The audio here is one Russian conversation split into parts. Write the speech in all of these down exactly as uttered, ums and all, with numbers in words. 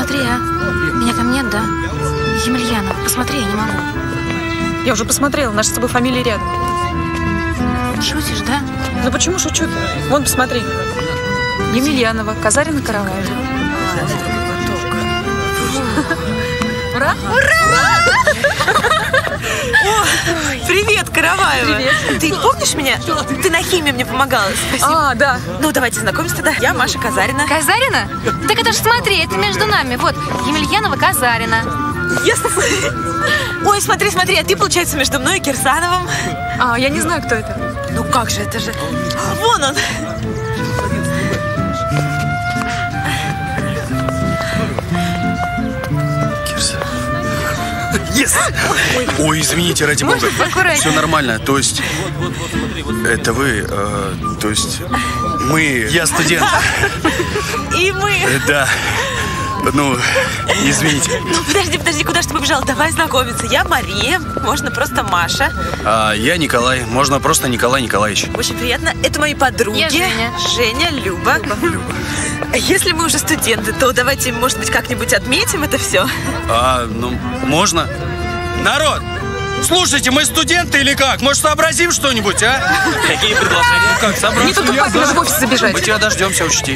Посмотри, а. Меня там нет, да? Емельянов, посмотри, я не могу. Я уже посмотрела, наши с тобой фамилии рядом. Шутишь, да? Ну почему шучу-то? Вон, посмотри. Емельянова, Казарина, Караваева. Ура! Ура! О, привет, Караваева. Привет. Ты помнишь меня? Ты на химии мне помогала. Спасибо. А, да. Ну, давайте знакомиться тогда. Я Маша Казарина. Казарина? Так это же смотри, это между нами. Вот, Емельянова, Казарина. Ясно. Ой, смотри, смотри, а ты, получается, между мной и Кирсановым. А, я не знаю, кто это. Ну как же, это же... Вон он. Yes! Ой, извините, ради бога. Все нормально. То есть, это вы, э, то есть, мы, я студент. И мы. Э, да. Ну, извините. Ну, подожди, подожди, куда ж ты побежал? Давай знакомиться. Я Мария, можно просто Маша. А я Николай, можно просто Николай Николаевич. Очень приятно. Это мои подруги. Я Женя. Женя, Люба. Люба. Если мы уже студенты, то давайте, может быть, как-нибудь отметим это все. А, ну, можно? Народ, слушайте, мы студенты или как? Может, сообразим что-нибудь, а? Какие предложения? Как, собраться? Не только папе надо в офис забежать. Мы тебя дождемся, учти.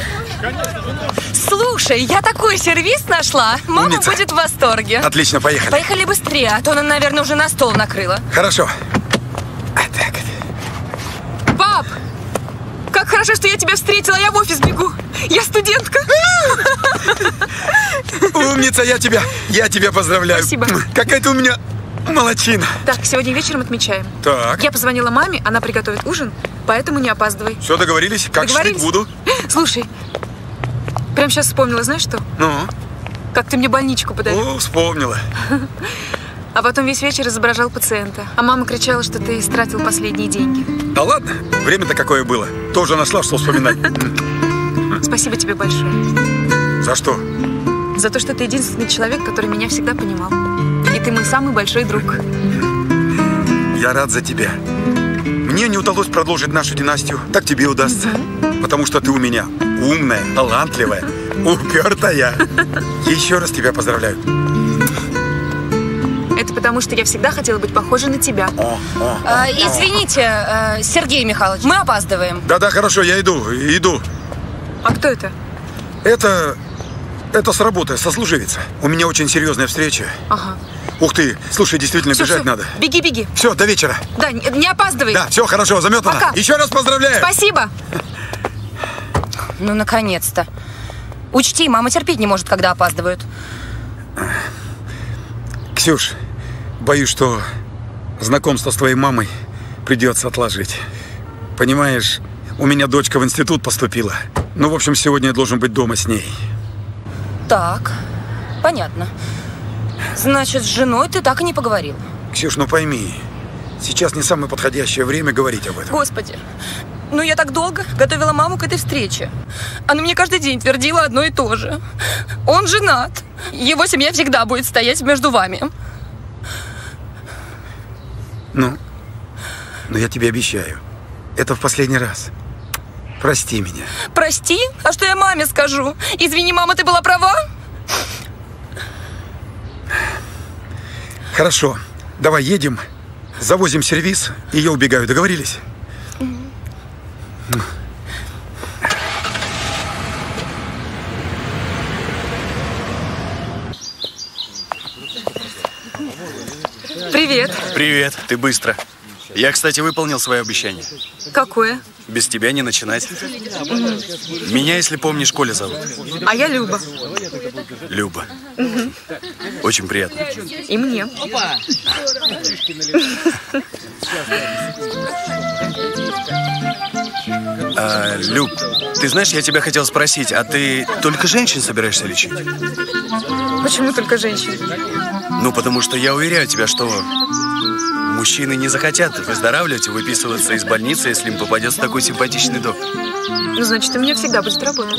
Слушай, я такой сервис нашла. Мама Умница. будет в восторге. Отлично, поехали. Поехали быстрее, а то она, наверное, уже на стол накрыла. Хорошо. А так. Пап! Как хорошо, что я тебя встретила, я в офис бегу. Я студентка. Умница, я тебя, я тебя поздравляю. Спасибо. Какая ты у меня молодчина. Так, сегодня вечером отмечаем. Так. Я позвонила маме, она приготовит ужин, поэтому не опаздывай. Все, договорились? Как шить буду? Слушай, прям сейчас вспомнила, знаешь что? Ну? Как ты мне больничку подарил. О, вспомнила. А потом весь вечер изображал пациента. А мама кричала, что ты истратил последние деньги. Да ладно, время-то какое было. Тоже нашла, что вспоминать. Спасибо тебе большое. За что? За то, что ты единственный человек, который меня всегда понимал. И ты мой самый большой друг. Я рад за тебя. Мне не удалось продолжить нашу династию. Так тебе удастся. Потому что ты у меня умная, талантливая, упертая. Еще раз тебя поздравляю. Это потому, что я всегда хотела быть похожа на тебя. О, о, А, извините, э, Сергей Михайлович, мы опаздываем. Да-да, хорошо, я иду, иду. А кто это? Это... Это с работы, сослуживица. У меня очень серьезная встреча. Ага. Ух ты, слушай, действительно, Всё, бежать всё. надо. Беги, беги. Все, до вечера. Да, не, не опаздывай. Да, все, хорошо, заметано. Пока. Еще раз поздравляю. Спасибо. Ну, наконец-то. Учти, мама терпеть не может, когда опаздывают. Ксюш, боюсь, что знакомство с твоей мамой придется отложить. Понимаешь, у меня дочка в институт поступила. Ну, в общем, сегодня я должен быть дома с ней. Так, понятно. Значит, с женой ты так и не поговорил. Ксюш, ну пойми, сейчас не самое подходящее время говорить об этом. Господи, ну я так долго готовила маму к этой встрече. Она мне каждый день твердила одно и то же. Он женат. Его семья всегда будет стоять между вами. Ну, но я тебе обещаю, это в последний раз. Прости меня. Прости? А что я маме скажу? Извини, мама, ты была права? Хорошо, давай едем, завозим сервиз, и я убегаю. Договорились? Привет. Привет, ты быстро. Я, кстати, выполнил свое обещание. Какое? Без тебя не начинать. Меня, если помнишь, Коля зовут. А я Люба. Люба. Очень приятно. И мне. А, Люб, ты знаешь, я тебя хотел спросить, а ты только женщин собираешься лечить? Почему только женщин? Ну, потому что я уверяю тебя, что мужчины не захотят выздоравливать и выписываться из больницы, если им попадется такой симпатичный доктор. Ну, значит, у меня всегда будет работа.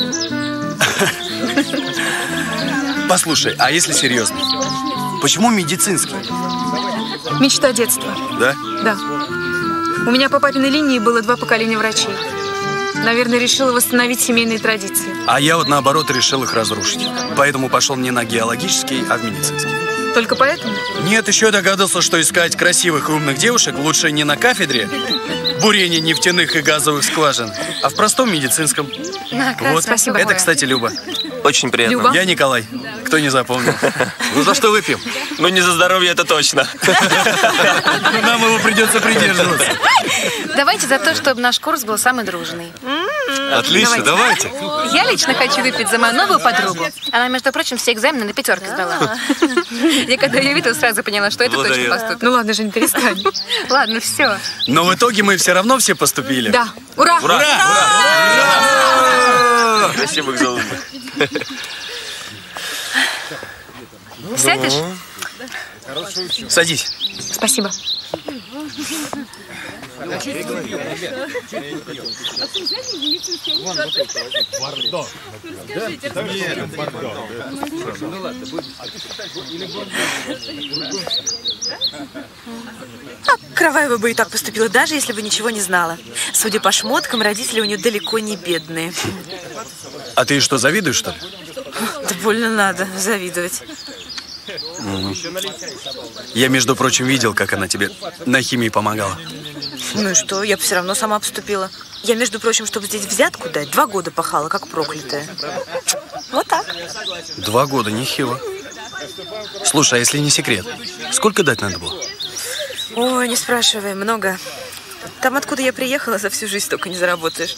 Послушай, а если серьезно? Почему медицинский? Мечта детства. Да? Да. У меня по папиной линии было два поколения врачей. Наверное, решила восстановить семейные традиции. А я вот наоборот решил их разрушить. Поэтому пошел не на геологический, а в медицинский. Только поэтому? Нет, еще я догадался, что искать красивых и умных девушек лучше не на кафедре бурения нефтяных и газовых скважин, а в простом медицинском. Вот, спасибо. Это, кстати, Люба. Очень приятно. Люба. Я Николай. Кто не запомнил. Ну за что выпьем? Ну не за здоровье, это точно. Нам его придется придерживаться. Давайте за то, чтобы наш курс был самый дружный. Отлично, давайте. Я лично хочу выпить за мою новую подругу. Она, между прочим, все экзамены на пятерке сдала. Я когда ее видела, сразу поняла, что это точно поступит. Ну ладно, Жень, перестань. Ладно, все. Но в итоге мы все равно все поступили. Да. Ура! Ура! Ура! Спасибо, Золото. Сядешь? Садись. Спасибо. А Караваева бы и так поступила, даже если бы ничего не знала. Судя по шмоткам, родители у нее далеко не бедные. А ты что, завидуешь, что ли? Да больно надо завидовать. Я, между прочим, видел, как она тебе на химии помогала. Ну и что, я бы все равно сама поступила. Я, между прочим, чтобы здесь взятку дать, два года пахала, как проклятая. Вот так. Два года, нехило. Слушай, а если не секрет, сколько дать надо было? Ой, не спрашивай, много. Там, откуда я приехала, за всю жизнь столько не заработаешь.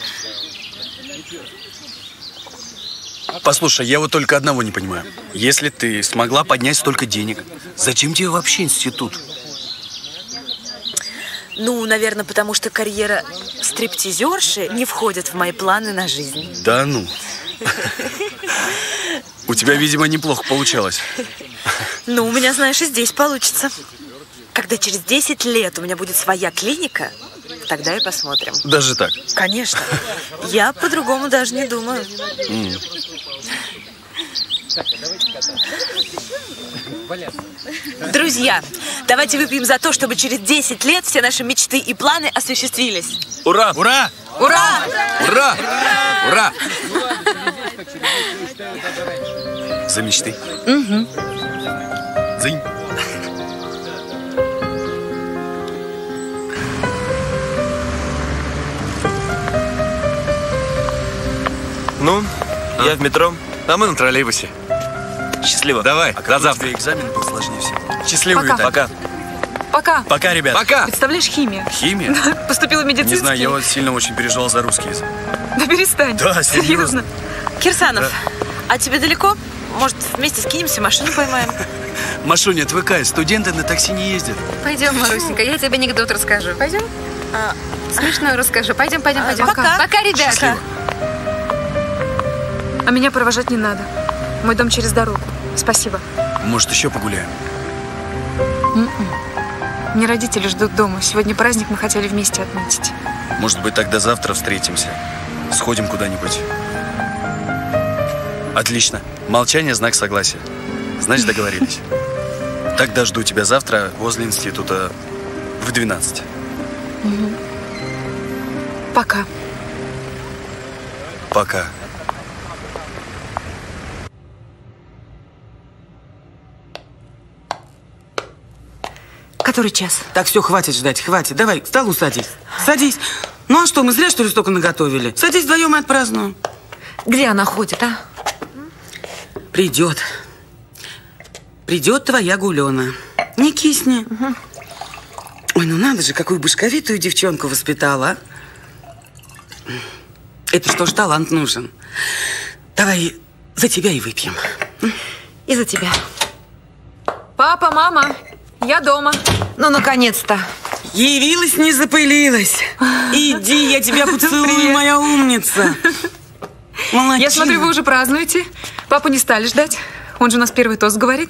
Послушай, я вот только одного не понимаю. Если ты смогла поднять столько денег, зачем тебе вообще институт? Ну, наверное, потому что карьера стриптизерши не входит в мои планы на жизнь. Да ну. У тебя, видимо, неплохо получалось. Ну, у меня, знаешь, и здесь получится. Когда через десять лет у меня будет своя клиника, тогда и посмотрим. Даже так? Конечно. Я по-другому даже не думаю. Mm. Друзья, давайте выпьем за то, чтобы через десять лет все наши мечты и планы осуществились. Ура! Ура! Ура! Ура! Ура! За мечты. Угу. Зынь. Ну, а? Я в метро, а мы на троллейбусе. Счастливо. Давай, А до завтра. Экзамен был сложнее всего. Счастливо, Пока. Виталий. Пока. Пока. Пока, ребят. Пока. Представляешь, химия. Химия? Поступила в медицинский. Не знаю, я вот сильно очень переживал за русский язык. Да перестань. Да, серьезно. Кирсанов, Да. а тебе далеко? Может, вместе скинемся, машину поймаем? Машуня, отвыкай, студенты на такси не ездят. Пойдем, Марусенька, я тебе анекдот расскажу. Пойдем? А, смешную расскажу. Пойдем, пойдем, пойдем. пока. Пока, ребята. Счастливо. А меня провожать не надо. Мой дом через дорогу. Спасибо. Может, еще погуляем? Мне родители ждут дома. Сегодня праздник мы хотели вместе отметить. Может быть, тогда завтра встретимся. Сходим куда-нибудь. Отлично. Молчание – знак согласия. Значит, договорились. Тогда жду тебя завтра возле института в двенадцать. Угу. Пока. Пока. Который час? Так, все, хватит ждать, хватит. Давай, к столу садись. Садись. Ну а что, мы зря, что ли, столько наготовили? Садись вдвоем и отпразднуем. Где она ходит, а? Придет. Придет твоя Гулена. Не кисни. Угу. Ой, ну надо же, какую башковитую девчонку воспитала. Это что ж, талант нужен. Давай за тебя и выпьем. И за тебя. Папа, мама, я дома. Ну, наконец-то. Явилась, не запылилась. Иди, я тебя поцелую, Привет. моя умница. Молодчина. Я смотрю, вы уже празднуете. Папу не стали ждать. Он же у нас первый тост говорит.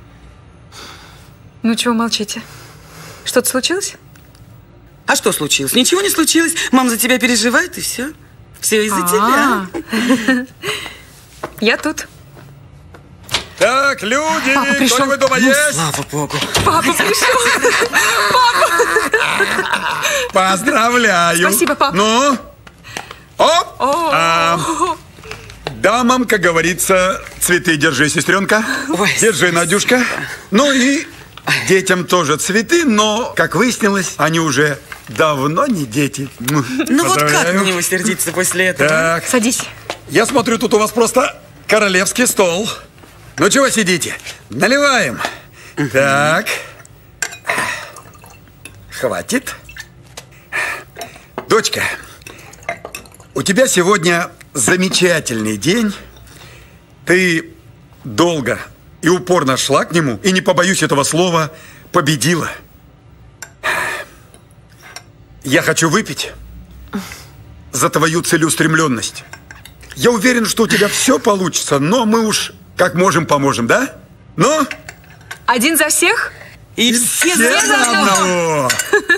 Ну, чего молчите? Что-то случилось? А что случилось? Ничего не случилось. Мама за тебя переживает, и все. Все из-за тебя. Я тут. Так, люди, Папа пришел. кто-нибудь дома Ну, есть? слава богу. Папа пришел. Поздравляю. Спасибо, папа. Ну, Оп! А, дамам, как говорится, цветы держи, сестренка. Ой, держи, Надюшка. Ну и детям тоже цветы, но, как выяснилось, они уже давно не дети. Ну вот как на него сердиться после этого? Так. Садись. Я смотрю, тут у вас просто королевский стол. Ну чего сидите? Наливаем. Так. Хватит. Дочка, у тебя сегодня замечательный день. Ты долго и упорно шла к нему, и, не побоюсь этого слова, победила. Я хочу выпить за твою целеустремленность. Я уверен, что у тебя все получится, но мы уж как можем поможем, да? Ну? Один за всех? И все Все за одного.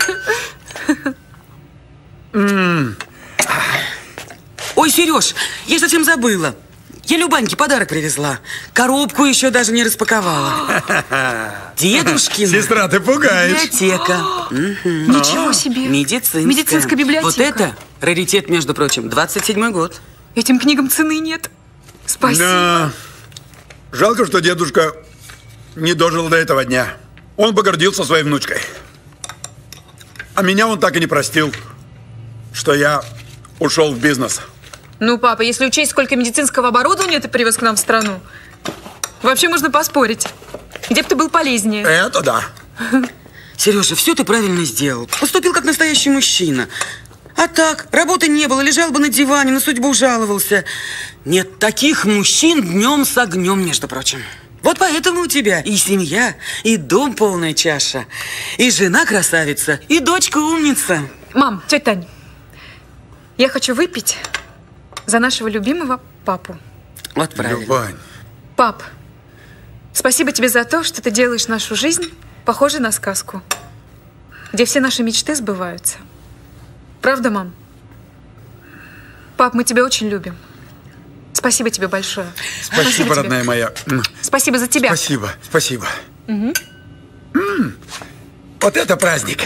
Ой, Сереж, я совсем забыла. Я Любаньке подарок привезла. Коробку еще даже не распаковала. Дедушкина. Сестра, ты пугаешь. Библиотека. Ничего себе. Медицинская. Медицинская библиотека. Вот это раритет, между прочим, двадцать седьмой год. Этим книгам цены нет. Спасибо. Да. Жалко, что дедушка не дожил до этого дня. Он бы гордился своей внучкой. А меня он так и не простил, что я ушел в бизнес. Ну, папа, если учесть, сколько медицинского оборудования ты привез к нам в страну, вообще можно поспорить. Где бы ты был полезнее? Это да. Сережа, все ты правильно сделал. Поступил как настоящий мужчина. А так, работы не было, лежал бы на диване, на судьбу жаловался. Нет таких мужчин днем с огнем, между прочим. Вот поэтому у тебя и семья, и дом полная чаша, и жена красавица, и дочка умница. Мам, тетя Тань, я хочу выпить за нашего любимого папу. Вот правильно. Любань. Пап, спасибо тебе за то, что ты делаешь нашу жизнь похожей на сказку, где все наши мечты сбываются. Правда, мам? Пап, мы тебя очень любим. Спасибо тебе большое. Спасибо, Спасибо родная тебе. моя. Спасибо за тебя. Спасибо, спасибо. Угу. М-м, вот это праздник.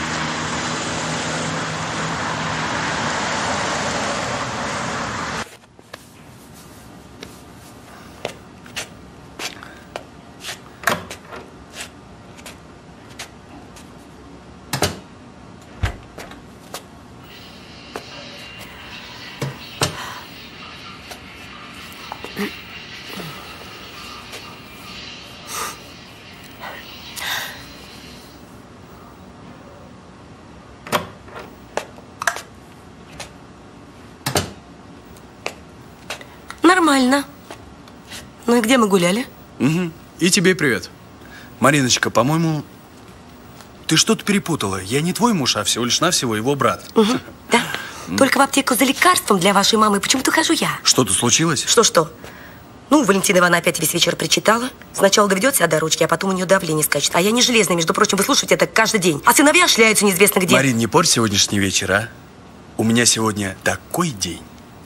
Нормально. Ну и где мы гуляли? Угу. И тебе привет. Мариночка, по-моему, ты что-то перепутала. Я не твой муж, а всего лишь навсего его брат. Угу. Да. Только в аптеку за лекарством для вашей мамы почему-то хожу я. Что-то случилось? Что-что? Ну, Валентина Ивановна опять весь вечер причитала. Сначала доведет себя до ручки, а потом у нее давление скачет. А я не железная, между прочим, вы слушаете это каждый день. А сыновья шляются неизвестно где. Марин, не порь сегодняшний вечер, а? У меня сегодня такой день.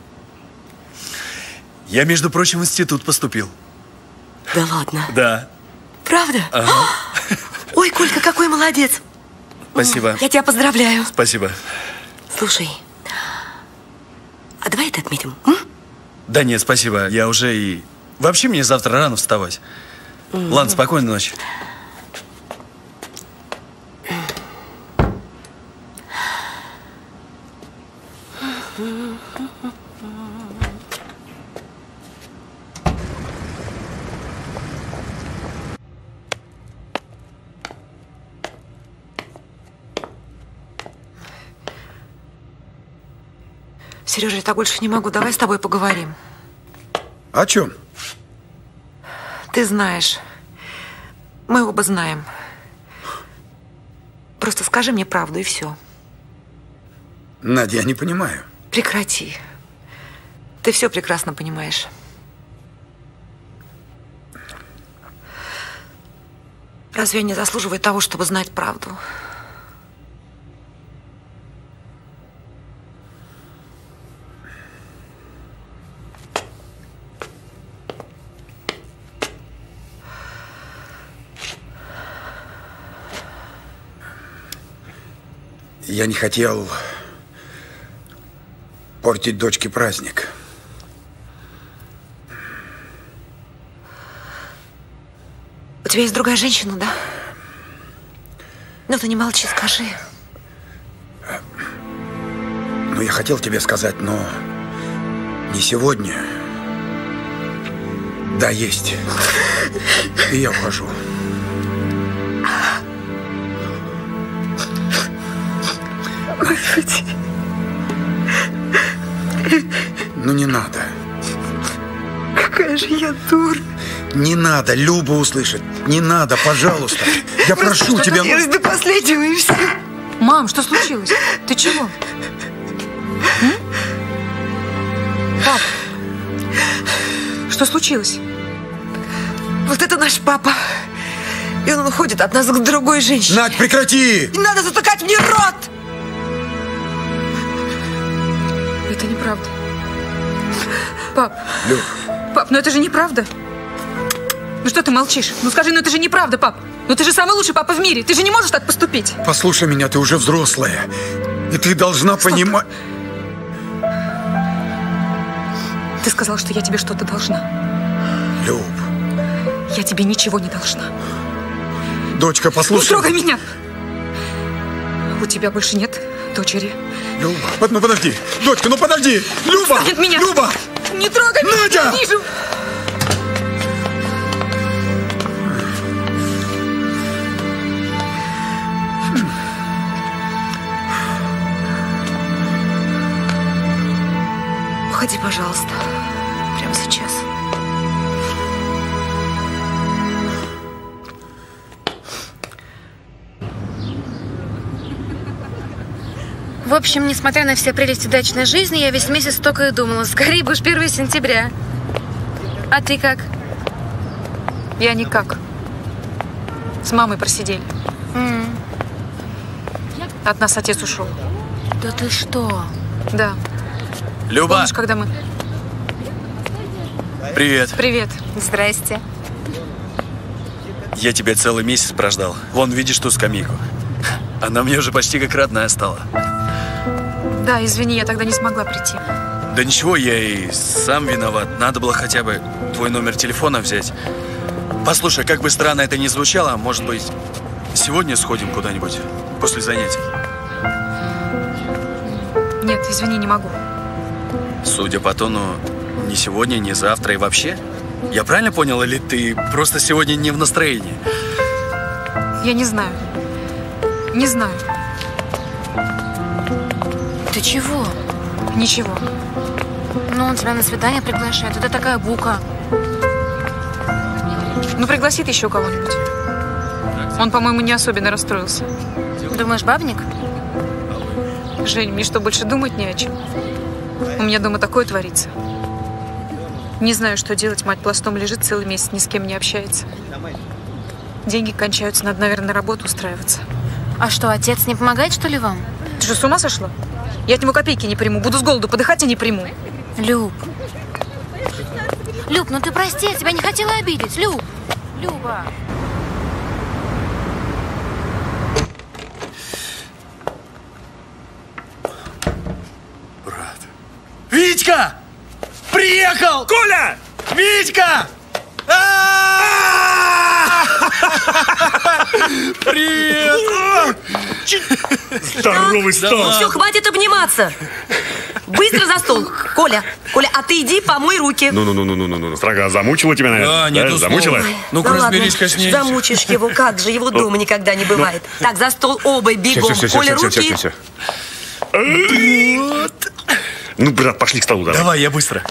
Я, между прочим, в институт поступил. Да ладно? Да. Правда? Ага. Ой, Колька, какой молодец. Спасибо. Я тебя поздравляю. Спасибо. Слушай, а давай это отметим, м? Да нет, спасибо. Я уже и... Вообще мне завтра рано вставать. Mm-hmm. Ладно, спокойной ночи. Сережа, я так больше не могу. Давай с тобой поговорим. О чем? Ты знаешь. Мы оба знаем. Просто скажи мне правду, и все. Надя, я не понимаю. Прекрати. Ты все прекрасно понимаешь. Разве я не заслуживаю того, чтобы знать правду? Я не хотел испортить дочке праздник. У тебя есть другая женщина, да? Ну ты не молчи, скажи. Ну, я хотел тебе сказать, но не сегодня. Да, есть. И я ухожу. Господи. Ну, не надо. Какая же я дура. Не надо, Люба услышит. Не надо, пожалуйста. Я прошу тебя. Я до последнего и все. Мам, что случилось? Ты чего? М? Пап, что случилось? Вот это наш папа. И он уходит от нас к другой женщине. Надь, прекрати! Не надо затыкать мне рот! Это неправда. Пап. Люб. Пап, ну это же неправда. Ну что ты молчишь? Ну скажи, ну это же неправда, пап. Ну ты же самый лучший папа в мире. Ты же не можешь так поступить. Послушай меня, ты уже взрослая. И ты должна понимать... Ты сказал, что я тебе что-то должна. Люб. Я тебе ничего не должна. Дочка, послушай. Не трогай меня. У тебя больше нет дочери. Люба, вот, ну подожди. Дочка, ну подожди. Люба! Отстань от меня. Люба! Не трогай меня. Надя! Вижу. Уходи, пожалуйста. Прямо сейчас. В общем, несмотря на все прелести дачной жизни, я весь месяц только и думала, скорее бы уж первое сентября. А ты как? Я никак. С мамой просидели. Mm. От нас отец ушел. Да ты что? Да. Люба! Помнишь, когда мы... Привет. Привет. Здрасте. Я тебя целый месяц прождал. Вон, видишь ту скамейку? Она мне уже почти как родная стала. Да, извини, я тогда не смогла прийти. Да ничего, я и сам виноват. Надо было хотя бы твой номер телефона взять. Послушай, как бы странно это ни звучало, может быть, сегодня сходим куда-нибудь после занятий? Нет, извини, не могу. Судя по тону, ни сегодня, ни завтра и вообще? Я правильно понял, или ты просто сегодня не в настроении? Я не знаю. Не знаю. Ты чего? Ничего. Ну, он тебя на свидание приглашает. Это такая бука. Ну, пригласит еще кого-нибудь. Он, по-моему, не особенно расстроился. Думаешь, бабник? Жень, мне что, больше думать не о чем? У меня дома такое творится. Не знаю, что делать. Мать пластом лежит целый месяц, ни с кем не общается. Деньги кончаются, надо, наверное, на работу устраиваться. А что, отец не помогает, что ли, вам? Ты что, с ума сошла? Я от него копейки не приму. Буду с голоду подыхать и не приму. Люб. Люб, ну ты прости, я тебя не хотела обидеть. Люб. Люба. Брат. Витька! Приехал! Коля! Витька! Привет! Здоровый стол! Все, хватит обниматься! Быстро за стол! Коля, Коля, а ты иди помой руки. Ну-ну-ну-ну-ну-ну. Строга замучила тебя, наверное? А, не то замучила? слово. Ну-ка, разберись-ка с ней. Замучишь его, как же, его дома никогда не бывает. Так, за стол оба бегом. Все, все, Коля, все, руки. все, все, все. Ну, брат, пошли к столу, давай. Давай, я быстро.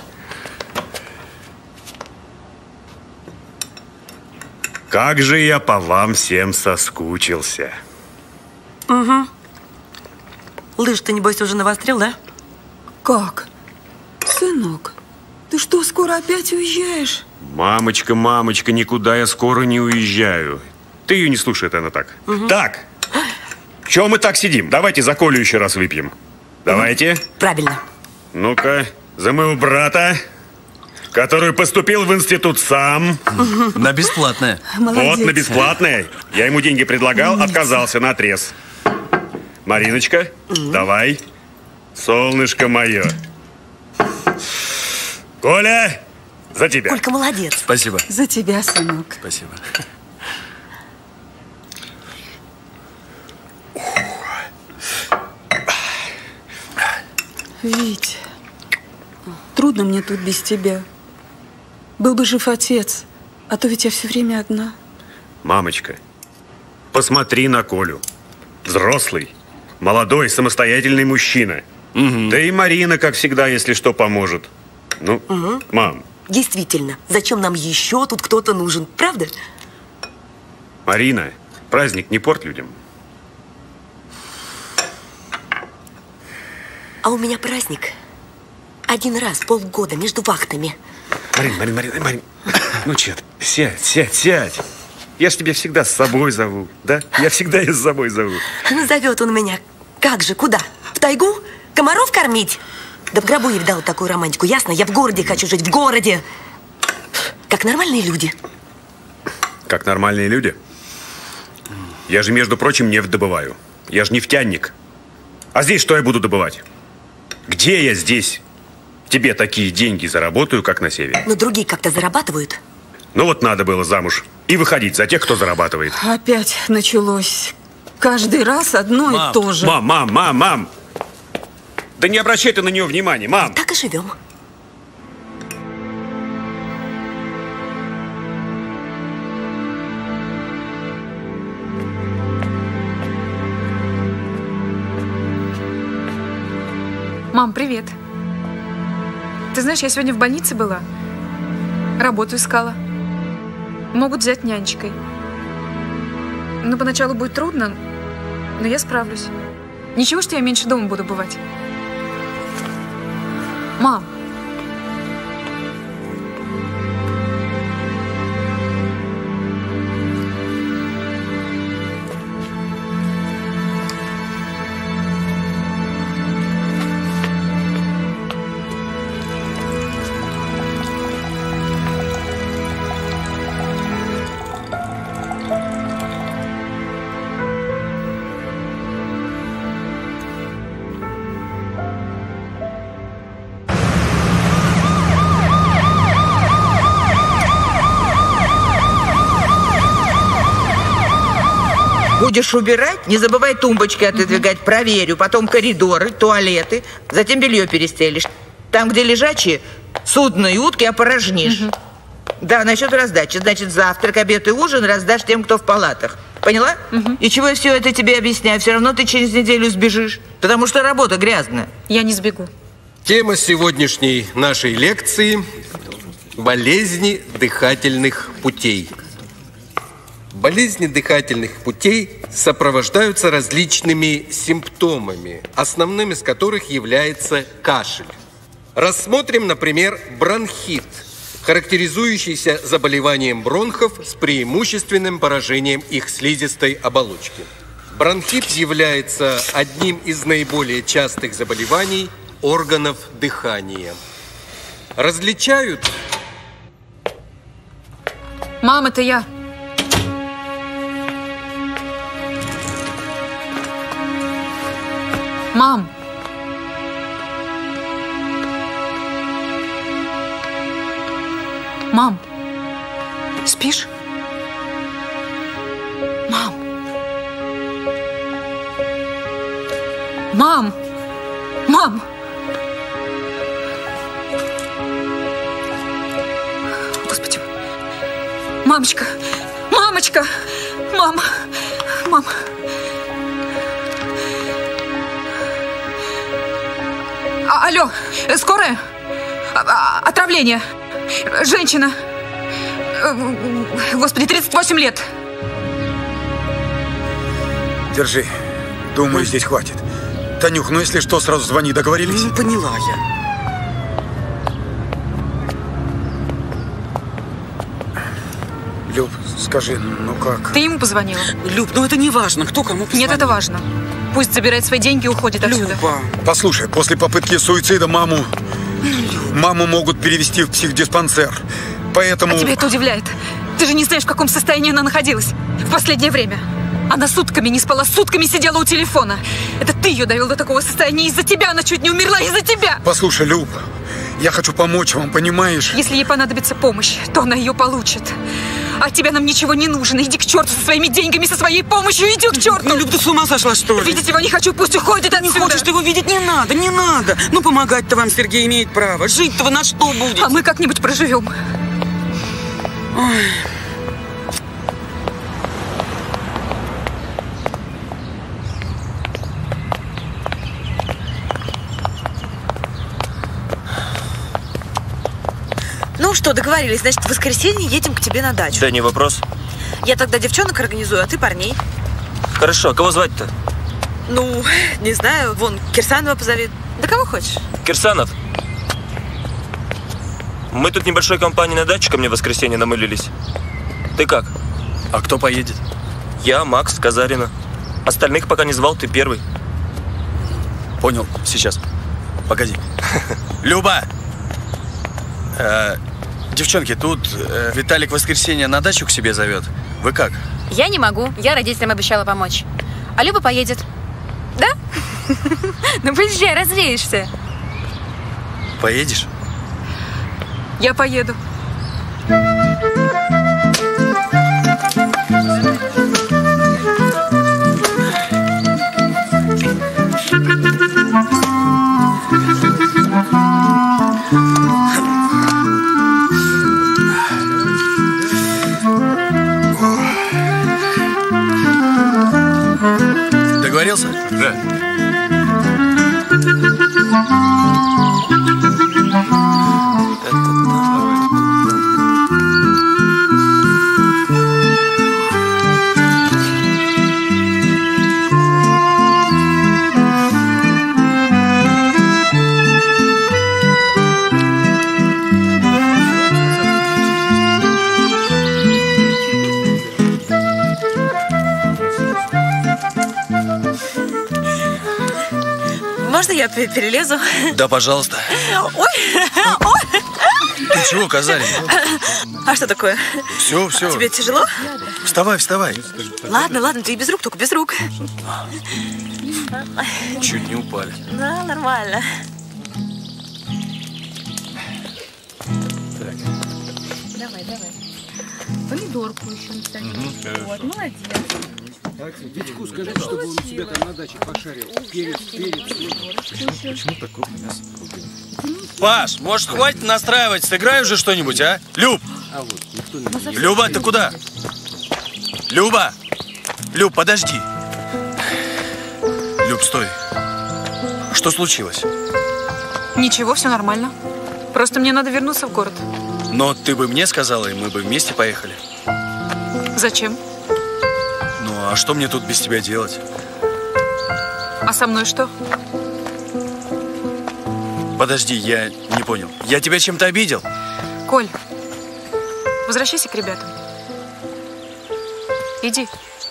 Как же я по вам всем соскучился. Угу. Лыж ты, небось, уже навострил, да? Как? Сынок, ты что, скоро опять уезжаешь? Мамочка, мамочка, никуда я скоро не уезжаю. Ты ее не слушай, это она так. Угу. Так, чего мы так сидим? Давайте за Колю еще раз выпьем. Давайте. Правильно. Ну-ка, за моего брата, который поступил в институт сам. На бесплатное. Вот, на бесплатное. Я ему деньги предлагал, отказался наотрез. Мариночка, давай. Солнышко мое. Коля, за тебя. Колька молодец. Спасибо. За тебя, сынок. Спасибо. Вить, трудно мне тут без тебя. Был бы жив отец, а то ведь я все время одна. Мамочка, посмотри на Колю. Взрослый, молодой, самостоятельный мужчина. Угу. Да и Марина, как всегда, если что, поможет. Ну, угу. Мам. Действительно, зачем нам еще тут кто-то нужен, правда? Марина, праздник не порт людям. А у меня праздник один раз в полгода между вахтами. Марин, Марин, Марин, Марин. Ну, че ты? Сядь, сядь, сядь. Я ж тебя всегда с собой зову, да? Я всегда ее с собой зову. Ну, зовет он меня. Как же, куда? В тайгу? Комаров кормить? Да в гробу я видала такую романтику, ясно? Я в городе хочу жить, в городе. Как нормальные люди. Как нормальные люди? Я же, между прочим, нефть добываю. Я же нефтяник. А здесь что я буду добывать? Где я здесь тебе такие деньги заработаю, как на севере? Но другие как-то зарабатывают. Ну вот надо было замуж и выходить за тех, кто зарабатывает. Опять началось. Каждый раз одно мам, и то же. Мам, мам, мам, мам. Да не обращай ты на нее внимания, мам. Так и живем. Мам, привет. Ты знаешь, я сегодня в больнице была. Работу искала. Могут взять нянечкой. Ну, поначалу будет трудно, но я справлюсь. Ничего, что я меньше дома буду бывать. Мам. Будешь убирать, не забывай тумбочки отодвигать, угу. Проверю, потом коридоры, туалеты, затем белье перестелишь. Там, где лежачие, судно и утки опорожнишь. Угу. Да, насчет раздачи. Значит, завтрак, обед и ужин раздашь тем, кто в палатах. Поняла? Угу. И чего я все это тебе объясняю? Все равно ты через неделю сбежишь, потому что работа грязная. Я не сбегу. Тема сегодняшней нашей лекции – болезни дыхательных путей. Болезни дыхательных путей сопровождаются различными симптомами, основным из которых является кашель. Рассмотрим, например, бронхит, характеризующийся заболеванием бронхов с преимущественным поражением их слизистой оболочки. Бронхит является одним из наиболее частых заболеваний органов дыхания. Различают... Мам, это я. Мам. Мам. Спишь? Мам. Мам. Мам. Господи. Мамочка. Мамочка. Мама. Мама. А, алло, скорая? А, отравление. Женщина. Господи, тридцать восемь лет. Держи. Думаю, здесь хватит. Танюх, ну если что, сразу звони, договорились? Не поняла я. Люб, скажи, ну как? Ты ему позвонила? Люб, ну это не важно, кто кому позвонил. Нет, это важно. Пусть забирает свои деньги и уходит отсюда. Люба. Послушай, после попытки суицида маму... Маму могут перевести в психдиспансер. Поэтому... А тебя это удивляет? Ты же не знаешь, в каком состоянии она находилась в последнее время. Она сутками не спала, сутками сидела у телефона. Это ты ее довел до такого состояния. Из-за тебя она чуть не умерла, из-за тебя. Послушай, Люб, Я хочу помочь вам, понимаешь? Если ей понадобится помощь, то она ее получит. А от тебя нам ничего не нужно. Иди к черту со своими деньгами, со своей помощью. Иди к черту. Ну, Люб, ты с ума сошла, что ли? Видеть его не хочу, пусть уходит отсюда. Не хочешь ты его видеть? Не надо, не надо. Ну, помогать-то вам Сергей имеет право. Жить-то вы на что будете? А мы как-нибудь проживем. Ой. Ну что, договорились. Значит, в воскресенье едем к тебе на дачу. Да не вопрос. Я тогда девчонок организую, а ты парней. Хорошо, кого звать-то? Ну, не знаю, вон, Кирсанова позови. Да кого хочешь. Кирсанов. Мы тут небольшой компанией на дачу ко мне в воскресенье намылились. Ты как? А кто поедет? Я, Макс, Казарина. Остальных пока не звал, ты первый. Понял, сейчас. Погоди. Люба! Э, девчонки, тут э, Виталик в воскресенье на дачу к себе зовет. Вы как? Я не могу. Я родителям обещала помочь. А Люба поедет. Да? Ну, поезжай, развеешься. Поедешь? Я поеду. Договорился? Да. Можно я перелезу? Да, пожалуйста. Ой! Ой! Ты чего, Казарин? А что такое? Все, все. Тебе тяжело? Вставай, вставай. Ладно, ладно, ты без рук, только без рук. Чуть не упали. Да, нормально. Давай, давай. Помидорку еще насадить. Вот, молодец. Витьку скажи, чтобы он у себя там на даче пошарил. Перец, перец. Почему такое мясо? Паш, может, хватит настраивать? Сыграй уже что-нибудь, а? Люб! Люба, ты куда? Люба! Люб, подожди. Люб, стой. Что случилось? Ничего, все нормально. Просто мне надо вернуться в город. Но ты бы мне сказала, и мы бы вместе поехали. Зачем? Ну, а что мне тут без тебя делать? А со мной что? Подожди, я не понял. Я тебя чем-то обидел? Коль, возвращайся к ребятам. Иди.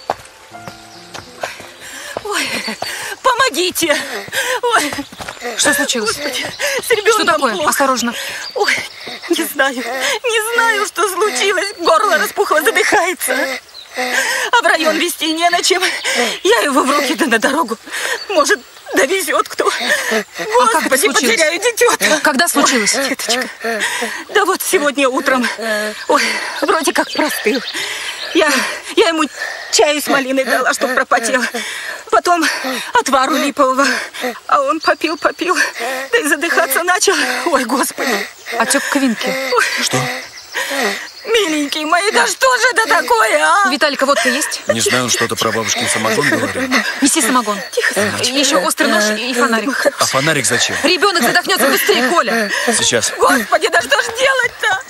Ой, помогите! Ой. Что случилось? Господи, с ребенком Что такое? плохо. Осторожно. Ой, не знаю, не знаю, что случилось. Горло распухло, задыхается. А в район везти не на чем. Я его в руки да на дорогу. Может, довезет кто. Господи, а потеряю дитё-то. Когда случилось? Ой, деточка. Да вот сегодня утром. Ой, вроде как простыл. Я, я ему чаю с малиной дала, чтоб пропотел. Потом отвару липового. А он попил, попил. Да и задыхаться начал. Ой, Господи. Отек квинки. Что? Миленький мои, да что же это такое, а? Виталика, водка есть? Не знаю, он что-то про бабушкин самогон говорил. Неси самогон. Тихо. Еще острый нож и фонарик. А фонарик зачем? Ребенок задохнется быстрее, Коля. Сейчас. Господи, да что ж делать-то?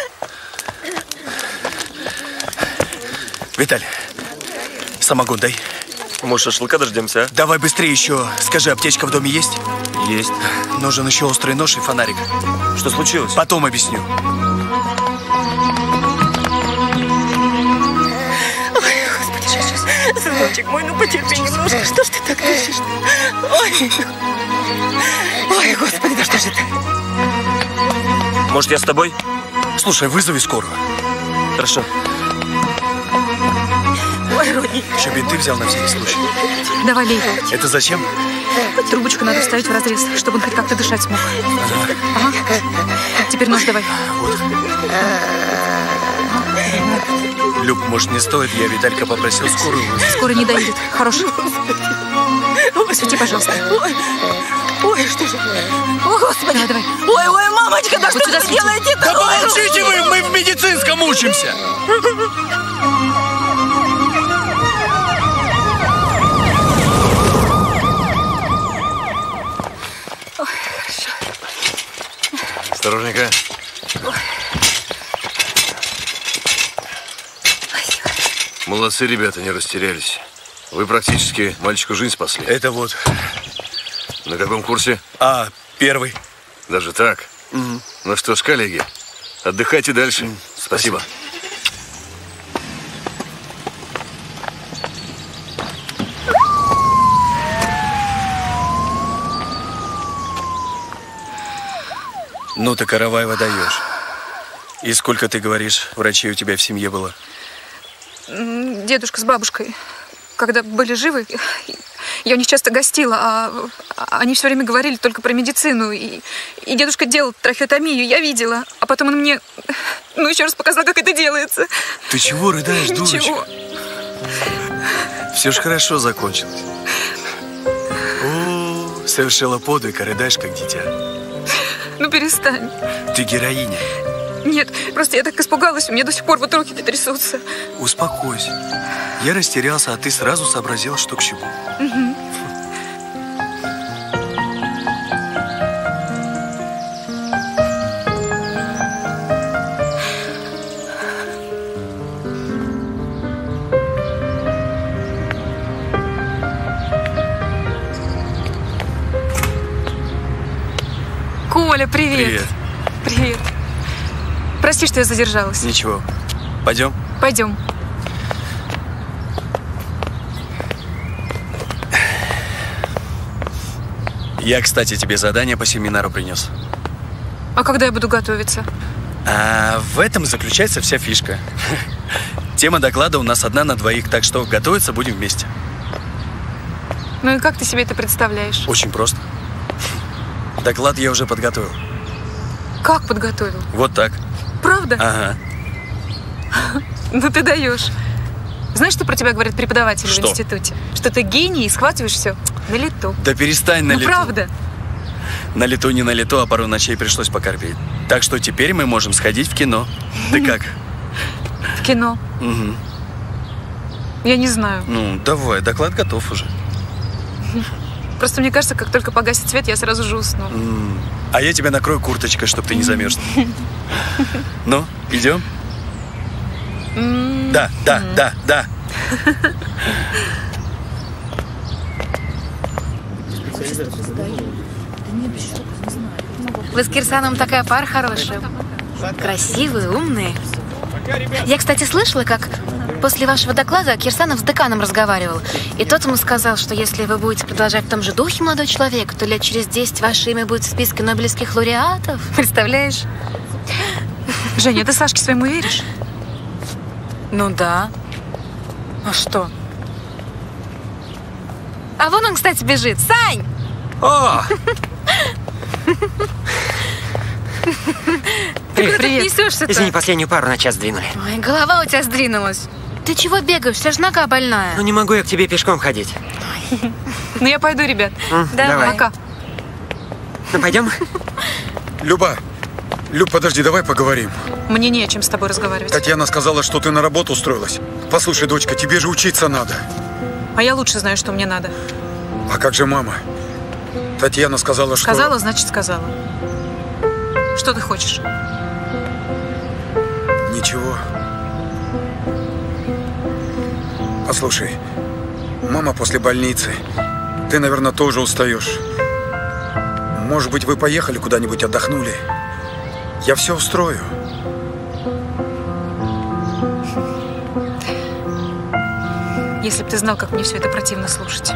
Виталь, самогон дай. Может, шашлыка дождемся, а? Давай быстрее еще. Скажи, аптечка в доме есть? Есть. Нужен еще острый нож и фонарик. Что случилось? Потом объясню. Ой, Господи, сейчас, сейчас. Сыночек мой, ну потерпи немножко. Что ж ты так дышишь? Ой. Ой, Господи, да что же это? Может, я с тобой? Слушай, вызови скорую. Хорошо. Ой, Давай, Родни. Еще бинты взял на всякий случай. Давай, лей. Это зачем? Трубочку надо вставить в разрез, чтобы он хоть как-то дышать смог. Ага. Ага. Теперь нож давай. Вот. Люб, может, не стоит? Я Виталька попросил скорую вызвать. Скоро не доедет. Хорош. Посвети, пожалуйста. Ой, ой, что же? О, Господи. Давай, давай. Ой, ой, мамочка, да вот что вы делаете-то? Да помолчите вы, мы в медицинском учимся. Осторожненько. Молодцы, ребята, не растерялись. Вы практически мальчику жизнь спасли. Это вот. На каком курсе? А, первый. Даже так? Угу. Ну что ж, коллеги, отдыхайте дальше. Угу. Спасибо. Ну ты, Караваева, даешь. И сколько, ты говоришь, врачей у тебя в семье было? Дедушка с бабушкой, когда были живы, я у них часто гостила, а они все время говорили только про медицину. И, и дедушка делал трахеотомию, я видела. А потом он мне, ну, еще раз показал, как это делается. Ты чего рыдаешь, дурочка? Ничего. Все ж хорошо закончилось. О, совершила подвиг, а рыдаешь, как дитя. Ну, перестань. Ты героиня. Нет, просто я так испугалась, у меня до сих пор вот руки-то трясутся. Успокойся. Я растерялся, а ты сразу сообразила, что к чему. Угу. Коля, привет. Привет. Привет. Прости, что я задержалась. Ничего. Пойдем? Пойдем. Я, кстати, тебе задание по семинару принес. А когда я буду готовиться? А в этом заключается вся фишка. Тема доклада у нас одна на двоих, так что готовиться будем вместе. Ну и как ты себе это представляешь? Очень просто. Доклад я уже подготовил. Как подготовил? Вот так. Правда? Ага. Ну ты даешь. Знаешь, что про тебя говорят преподаватели Что? в институте? Что ты гений и схватываешь все на лету. Да перестань на Ну лету. правда. На лету не на лету, а пару ночей пришлось покорпеть. Так что теперь мы можем сходить в кино. Ты как? В кино? Угу. Я не знаю. Ну, давай, доклад готов уже. Просто мне кажется, как только погасит свет, я сразу же усну. М, А я тебя накрою курточкой, чтобы ты не замерзла. Ну, идем? Да, да, да, да. Вы с Кирсаном такая пара хорошая. Красивые, умные. Я, кстати, слышала, как после вашего доклада Кирсанов с деканом разговаривал. И тот ему сказал, что если вы будете продолжать в том же духе, молодой человек, то лет через десять ваше имя будет в списке нобелевских лауреатов. Представляешь? Женя, ты Сашке своему веришь? Ну да. А что? А вон он, кстати, бежит. Сань! О! Ты куда ты несешься-то? Извини, последнюю пару на час двинули. Ой, голова у тебя сдвинулась. Ты чего бегаешь? Вся же нога больная. Ну не могу я к тебе пешком ходить. Ну я пойду, ребят. М, Давай. давай. Пока. Ну пойдем? Люба, Люб, подожди, давай поговорим. Мне не о чем с тобой разговаривать. Татьяна сказала, что ты на работу устроилась. Послушай, дочка, тебе же учиться надо. А я лучше знаю, что мне надо. А как же мама? Татьяна сказала, что... Сказала, значит сказала. Что ты хочешь? Ничего. Послушай, мама после больницы. Ты, наверное, тоже устаешь. Может быть, вы поехали куда-нибудь, отдохнули? Я все устрою. Если бы ты знал, как мне все это противно слушать.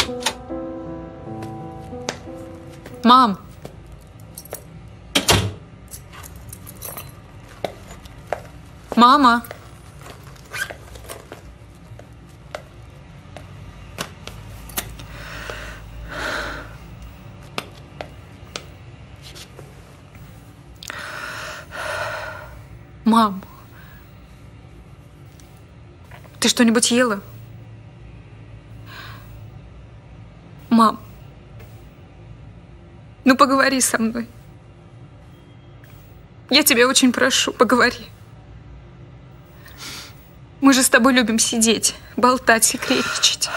Мам! Мама. Мам. Ты что-нибудь ела? Мам. Ну, поговори со мной. Я тебя очень прошу, поговори. Мы же с тобой любим сидеть, болтать, секретничать.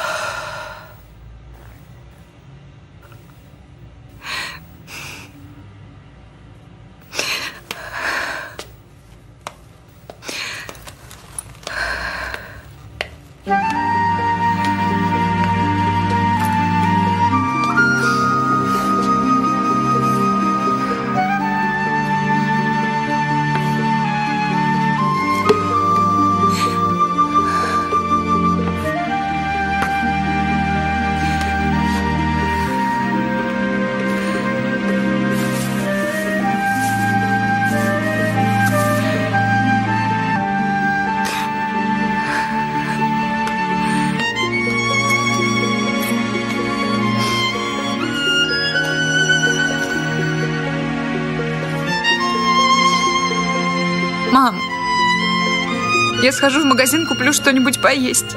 Мам, я схожу в магазин, куплю что-нибудь поесть.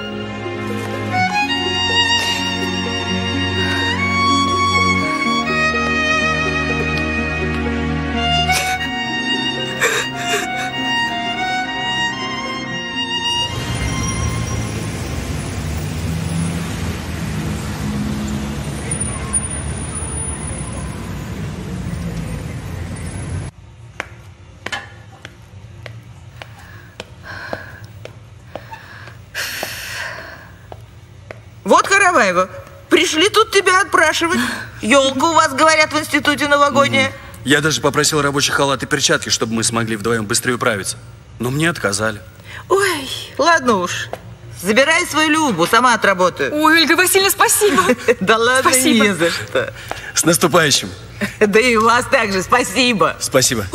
Вот, Караваева, пришли тут тебя отпрашивать. Елка у вас, говорят, в институте новогодняя. Я даже попросил рабочий халат и перчатки, чтобы мы смогли вдвоем быстрее управиться. Но мне отказали. Ой, ладно уж. Забирай свою Любу, сама отработаю. Ой, Ольга Васильевна, спасибо. Да ладно, Спасибо. не за что. С наступающим. Да и вас также, спасибо. Спасибо.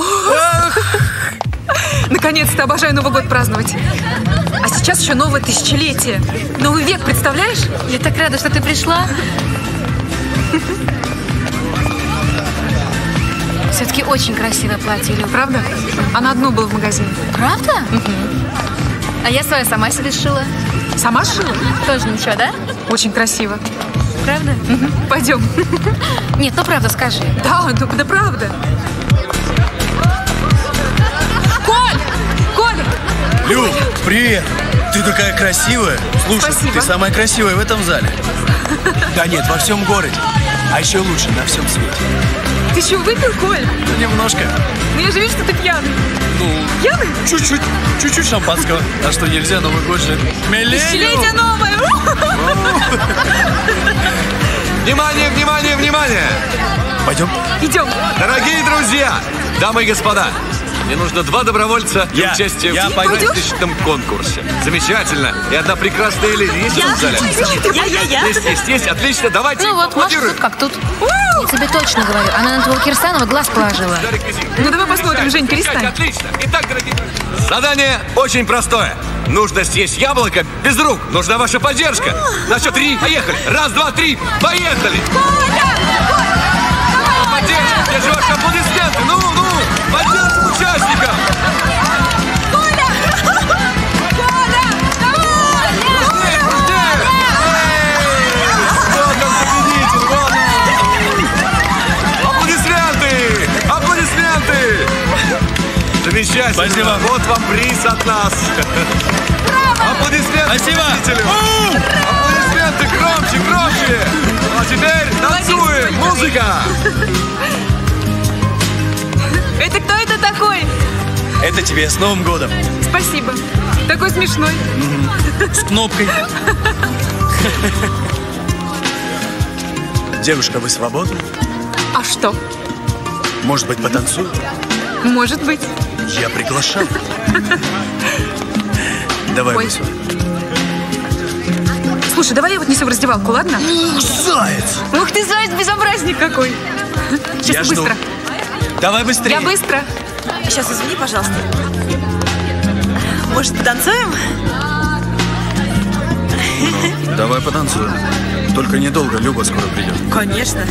Наконец-то обожаю Новый год праздновать. А сейчас еще новое тысячелетие. Новый век, представляешь? Я так рада, что ты пришла. Все-таки очень красивое платье, Люб. Правда? Она одно было в магазине. Правда? Угу. А я свое сама себе сшила. Сама сшила? Тоже ничего, да? Очень красиво. Правда? Угу. Пойдем. Нет, ну правда, скажи. Да, ну да правда. Коль! Коля! Люб, привет! Ты такая красивая. Слушай, Спасибо. ты самая красивая в этом зале. Да нет, во всем городе. А еще лучше на всем свете. Ты что, выпил, Коль? Ну, немножко. Ну я же вижу, что ты пьяный. Ну, Пьяный? чуть-чуть. Чуть-чуть шампанского. А что, нельзя? Новый год же. Тысячелетие новое! Внимание, внимание, внимание! Пойдем? Идем. Дорогие друзья, дамы и господа, мне нужно два добровольца для Я, участия я в пойду. праздничном конкурсе. Замечательно. И одна прекрасная леди есть в зале? Я, я, я. Есть, есть, есть. Отлично. Давайте Ну вот, Маша аплодируем. тут как тут. Я тебе точно говорю, она на твоего Кирсанова глаз положила. Ну давай посмотрим, Жень, перестань. Отлично. Итак, дорогие друзья, задание очень простое. Нужно съесть яблоко без рук. Нужна ваша поддержка. На счет три. Поехали. Раз, два, три. Поехали. Поддержка. Где же ваши аплодисменты? Ну, ну. Поддержка участников. Замечательно. Спасибо. Вот вам приз от нас. Аплодисменты. Спасибо. победителю. Аплодисменты громче, громче. А теперь танцуем. Музыка. Это кто это такой? Это тебе с Новым годом. Спасибо. Такой смешной. С кнопкой. Девушка, вы свободны? А что? Может быть, потанцуем? Может быть. Я приглашал. Давай, Ой. высунь. Слушай, давай я вот несу в раздевалку, ладно? Ух, заяц! Ух ты, заяц, безобразник какой. Сейчас Я жду. быстро. Давай быстрее. Я быстро. Сейчас, извини, пожалуйста. может, потанцуем? Давай потанцуем. Только недолго, Люба скоро придет. Конечно.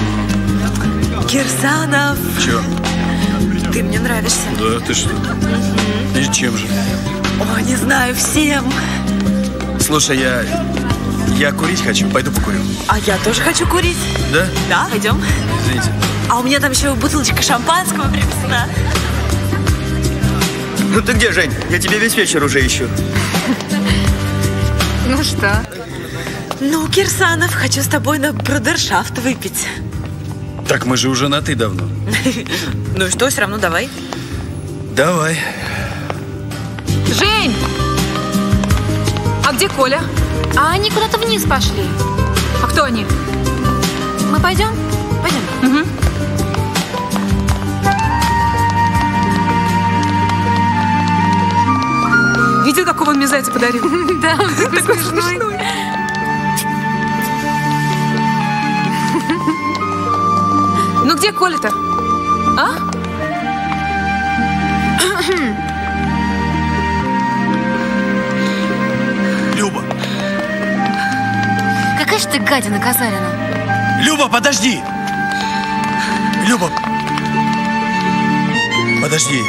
Кирсанов. Че? Ты мне нравишься. Да, ты что? И чем же? О, не знаю, всем. Слушай, я... Я курить хочу, пойду покурю. А я тоже хочу курить. Да? Да, пойдем. Извините. А у меня там еще бутылочка шампанского принесена. Ну ты где, Жень? Я тебя весь вечер уже ищу. Ну что? Ну, Кирсанов, хочу с тобой на брудершафт выпить. Так мы же уже на «ты» давно. Ну и что, все равно давай. Давай. Жень! А где Коля? А они куда-то вниз пошли. А кто они? Мы пойдем? Пойдем. Угу. Видел, какого он мне зайца подарил? Да, он такой смешной. Ну где Коля-то? А? Люба! Какая же ты гадина, Казарина. Люба, подожди! Люба! Подожди.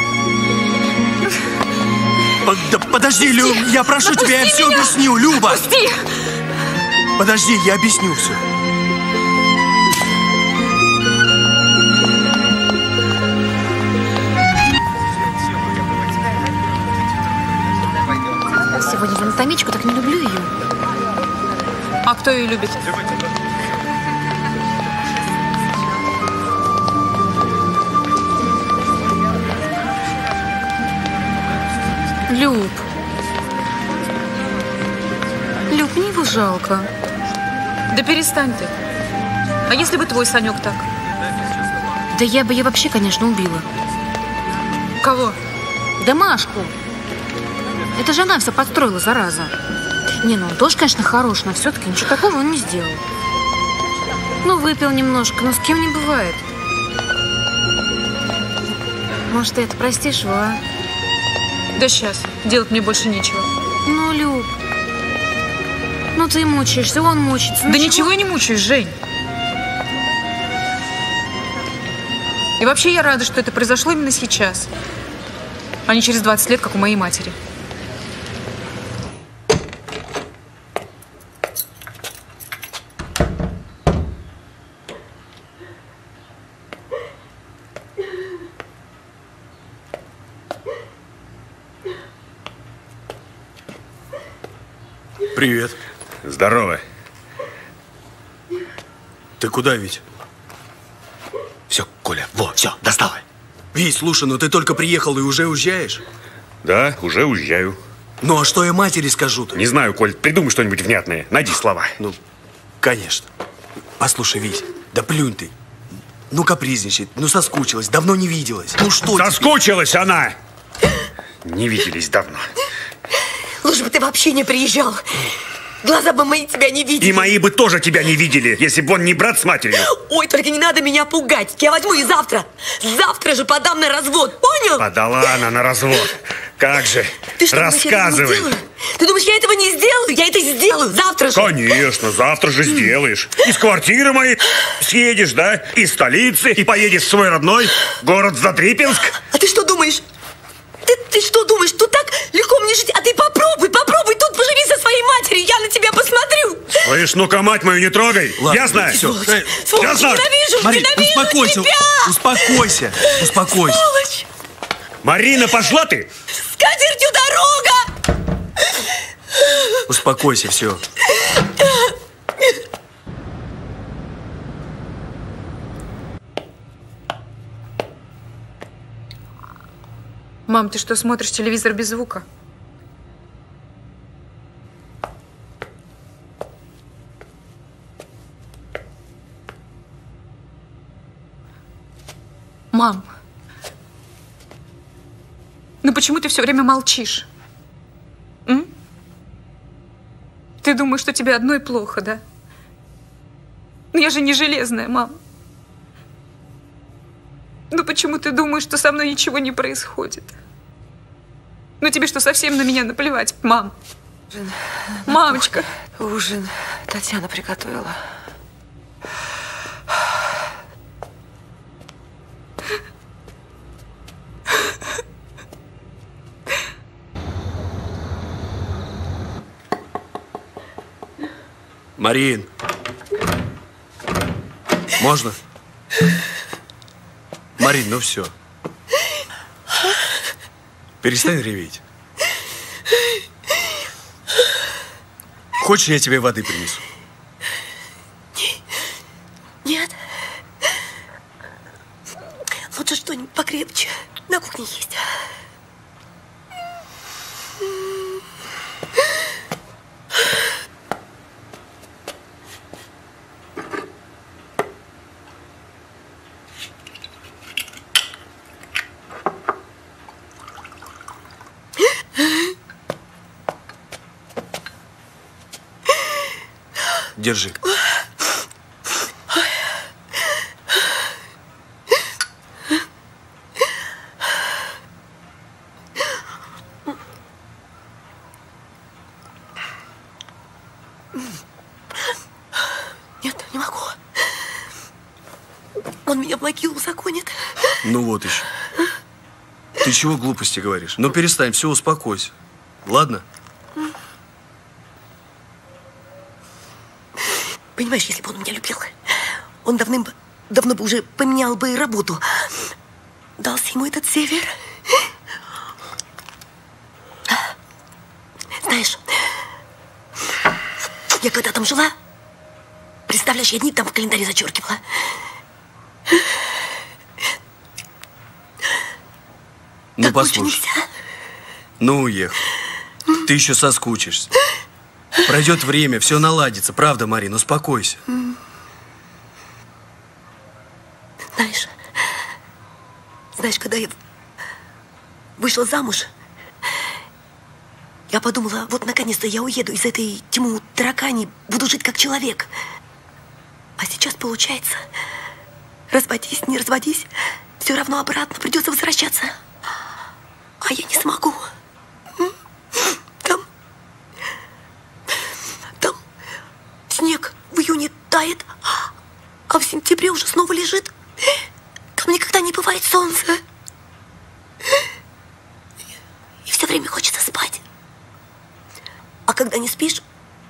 Под, да подожди, Люб, я прошу Отпусти тебя, я все меня! объясню, Люба! Отпусти! Подожди, я объясню все. Сегодня в анатомичку, так не люблю ее. А кто ее любит? Люб. Люб, мне его жалко. Да перестань ты. А если бы твой Санек так? Да я бы ее вообще, конечно, убила. Кого? Да Машку. Это же она все подстроила, зараза. Не, ну он тоже, конечно, хорош, но все-таки ничего такого он не сделал. Ну, выпил немножко, но с кем не бывает. Может, ты это простишь его, а? Да сейчас. Делать мне больше нечего. Ну, Люб. Ну, ты мучаешься, он мучается. Да ничего я не мучаюсь, Жень. И вообще я рада, что это произошло именно сейчас, а не через двадцать лет, как у моей матери. Привет. Здорово. Ты куда, Вить? Все, Коля, во, все, доставай. Вить, слушай, ну ты только приехал и уже уезжаешь? Да, уже уезжаю. Ну а что я матери скажу-то? Не знаю, Коль, придумай что-нибудь внятное. Найди слова. Ну, конечно. Послушай, Вить, да плюнь ты. Ну капризничает, ну соскучилась, давно не виделась. Ну что Соскучилась тебе? Она! Не виделись давно. Лучше бы ты вообще не приезжал. Глаза бы мои тебя не видели. И мои бы тоже тебя не видели, если бы он не брат с матерью. Ой, только не надо меня пугать. Я возьму и завтра. Завтра же подам на развод, понял? Подала она на развод. Как же? Ты что, рассказывай. Думаешь, ты думаешь, я этого не сделаю? Я это сделаю завтра же. Конечно, завтра же сделаешь. Из квартиры моей съедешь, да? Из столицы. И поедешь в свой родной город Затрипинск. А ты что думаешь? Ты, ты что думаешь, тут так легко мне жить? А ты попробуй, попробуй, тут поживи со своей матерью, я на тебя посмотрю. Слышь, ну-ка, мать мою не трогай. Ладно, ясно? Все. Сволочь, Ясно? ненавижу, Марин, ненавижу успокойся, тебя. успокойся, успокойся. Сволочь. Марина, пошла ты! С катертью дорога! Успокойся, все. Мам, ты что, смотришь телевизор без звука? Мам, ну почему ты все время молчишь? М? Ты думаешь, что тебе одной плохо, да? Ну я же не железная, мам. Ну почему ты думаешь, что со мной ничего не происходит? Ну тебе что, совсем на меня наплевать, мам? Мамочка. Ужин Татьяна приготовила. Марин. Можно? Марин, ну все. Перестань реветь. Хочешь, я тебе воды принесу? Нет. Лучше что-нибудь покрепче. На кухне есть. Держи. Нет, не могу. Он меня в могилу загонит. Ну вот еще. Ты чего глупости говоришь? Ну перестань, все, успокойся. Ладно? Понимаешь, если бы он меня любил, он давным, давно бы уже поменял бы работу. Дался ему этот север. Знаешь, я когда там жила, представляешь, я дни там в календаре зачеркивала. Ну так послушай. Ну уехал. Ты еще соскучишься. Пройдет время, все наладится. Правда, Марина, успокойся. Знаешь, знаешь, когда я вышла замуж, я подумала, вот наконец-то я уеду из этой тьмы таракани, буду жить как человек. А сейчас получается, разводись, не разводись, все равно обратно придется возвращаться. А я не смогу. Там, там снег в июне тает, а в сентябре уже снова лежит. Там никогда не бывает солнца. И все время хочется спать. А когда не спишь,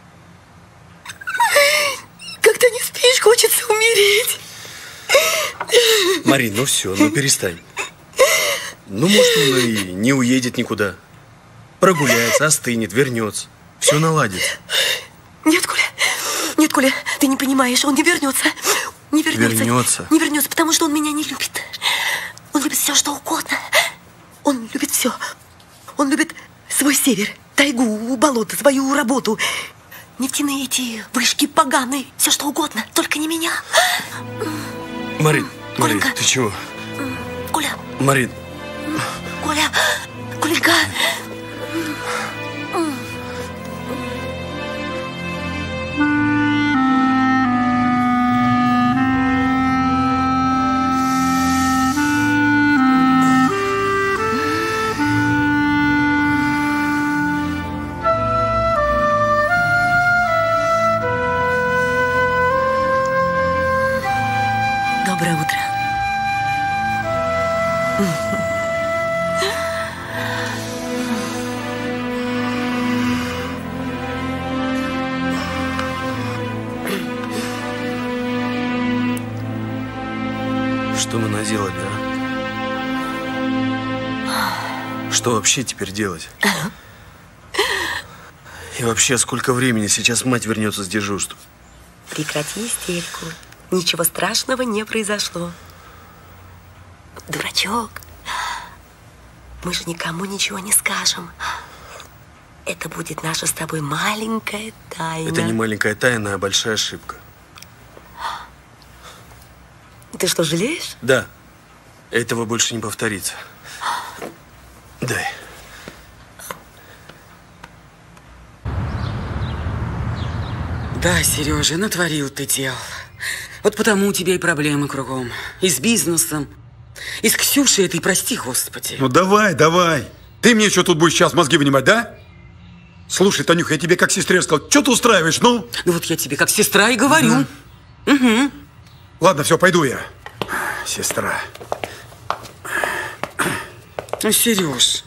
когда не спишь, хочется умереть. Марин, ну все, ну перестань. Ну, может, он и не уедет никуда. Прогуляется, остынет, вернется. Все наладится. Нет, Коля, нет, Коля, ты не понимаешь, он не вернется. Не вернется. Вернется. Не вернется, потому что он меня не любит. Он любит все, что угодно. Он любит все. Он любит свой север, тайгу, болото, свою работу. Нефтяные эти вышки поганые, все что угодно, только не меня. Марин, Марин, Коленька. ты чего? Коля. Марин. Коля, Коленька. Доброе утро. Что мы наделали, а? Что вообще теперь делать? И вообще, сколько времени сейчас мать вернется с дежурства? Прекрати истерику. Ничего страшного не произошло. Дурачок. Мы же никому ничего не скажем. Это будет наша с тобой маленькая тайна. Это не маленькая тайна, а большая ошибка. Ты что, жалеешь? Да. Этого больше не повторится. Дай. Да, Сережа, натворил ты дел. Вот потому у тебя и проблемы кругом. И с бизнесом, и с Ксюшей этой, прости, Господи. Ну давай, давай. Ты мне что тут будешь сейчас мозги вынимать, да? Слушай, Танюха, я тебе как сестре сказал, что ты устраиваешь, ну? Ну вот я тебе как сестра и говорю. Угу. Угу. Ладно, все, пойду я. Сестра. Ну, Сереж.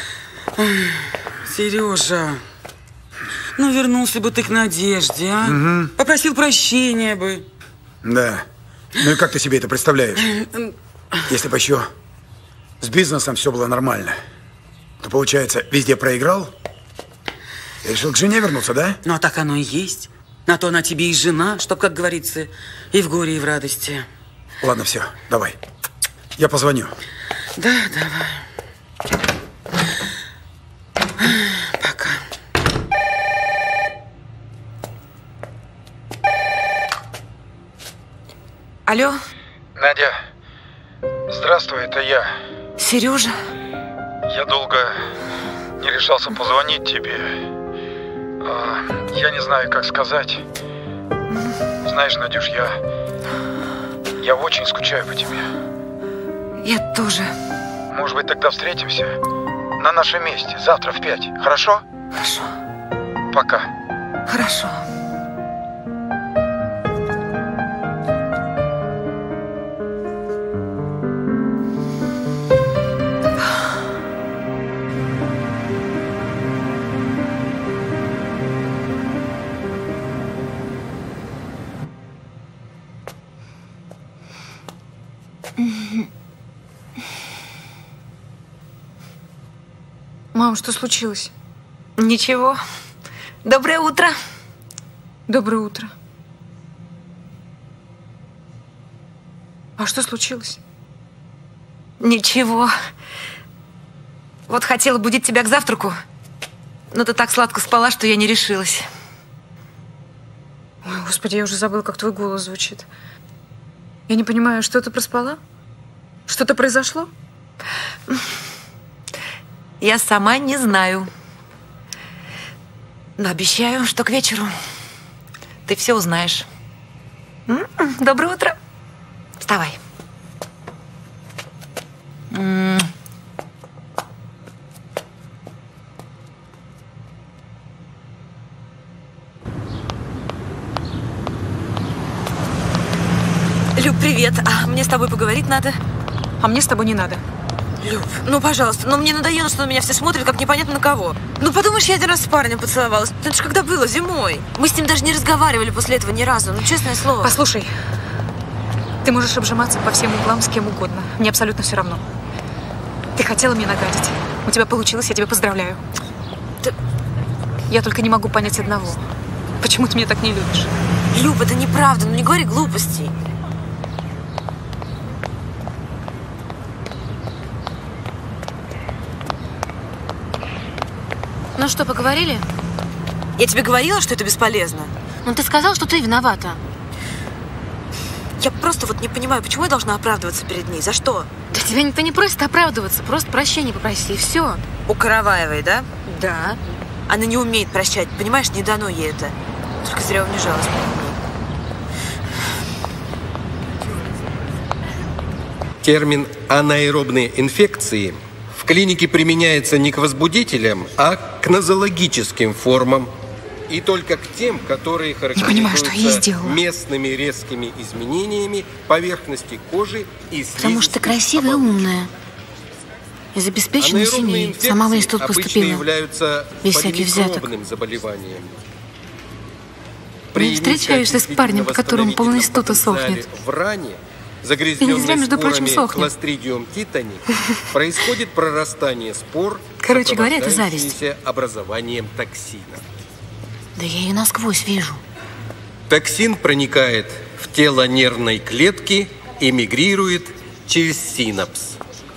Сережа. Ну, вернулся бы ты к Надежде, а? Угу. Попросил прощения бы. Да. Ну и как ты себе это представляешь? Если бы еще с бизнесом все было нормально, то, получается, везде проиграл и решил к жене вернуться, да? Ну, а так оно и есть. На то она тебе и жена, чтоб, как говорится, и в горе, и в радости. Ладно, все, давай. Я позвоню. Да, давай. Пока. Алло? Надя, здравствуй, это я. Сережа? Я долго не решался позвонить тебе. Я не знаю, как сказать. Знаешь, Надюш, я... Я очень скучаю по тебе. Я тоже. Может быть, тогда встретимся? На нашем месте, завтра в пять. Хорошо? Хорошо. Пока. Хорошо. Мам, что случилось? Ничего. Доброе утро. Доброе утро. А что случилось? Ничего. Вот хотела будить тебя к завтраку, но ты так сладко спала, что я не решилась. Ой, Господи, я уже забыла, как твой голос звучит. Я не понимаю, что ты проспала? Что-то произошло? Я сама не знаю. Но обещаю, что к вечеру ты все узнаешь. М-м, доброе утро. Вставай. М-м. Люб, привет. А мне с тобой поговорить надо? А мне с тобой не надо. Люб, ну, пожалуйста, ну мне надоело, что на меня все смотрят, как непонятно на кого. Ну, подумаешь, я один раз с парнем поцеловалась. Это же когда было, зимой. Мы с ним даже не разговаривали после этого ни разу, ну, честное слово. Послушай, ты можешь обжиматься по всем углам с кем угодно. Мне абсолютно все равно. Ты хотела мне нагадить. У тебя получилось, я тебя поздравляю. Ты... Я только не могу понять одного. Почему ты меня так не любишь? Люб, это неправда, ну не говори глупостей. Ну что, поговорили? Я тебе говорила, что это бесполезно. Ну ты сказал, что ты виновата. Я просто вот не понимаю, почему я должна оправдываться перед ней? За что? Да тебя никто не просит оправдываться, просто прощения попроси, и все. У Караваевой, да? Да. Она не умеет прощать, понимаешь, не дано ей это. Только зря унижалась перед ней. Термин «анаэробные инфекции» в клинике применяется не к возбудителям, а к нозологическим формам. И только к тем, которые характеризуются местными резкими изменениями поверхности кожи и слизистой. Потому что ты красивая и умная. Из обеспеченной семьи. Сама в институт поступила. Являются без всяких взяток. Заболеванием. Не встречаешься с парнем, по которому пол института сохнет. В ране, и не зря, между прочим, сохнет. Clostridium tetani, происходит прорастание спор, короче говоря, это зависть. Образованием токсина. Да я ее насквозь вижу. Токсин проникает в тело нервной клетки и мигрирует через синапс.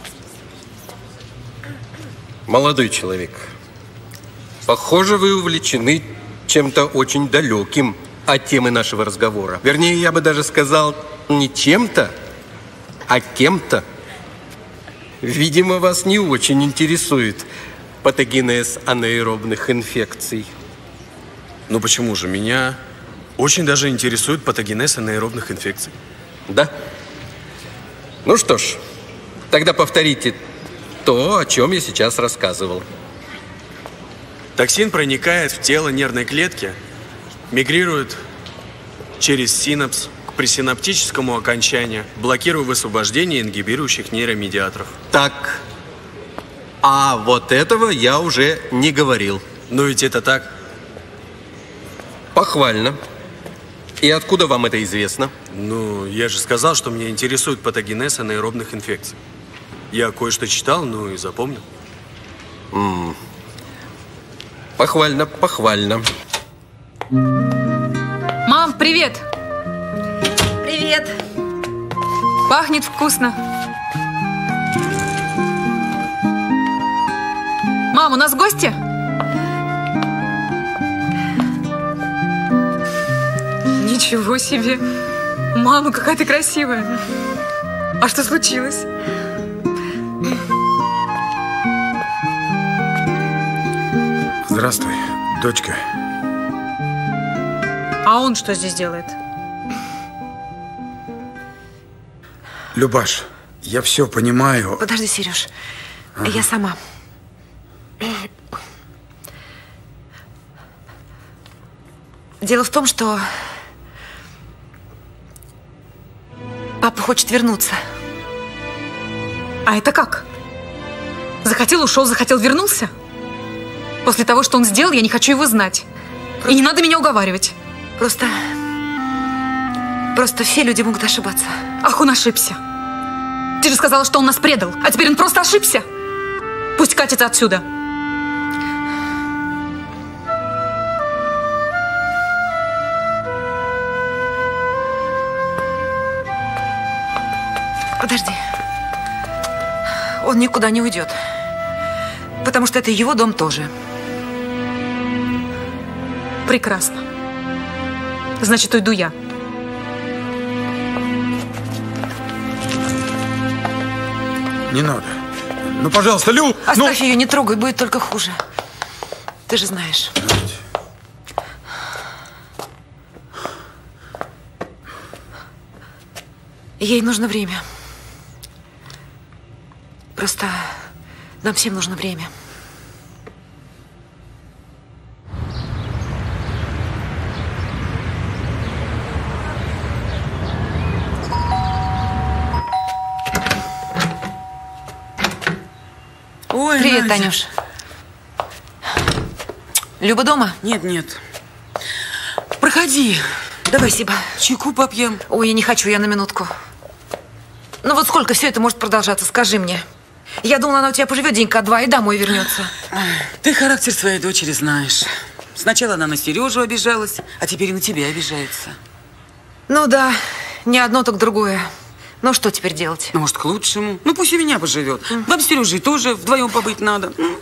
Молодой человек, похоже, вы увлечены чем-то очень далеким от темы нашего разговора. Вернее, я бы даже сказал, не чем-то, а кем-то. Видимо, вас не очень интересует патогенез анаэробных инфекций. Ну почему же? Меня очень даже интересует патогенез анаэробных инфекций. Да? Ну что ж, тогда повторите то, о чем я сейчас рассказывал. Токсин проникает в тело нервной клетки, мигрирует через синапс к пресинаптическому окончанию, блокируя высвобождение ингибирующих нейромедиаторов. Так, а вот этого я уже не говорил. Но ведь это так. Похвально. И откуда вам это известно? Ну, я же сказал, что меня интересует патогенез анаэробных инфекций. Я кое-что читал, ну и запомнил. М-м. Похвально, похвально. Мам, привет! Привет! Пахнет вкусно. Мам, у нас гости? Ничего себе! Мама, какая ты красивая! А что случилось? Здравствуй, дочка. А он что здесь делает? Любаш, я все понимаю. Подожди, Сереж. Ага. Я сама. Дело в том, что папа хочет вернуться. А это как? Захотел, ушел, захотел, вернулся? После того, что он сделал, я не хочу его знать. И не надо меня уговаривать. Просто... Просто все люди могут ошибаться. Ах, он ошибся. Ты же сказала, что он нас предал. А теперь он просто ошибся. Пусть катится отсюда. Подожди. Он никуда не уйдет. Потому что это его дом тоже. Прекрасно. Значит, уйду я. Не надо. Ну, пожалуйста, Лю! Оставь ну... ее, не трогай, будет только хуже. Ты же знаешь. Ей нужно время. Просто нам всем нужно время. Ой, привет, Надя. Танюш. Люба дома? Нет, нет. Проходи. Давай, Спасибо. Чайку попьем. Ой, я не хочу, я на минутку. Ну вот сколько все это может продолжаться, скажи мне. Я думала, она у тебя поживет денька-два и домой вернется. Ты характер своей дочери знаешь. Сначала она на Сережу обижалась, а теперь и на тебя обижается. Ну да, не одно, так другое. Ну что теперь делать? Ну, может, к лучшему. Ну, пусть у меня поживет. Mm. Вам с Сережей тоже вдвоем побыть надо. Mm.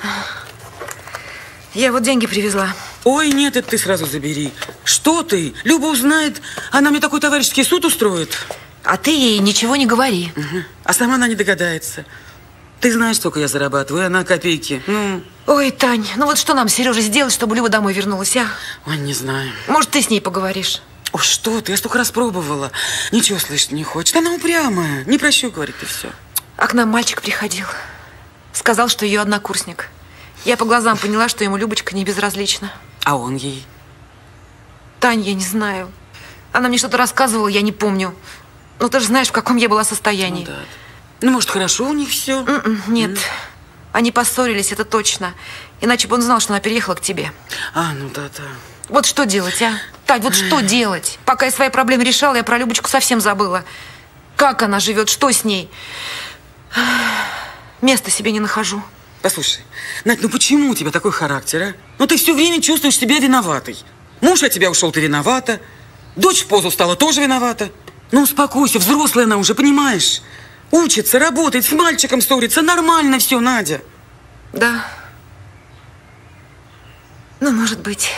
Я вот деньги привезла. Ой, нет, это ты сразу забери. Что ты? Люба узнает, она мне такой товарищеский суд устроит. А ты ей ничего не говори. Угу. А сама она не догадается. Ты знаешь, сколько я зарабатываю, она копейки. Ну. Ой, Тань, ну вот что нам с Сережей сделать, чтобы Люба домой вернулась, а? Ой, не знаю. Может, ты с ней поговоришь? О, что ты, я столько раз пробовала. Ничего слышать не хочет. Она упрямая. Не прощу, говорит, и все. А к нам мальчик приходил. Сказал, что ее однокурсник. Я по глазам поняла, что ему Любочка не безразлична. А он ей? Тань, я не знаю. Она мне что-то рассказывала, я не помню. Но ты же знаешь, в каком я была состоянии. Ну, да. Ну, может, хорошо у них все? Mm-mm, нет. Mm. Они поссорились, это точно. Иначе бы он знал, что она переехала к тебе. А, ну да-да. Вот что делать, а? Тань, вот что делать? Пока я свои проблемы решала, я про Любочку совсем забыла. Как она живет, что с ней? Места себе не нахожу. Послушай, Надь, ну почему у тебя такой характер, а? Ну ты все время чувствуешь себя виноватой. Муж от тебя ушел, ты виновата. Дочь в позу стала, тоже виновата. Ну успокойся, взрослая она уже, понимаешь? Учится, работает, с мальчиком ссорится. Нормально все, Надя. Да. Ну, может быть.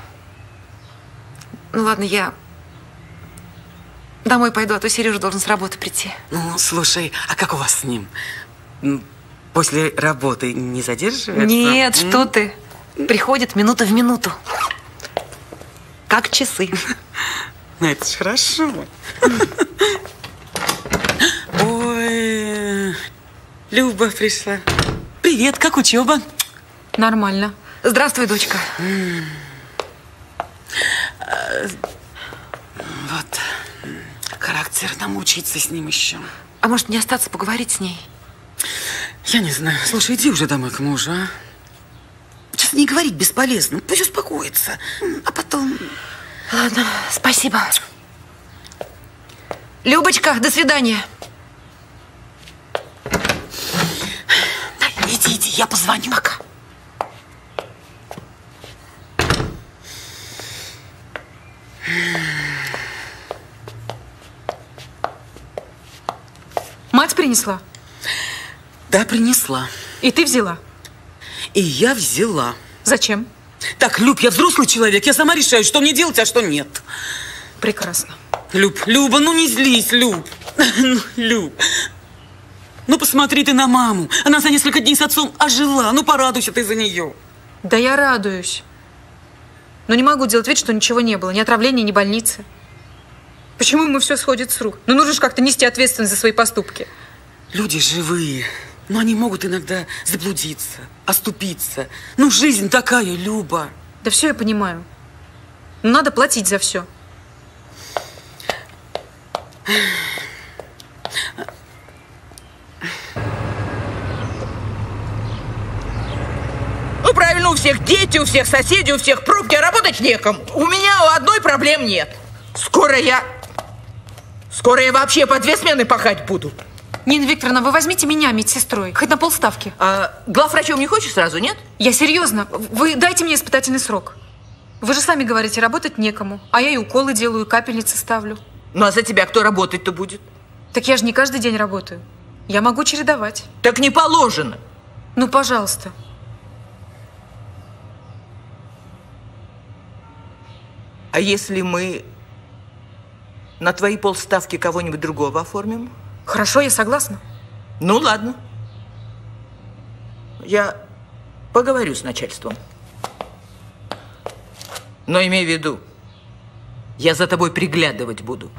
Ну ладно, я домой пойду, а то Сережа должен с работы прийти. Ну, слушай, а как у вас с ним? После работы не задерживается? Нет, что ты. Приходит минута в минуту. Как часы. Ну, это ж хорошо. Ой. Люба пришла. Привет, как учеба? Нормально. Здравствуй, дочка. Вот. Характер, нам учиться с ним еще. А может, не остаться поговорить с ней? Я не знаю. Слушай, иди уже домой к мужу, а? Сейчас не говорить бесполезно. Пусть успокоится. А потом... Ладно, спасибо. Любочка, до свидания. Да, иди, иди, я позвоню. Пока. Мать принесла? Да, принесла. И ты взяла? И я взяла. Зачем? Так, Люб, я взрослый человек. Я сама решаю, что мне делать, а что нет. Прекрасно. Люб, Люба, ну не злись, Люб. Ну, Люб. Ну, посмотри ты на маму. Она за несколько дней с отцом ожила. Ну, порадуйся ты за нее. Да я радуюсь. Но не могу делать вид, что ничего не было. Ни отравления, ни больницы. Почему ему все сходит с рук? Ну, нужно же как-то нести ответственность за свои поступки. Люди живые. Но они могут иногда заблудиться, оступиться. Ну, жизнь такая, Люба. Да все я понимаю. Но надо платить за все. Ну, правильно, у всех дети, у всех соседей, у всех пробки, а работать некому. У меня у одной проблем нет. Скоро я... Скоро я вообще по две смены пахать буду. Нина Викторовна, вы возьмите меня медсестрой, хоть на полставки. А главврачом не хочешь сразу, нет? Я серьезно. Вы дайте мне испытательный срок. Вы же сами говорите, работать некому. А я и уколы делаю, и капельницы ставлю. Ну, а за тебя кто работать-то будет? Так я же не каждый день работаю. Я могу чередовать. Так не положено. Ну, пожалуйста. А если мы на твои полставки кого-нибудь другого оформим? Хорошо, я согласна. Ну, ладно. Я поговорю с начальством. Но имей в виду, я за тобой приглядывать буду.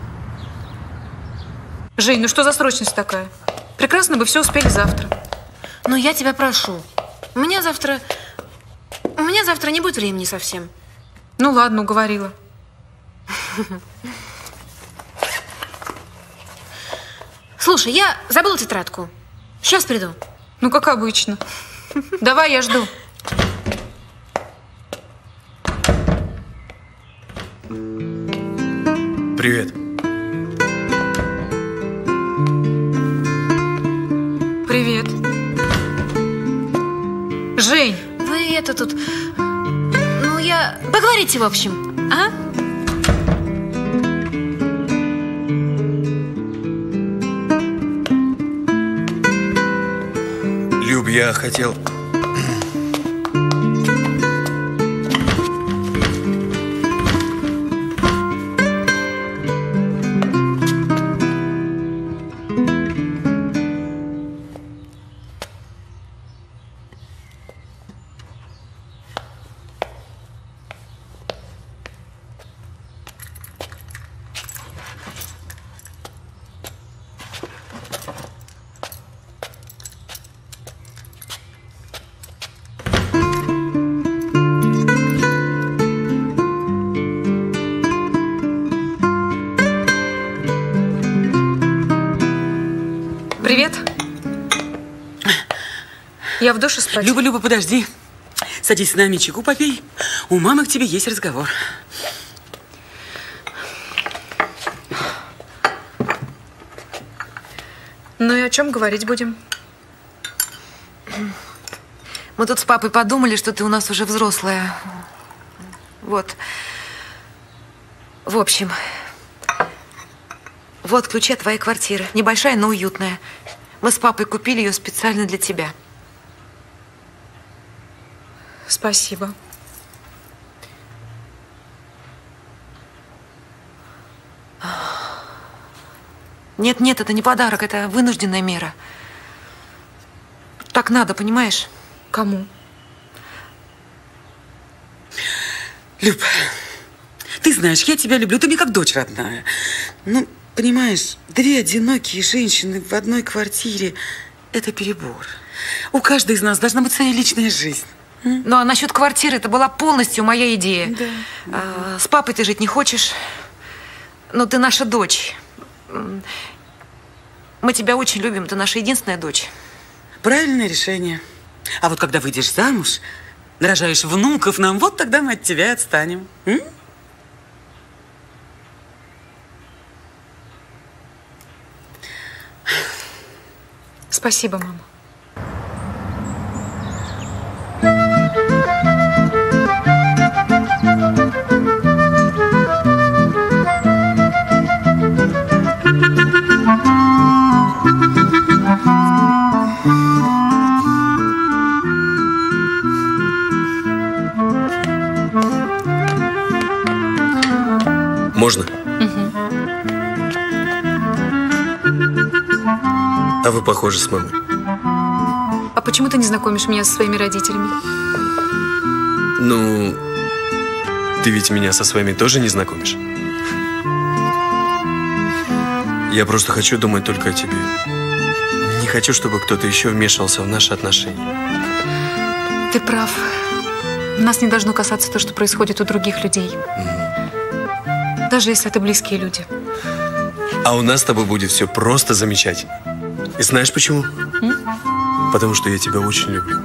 Жень, ну что за срочность такая? Прекрасно бы все успели завтра. Ну, я тебя прошу. У меня завтра... У меня завтра не будет времени совсем. Ну, ладно, уговорила. Слушай, я забыла тетрадку. Сейчас приду. Ну, как обычно. Давай, я жду. Привет. Привет. Жень. Вы это тут... Ну, я... Поговорите, в общем, а? Люб, я хотел... Привет. Я в душе спать. Люба, Люба, подожди. Садись с нами, чайку попей. У мамы к тебе есть разговор. Ну и о чем говорить будем? Мы тут с папой подумали, что ты у нас уже взрослая. Вот. В общем, вот ключи от твоей квартиры. Небольшая, но уютная. Мы с папой купили ее специально для тебя. Спасибо. Нет, нет, это не подарок, это вынужденная мера. Так надо, понимаешь? Кому? Люб, ты знаешь, я тебя люблю, ты мне как дочь родная. Ну, понимаешь, две одинокие женщины в одной квартире, это перебор. У каждой из нас должна быть своя личная жизнь. Ну, а насчет квартиры, это была полностью моя идея. Да. А, с папой ты жить не хочешь. Но ты наша дочь. Мы тебя очень любим, ты наша единственная дочь. Правильное решение. А вот когда выйдешь замуж, нарожаешь внуков нам, вот тогда мы от тебя отстанем. М? Спасибо, мама. Можно? Угу. А вы похожи с мамой. А почему ты не знакомишь меня со своими родителями? Ну, ты ведь меня со своими тоже не знакомишь. Я просто хочу думать только о тебе. Не хочу, чтобы кто-то еще вмешивался в наши отношения. Ты прав. Нас не должно касаться то, что происходит у других людей. Mm. Даже если это близкие люди. А у нас с тобой будет все просто замечательно. И знаешь почему? М? Потому что я тебя очень люблю.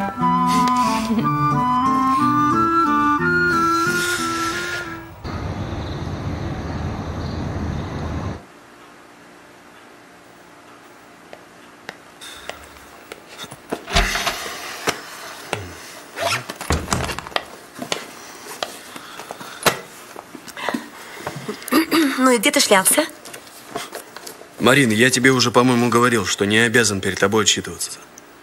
Ну и где ты шлялся? Марина, я тебе уже, по-моему, говорил, что не обязан перед тобой отчитываться.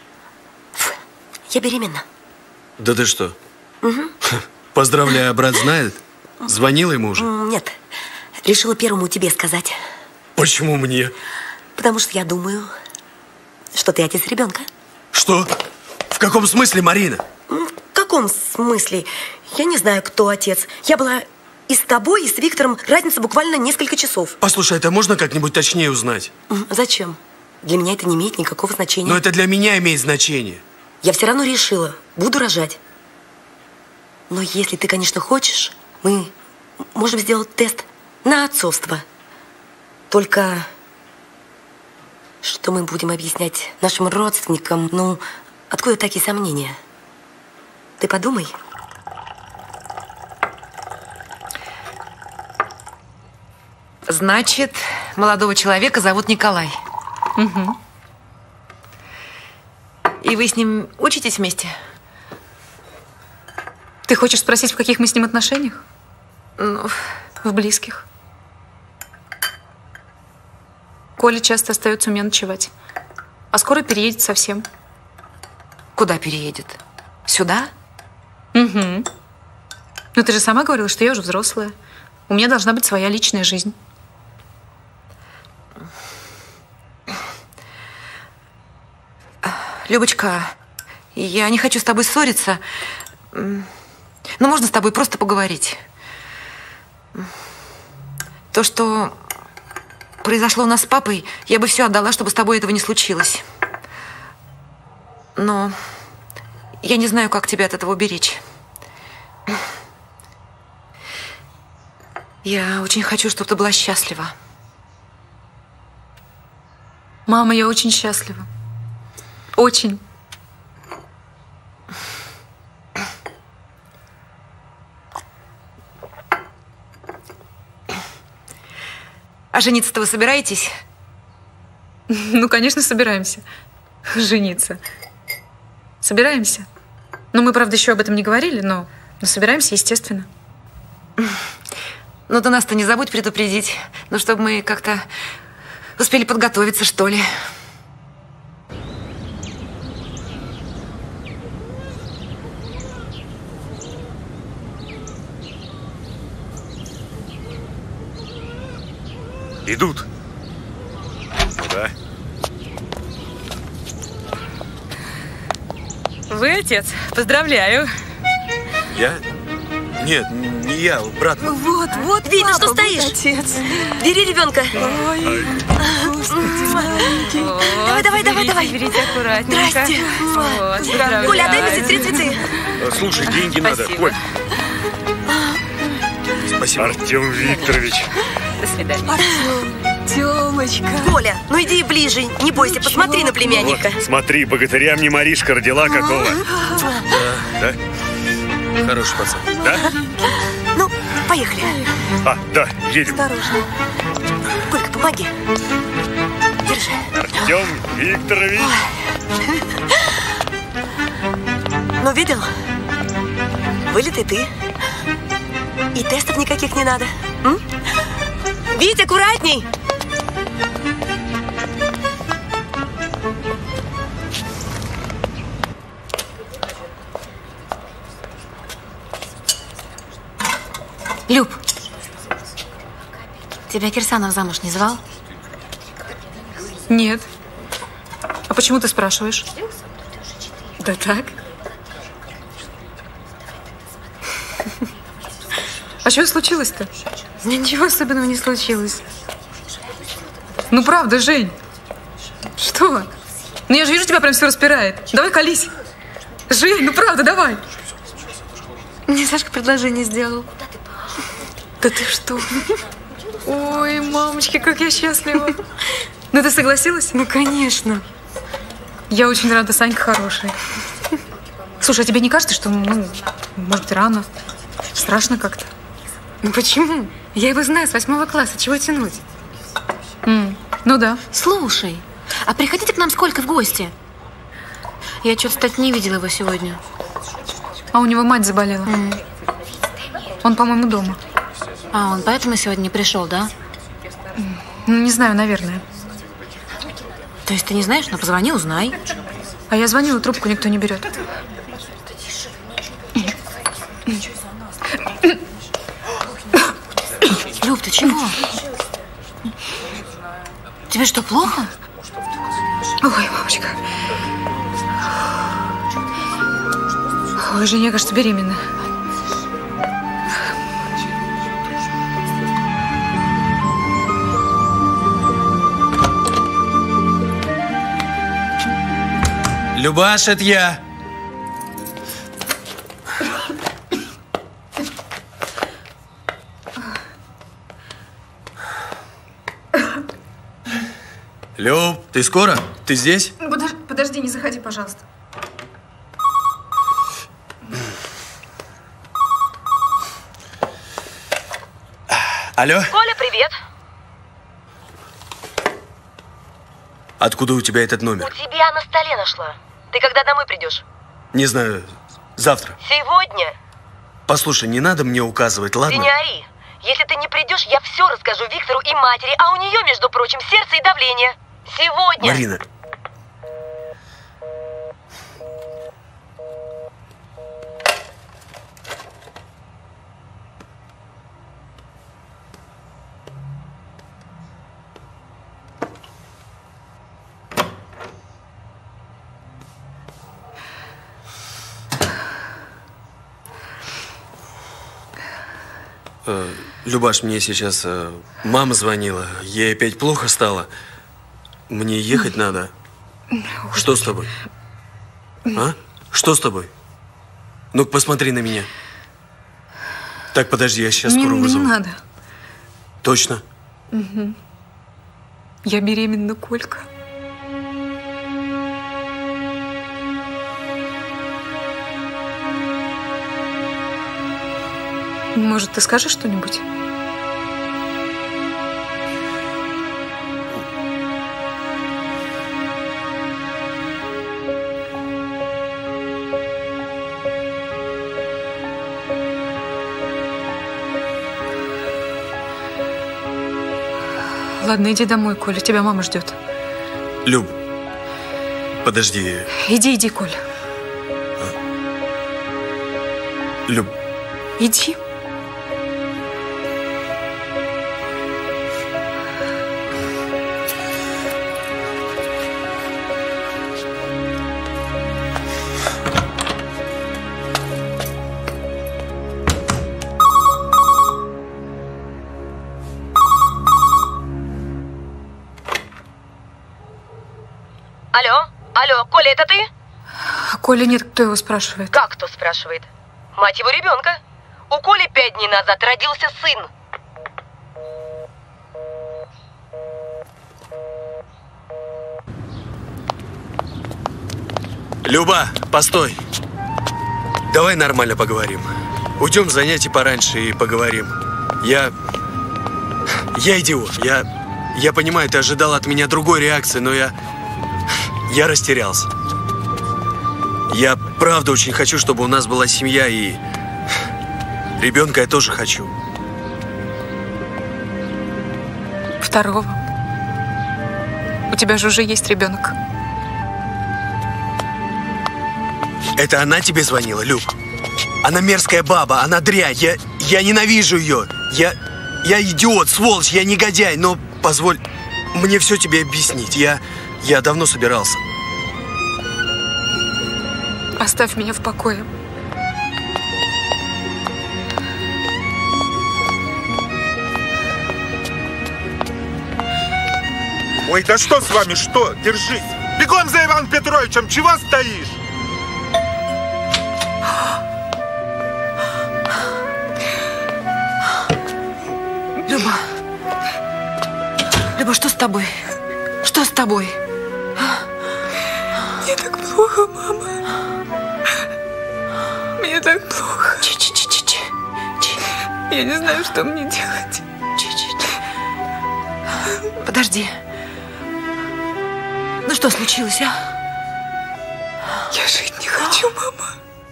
Я беременна. Да ты что? Угу. Поздравляю, брат знает? Звонила ему уже? Нет. Решила первому тебе сказать. Почему мне? Потому что я думаю, что ты отец ребенка. Что? В каком смысле, Марина? В каком смысле? Я не знаю, кто отец. Я была и с тобой, и с Виктором. Разница буквально несколько часов. Послушай, это можно как-нибудь точнее узнать? Зачем? Для меня это не имеет никакого значения. Но это для меня имеет значение. Я все равно решила. Буду рожать. Но если ты, конечно, хочешь, мы можем сделать тест на отцовство. Только что мы будем объяснять нашим родственникам? Ну, откуда такие сомнения? Ты подумай. Значит, молодого человека зовут Николай. Угу. И вы с ним учитесь вместе? Ты хочешь спросить, в каких мы с ним отношениях? Ну, в близких. Коля часто остается у меня ночевать. А скоро переедет совсем. Куда переедет? Сюда? Угу. Ну, ты же сама говорила, что я уже взрослая. У меня должна быть своя личная жизнь. Любочка, я не хочу с тобой ссориться, но можно с тобой просто поговорить. То, что произошло у нас с папой, я бы все отдала, чтобы с тобой этого не случилось. Но я не знаю, как тебя от этого уберечь. Я очень хочу, чтобы ты была счастлива. Мама, я очень счастлива. Очень. А жениться-то вы собираетесь? Ну, конечно, собираемся. Жениться. Собираемся. Ну, мы, правда, еще об этом не говорили, но, но собираемся, естественно. Ну, ты нас-то не забудь предупредить. Ну, чтобы мы как-то успели подготовиться, что ли. Идут. Ну да. Вы отец. Поздравляю. Я? Нет, не я, брат. Вот, вот, видно, что стоишь. Отец. Бери ребенка. Ой. Давай, давай, давай, давай. Берите аккуратненько. Здрасте. Вот, Коля, отдай мне сестре цветы. Слушай, деньги надо. Коль. Спасибо. Артем Викторович. До свидания. Артем, Тёмочка. Коля, ну иди ближе. Не бойся, посмотри на племянника. Вот, смотри, богатыря мне Маришка родила какого. Да. Да? Хороший пацан. Да? Ну, поехали. А, да, едем. Осторожно. Колька, помоги. Держи. Артем Викторович. Ну, видел? Вылитый ты. И тестов никаких не надо. М? Вить, аккуратней! Люб, тебя Кирсанов замуж не звал? Нет. А почему ты спрашиваешь? Да так. А что случилось-то? Ничего особенного не случилось. Ну правда, Жень. Что? Ну я же вижу, тебя прям все распирает. Давай колись. Жень, ну правда, давай. Мне Сашка предложение сделал. Да ты что? Ой, мамочки, как я счастлива. Ну ты согласилась? Ну, конечно. Я очень рада, Санька хороший. Слушай, а тебе не кажется, что, ну, может быть, рано? Страшно как-то? Ну почему? Я его знаю с восьмого класса. Чего тянуть? Mm, ну да. Слушай, а приходите к нам сколько в гости? Я что-то, кстати, не видела его сегодня. А у него мать заболела. Mm. Он, по-моему, дома. А, он поэтому сегодня не пришел, да? Ну, не знаю, наверное. То есть ты не знаешь, но позвони, узнай. А я звонила, трубку никто не берет. Люб, ты чего? Тебе что, плохо? Ой, мамочка. Ой, Женя, я, кажется, беременна. Любаш, это я. Люб, ты скоро? Ты здесь? Подожди, подожди, не заходи, пожалуйста. Алло? Коля, привет. Откуда у тебя этот номер? У тебя на столе нашла. Ты когда домой придешь? Не знаю, завтра. Сегодня. Послушай, не надо мне указывать, ладно? Ты не ори. Если ты не придешь, я все расскажу Виктору и матери, а у нее, между прочим, сердце и давление. Сегодня. Марина. Любаш, мне сейчас э, мама звонила. Ей опять плохо стало. Мне ехать надо. Что с тобой? А? Что с тобой? Ну-ка, посмотри на меня. Так, подожди, я сейчас не, скоро не вызову. Не надо. Точно? Угу. Я беременна, Колька. Может, ты скажешь что-нибудь? Ладно, иди домой, Коля, тебя мама ждет. Люб, подожди. Иди, иди, Коля. Люб. Иди. Алло, алло, Коля, это ты? А Коля нет, кто его спрашивает? Как кто спрашивает? Мать его ребенка. У Коли пять дней назад родился сын. Люба, постой. Давай нормально поговорим. Уйдем с занятий пораньше и поговорим. Я... Я идиот. Я... Я понимаю, ты ожидал от меня другой реакции, но я... Я растерялся. Я правда очень хочу, чтобы у нас была семья, и... Ребенка я тоже хочу. Второго. У тебя же уже есть ребенок. Это она тебе звонила, Люб? Она мерзкая баба, она дрянь. Я, я ненавижу ее. Я, я идиот, сволочь, я негодяй. Но позволь мне все тебе объяснить. Я, я давно собирался. Оставь меня в покое. Ой, да что с вами, что? Держись. Бегом за Иваном Петровичем, чего стоишь? Люба. Люба, что с тобой? Что с тобой? Мне так плохо, мама. Мне так плохо. Чи-чи-чи-чи-чи. Я не знаю, что мне делать. Чи-чи-чи. Подожди. Ну что случилось, а? Я жить не хочу, мама.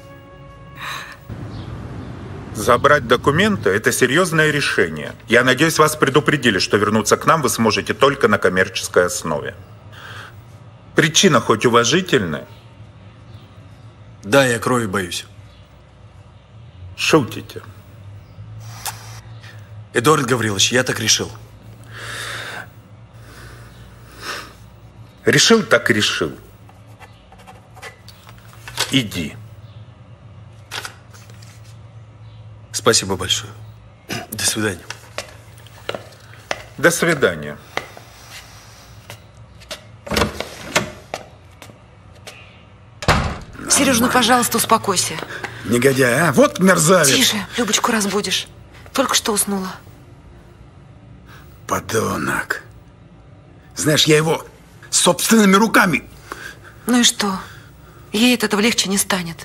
Забрать документы – это серьезное решение. Я надеюсь, вас предупредили, что вернуться к нам вы сможете только на коммерческой основе. Причина хоть уважительная? Да, я крови боюсь. Шутите. Эдуард Гаврилович, я так решил. Решил, так решил. Иди. Спасибо большое. До свидания. До свидания. Сережа, ну, пожалуйста, успокойся. Негодяй, а? Вот мерзавец. Тише, Любочку разбудишь. Только что уснула. Подонок. Знаешь, я его собственными руками. Ну и что? Ей от этого легче не станет.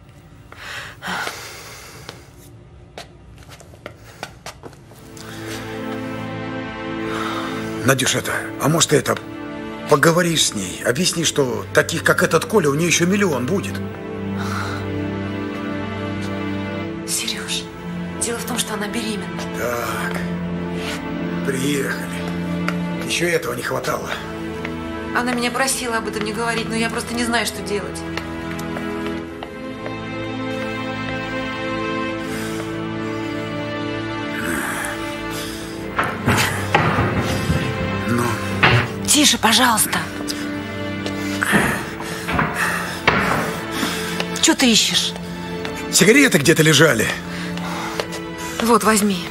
Надюш, это, а может ты это, поговоришь с ней, объясни, что таких, как этот Коля, у нее еще миллион будет. Сереж, дело в том, что она беременна. Так, приехали. Еще этого не хватало. Она меня просила об этом не говорить, но я просто не знаю, что делать. Ну. Тише, пожалуйста. Что ты ищешь? Сигареты где-то лежали. Вот, возьми.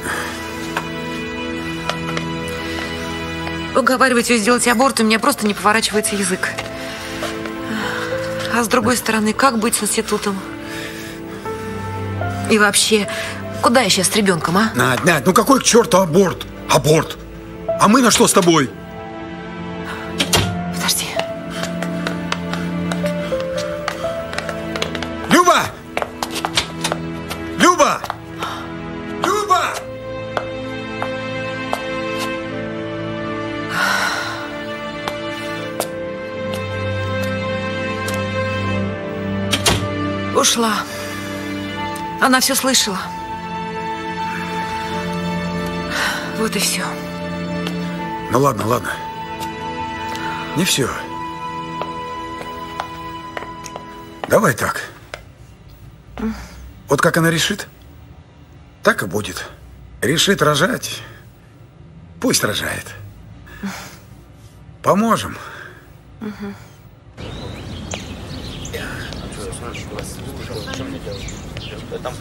Уговаривать ее сделать аборт, у меня просто не поворачивается язык. А с другой стороны, как быть с институтом? И вообще, куда я сейчас с ребенком, а? Надь, Надь, ну какой к черту аборт? Аборт. А мы на что с тобой? Подожди. Люба! Люба! Люба! Ушла. Она все слышала. Вот и все. Ну ладно, ладно. Не все. Давай так. Вот как она решит, так и будет. Решит рожать, пусть рожает. Поможем. Угу. Там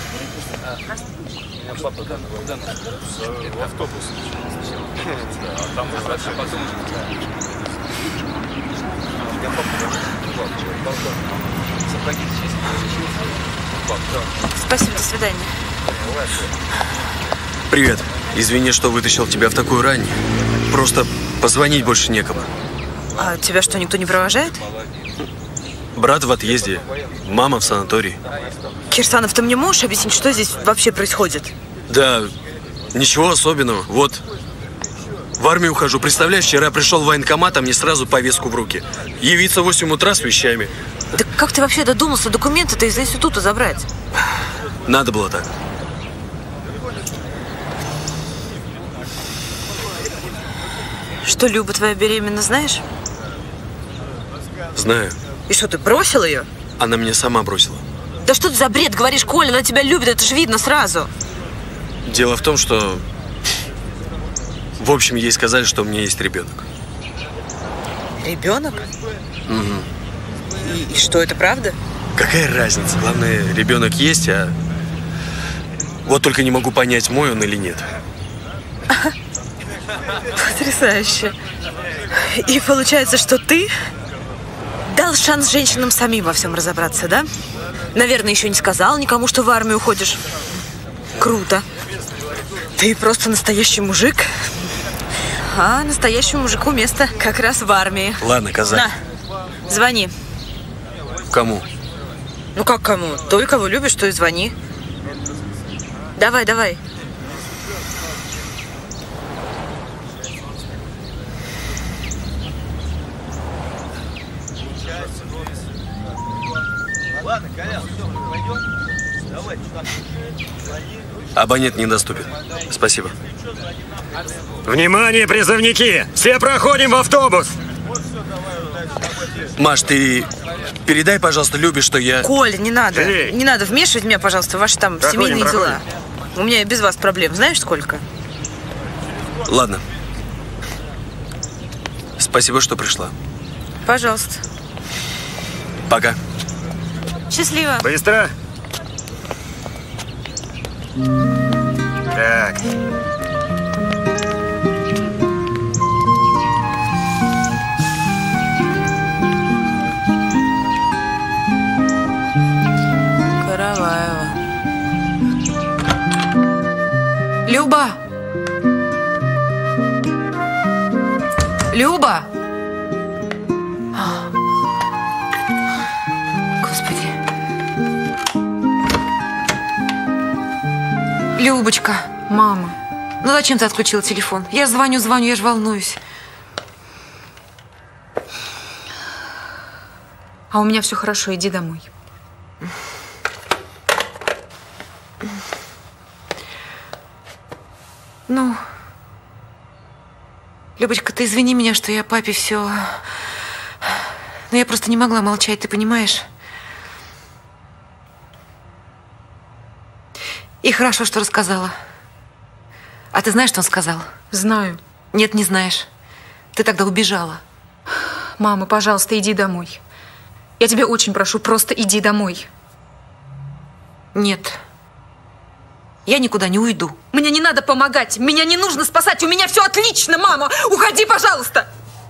меня папа в автобус. А там дальше потом. Спасибо, до свидания. Привет. Извини, что вытащил тебя в такую рань. Просто позвонить больше некому. А тебя что, никто не провожает? Брат в отъезде, мама в санатории. Кирсанов, ты мне можешь объяснить, что здесь вообще происходит? Да, ничего особенного. Вот, в армию ухожу. Представляешь, вчера пришел в военкомат, а мне сразу повестку в руки. Явиться в восемь утра с вещами. Да как ты вообще додумался документы-то из института забрать? Надо было так. Что, Люба твоя беременна, знаешь? Знаю. И что, ты бросил ее? Она меня сама бросила. Да что ты за бред говоришь, Коля? Она тебя любит, это же видно сразу. Дело в том, что... В общем, ей сказали, что у меня есть ребенок. Ребенок? Угу. И, и что, это правда? Какая разница? Главное, ребенок есть, а... Вот только не могу понять, мой он или нет. Потрясающе. И получается, что ты дал шанс женщинам самим во всем разобраться, да? Наверное, еще не сказал никому, что в армию уходишь. Круто. Ты просто настоящий мужик. А настоящему мужику место как раз в армии. Ладно, Казань. На, звони. Кому? Ну как кому? Той, кого любишь, то и звони. Давай, давай. Ладно, Колян, все, мы пойдем. Давай, Абонент недоступен. Спасибо. Внимание, призывники! Все проходим в автобус! Маш, ты передай, пожалуйста, Любе, что я... Коля, не надо. Эй. Не надо вмешивать меня, пожалуйста, в ваши там Проходим, семейные проходим. дела. У меня и без вас проблем. Знаешь, сколько? Ладно. Спасибо, что пришла. Пожалуйста. Пока. Счастливо. Быстро. Так. Караваева. Люба! Люба! Господи. Любочка. Мама. Ну зачем ты отключила телефон? Я звоню, звоню, я же волнуюсь. А у меня все хорошо, иди домой. Ну, Любочка, ты извини меня, что я папе все... Но я просто не могла молчать, ты понимаешь? И хорошо, что рассказала. А ты знаешь, что он сказал? Знаю. Нет, не знаешь. Ты тогда убежала. Мама, пожалуйста, иди домой. Я тебя очень прошу, просто иди домой. Нет. Я никуда не уйду. Мне не надо помогать. Меня не нужно спасать. У меня все отлично, мама. Уходи, пожалуйста.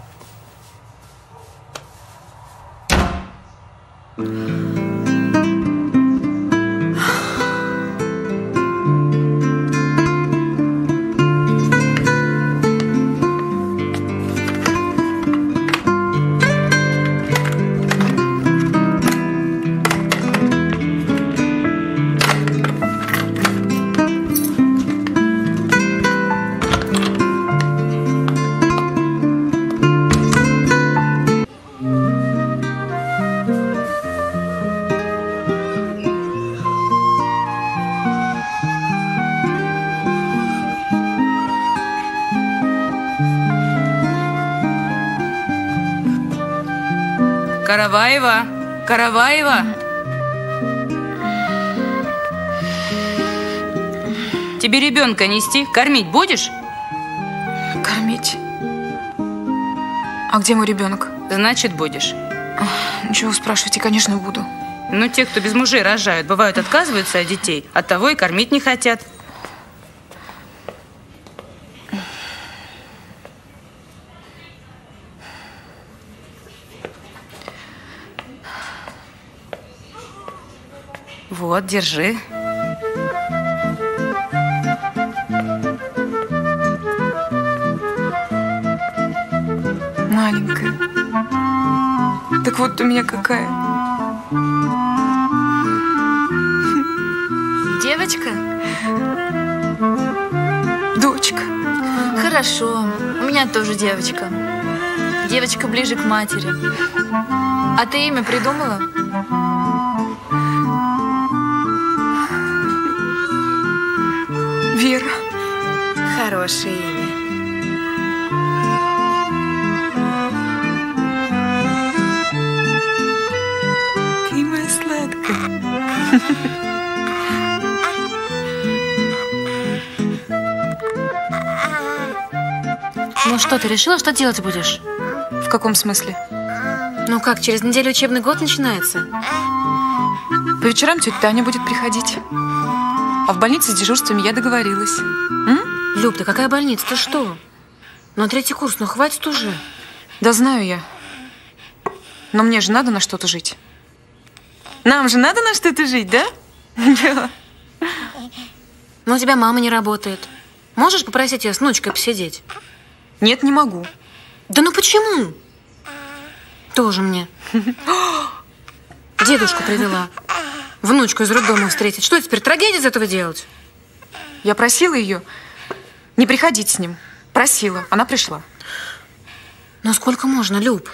Караваева, Караваева. Тебе ребенка нести? Кормить будешь? Кормить? А где мой ребенок? Значит, будешь. Ничего, спрашивайте, конечно, буду. Ну, те, кто без мужей рожают, бывают, отказываются от детей. Оттого и кормить не хотят. Вот, держи. Маленькая. Так вот у меня какая. Девочка? Дочка. Хорошо. У меня тоже девочка. Девочка ближе к матери. А ты имя придумала? Вера. Хорошее имя. Ты моя сладкая. Ну что, ты решила, что делать будешь? В каком смысле? Ну как, через неделю учебный год начинается? По вечерам тетя Таня будет приходить. А в больнице с дежурствами я договорилась. М? Люб, да какая больница? Ты что? На третий курс, ну хватит уже. Да знаю я. Но мне же надо на что-то жить. Нам же надо на что-то жить, да? Да. Но у тебя мама не работает. Можешь попросить ее с внучкой посидеть? Нет, не могу. Да ну почему? Тоже мне. Дедушку привела. Внучку из роддома встретить. Что теперь, трагедию из этого делать? Я просила ее не приходить с ним. Просила. Она пришла. Но сколько можно, Люб?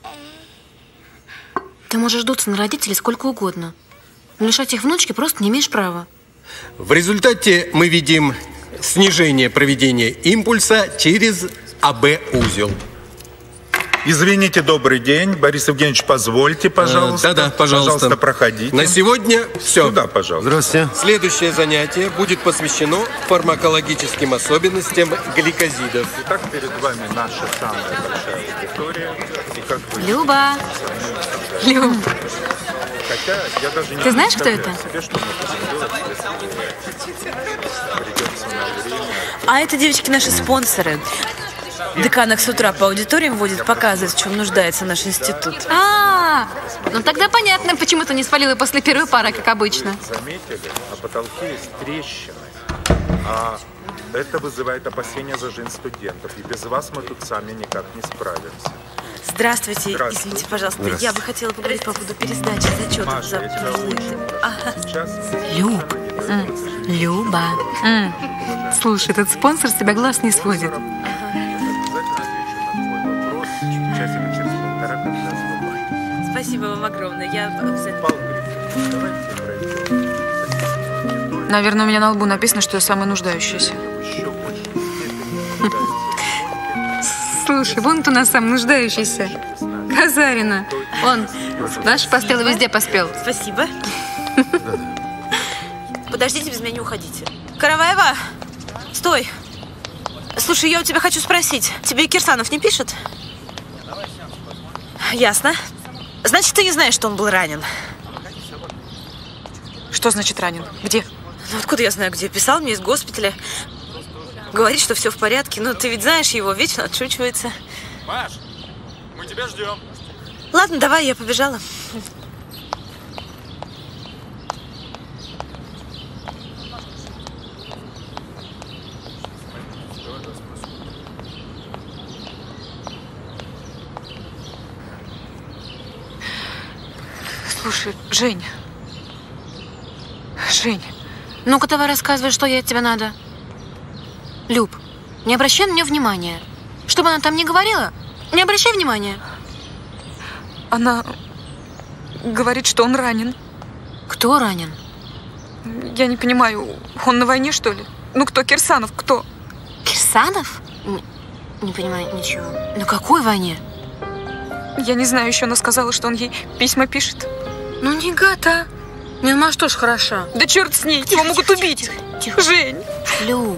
Ты можешь дуться на родителей сколько угодно. Но лишать их внучки просто не имеешь права. В результате мы видим снижение проведения импульса через а бэ узел. Извините, добрый день. Борис Евгеньевич, позвольте, пожалуйста. Да-да, пожалуйста. Пожалуйста, проходите. На сегодня все. Сюда, пожалуйста. Здравствуйте. Следующее занятие будет посвящено фармакологическим особенностям гликозидов. Итак, перед вами наша самая большая аудитория. И как вы... Люба. Люба. Хотя я даже не Ты знаешь, кто это? Себе, что мы будем делать, если придется на время. А это, девочки, наши спонсоры. Деканок с утра по аудиториям водит, показывает, в чем нуждается наш институт. А, ну тогда понятно, почему ты не спалила после первой пары, как обычно. Заметили, на потолке есть трещины. А это вызывает опасения за жизнь студентов. И без вас мы тут сами никак не справимся. Здравствуйте. Здравствуйте. Извините, пожалуйста. Здравствуйте. Я бы хотела поговорить по поводу пересдачи зачетов. Маша, за... я тебя очень Ага. Сейчас... Люб. Люба. М. Слушай, этот спонсор с тебя глаз не сводит. Спасибо вам огромное. Я обязательно... Наверное, у меня на лбу написано, что я самая нуждающаяся. Слушай, вон ты у нас сам нуждающийся. Казарина. Он, наш поспел и везде поспел. Спасибо. Подождите, без меня не уходите. Караваева, стой. Слушай, я у тебя хочу спросить. Тебе Кирсанов не пишет? Ясно. Значит, ты не знаешь, что он был ранен. Что значит ранен? Где? Ну, откуда я знаю, где? Писал мне из госпиталя. Говорит, что все в порядке. Но ты ведь знаешь его, вечно отшучивается. Маш, мы тебя ждем. Ладно, давай, я побежала. Слушай, Жень. Жень. Ну-ка, давай рассказывай, что ей от тебя надо. Люб, не обращай на нее внимания. Что бы она там ни говорила, не обращай внимания. Она говорит, что он ранен. Кто ранен? Я не понимаю, он на войне, что ли? Ну кто, Кирсанов, кто? Кирсанов? Не, не понимаю ничего. На какой войне? Я не знаю, еще она сказала, что он ей письма пишет. Ну не гад, а. Не, ну а что ж хороша. Да черт с ней, его могут убить. Тихо. Жень. Люб.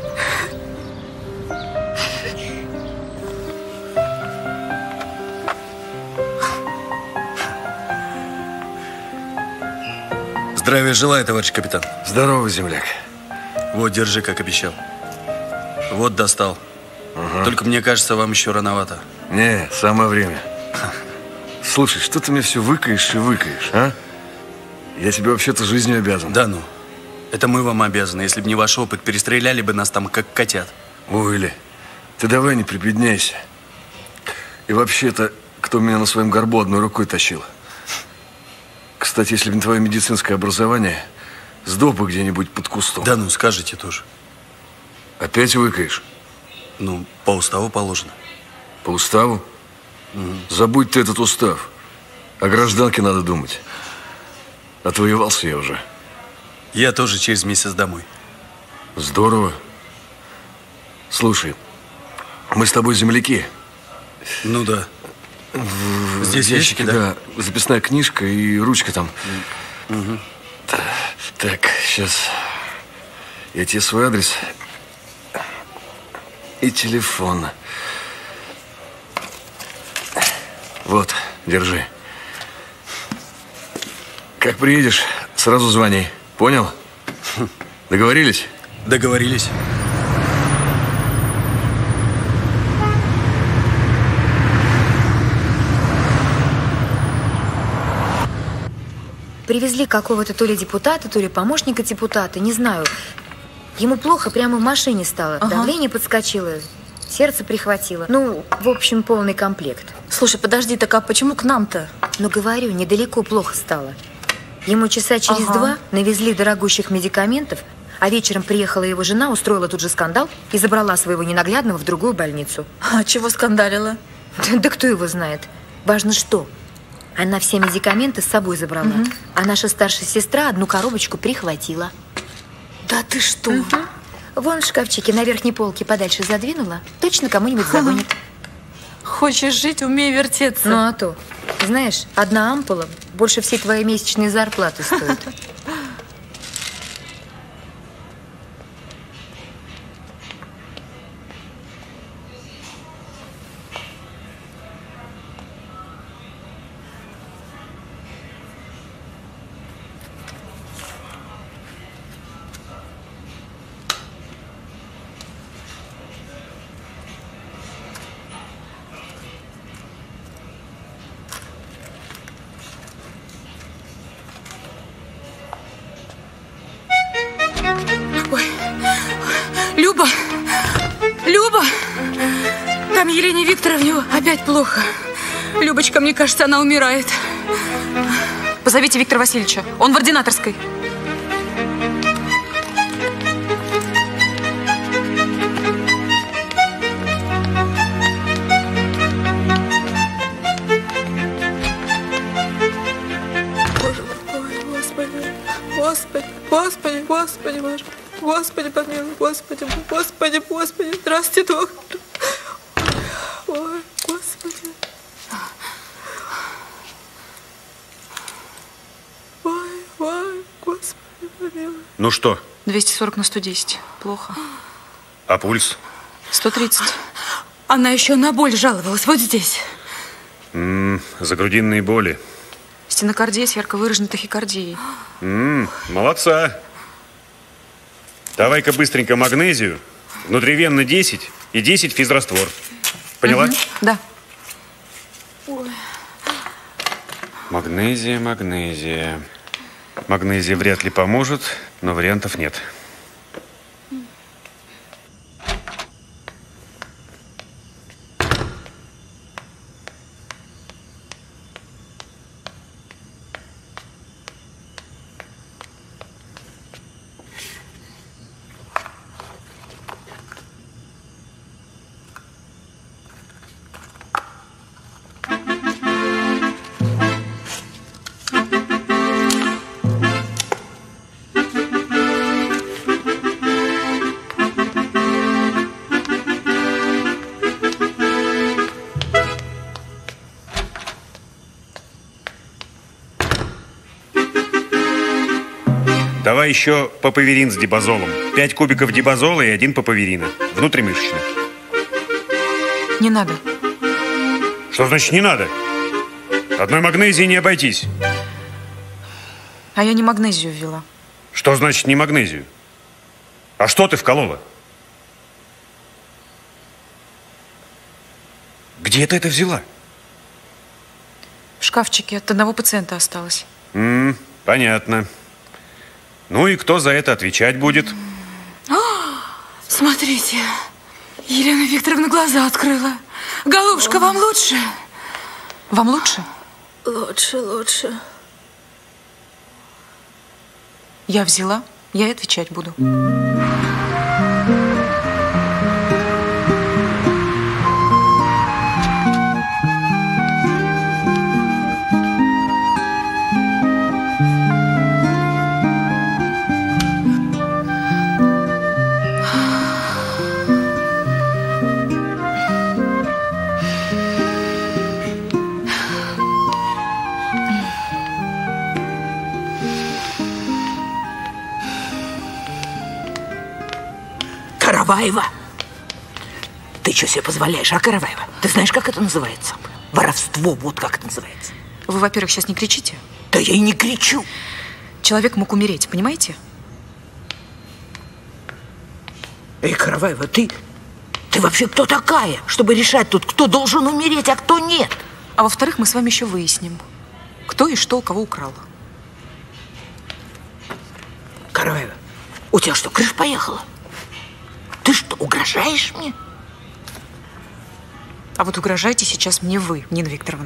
Здравия желаю, товарищ капитан. Здорово, земляк. Вот, держи, как обещал. Вот достал. Ага. Только мне кажется, вам еще рановато. Не, самое время. Слушай, что ты мне все выкаешь и выкаешь, а? Я тебе вообще-то жизнью обязан. Да ну. Это мы вам обязаны. Если бы не ваш опыт, перестреляли бы нас там, как котят. Уилли, ты давай не прибедняйся. И вообще-то, кто меня на своем горбу одной рукой тащил? Кстати, если бы не твое медицинское образование, сдох бы где-нибудь под кустом. Да ну, скажите тоже. Опять выкаешь? Ну, по уставу положено. По уставу? Угу. Забудь ты этот устав. О гражданке надо думать. Отвоевался я уже. Я тоже через месяц домой. Здорово. Слушай, мы с тобой земляки. Ну да. В Здесь ящики, да? Да. Записная книжка и ручка там. Угу. Так, сейчас я тебе свой адрес и телефон. Вот, держи. Как приедешь, сразу звони. Понял? Договорились? Договорились. Привезли какого-то то ли депутата, то ли помощника депутата, не знаю. Ему плохо прямо в машине стало. Ага. Давление подскочило, сердце прихватило. Ну, в общем, полный комплект. Слушай, подожди, так а почему к нам-то? Ну, говорю, недалеко плохо стало. Ему часа через Ага. два навезли дорогущих медикаментов, а вечером приехала его жена, устроила тут же скандал и забрала своего ненаглядного в другую больницу. А чего скандалила? Да, да кто его знает. Важно что. Она все медикаменты с собой забрала, угу. а наша старшая сестра одну коробочку прихватила. Да ты что? Угу. Вон в шкафчике на верхней полке подальше задвинула. Точно кому-нибудь загонит. Хочешь жить, умей вертеться. Ну а то. Знаешь, одна ампула больше всей твоей месячной зарплаты стоит. Люба! Люба! Там Елене Викторовне опять плохо. Любочка, мне кажется, она умирает. Позовите Виктора Васильевича. Он в ординаторской. Боже мой, Господи, Господи, Господи, Господи, Боже. Господи, помилуй, Господи, Господи, Господи, здравствуйте, доктор. Ой, Господи. Ой, ой, Господи, помилуй. Ну что? двести сорок на сто десять. Плохо. А пульс? сто тридцать. Она еще на боль жаловалась, вот здесь. М-м, загрудинные боли. Стенокардия с ярко выраженной тахикардией. М-м, молодца. Давай-ка быстренько магнезию, внутривенно десять и десять физраствор. Поняла? Угу, да. Ой. Магнезия, магнезия. Магнезия вряд ли поможет, но вариантов нет. Давай еще папаверин с дибазолом. Пять кубиков дибазола и один папаверина. Внутримышечно. Не надо. Что значит не надо? Одной магнезии не обойтись. А я не магнезию ввела. Что значит не магнезию? А что ты вколола? Где ты это взяла? В шкафчике от одного пациента осталось. М-м, Понятно. Ну и кто за это отвечать будет? Смотрите, Елена Викторовна глаза открыла. Голубушка, вам лучше? Вам лучше? Лучше, лучше. Я взяла, я и отвечать буду. Караваева! Ты что себе позволяешь, а, Караваева? Ты знаешь, как это называется? Воровство, вот как это называется. Вы, во-первых, сейчас не кричите. Да я и не кричу. Человек мог умереть, понимаете? Эй, Караваева, ты... Ты вообще кто такая, чтобы решать тут, кто должен умереть, а кто нет? А во-вторых, мы с вами еще выясним, кто и что у кого украл. Караваева, у тебя что, крыша поехала? Ты что, угрожаешь мне? А вот угрожаете сейчас мне вы, Нина Викторовна.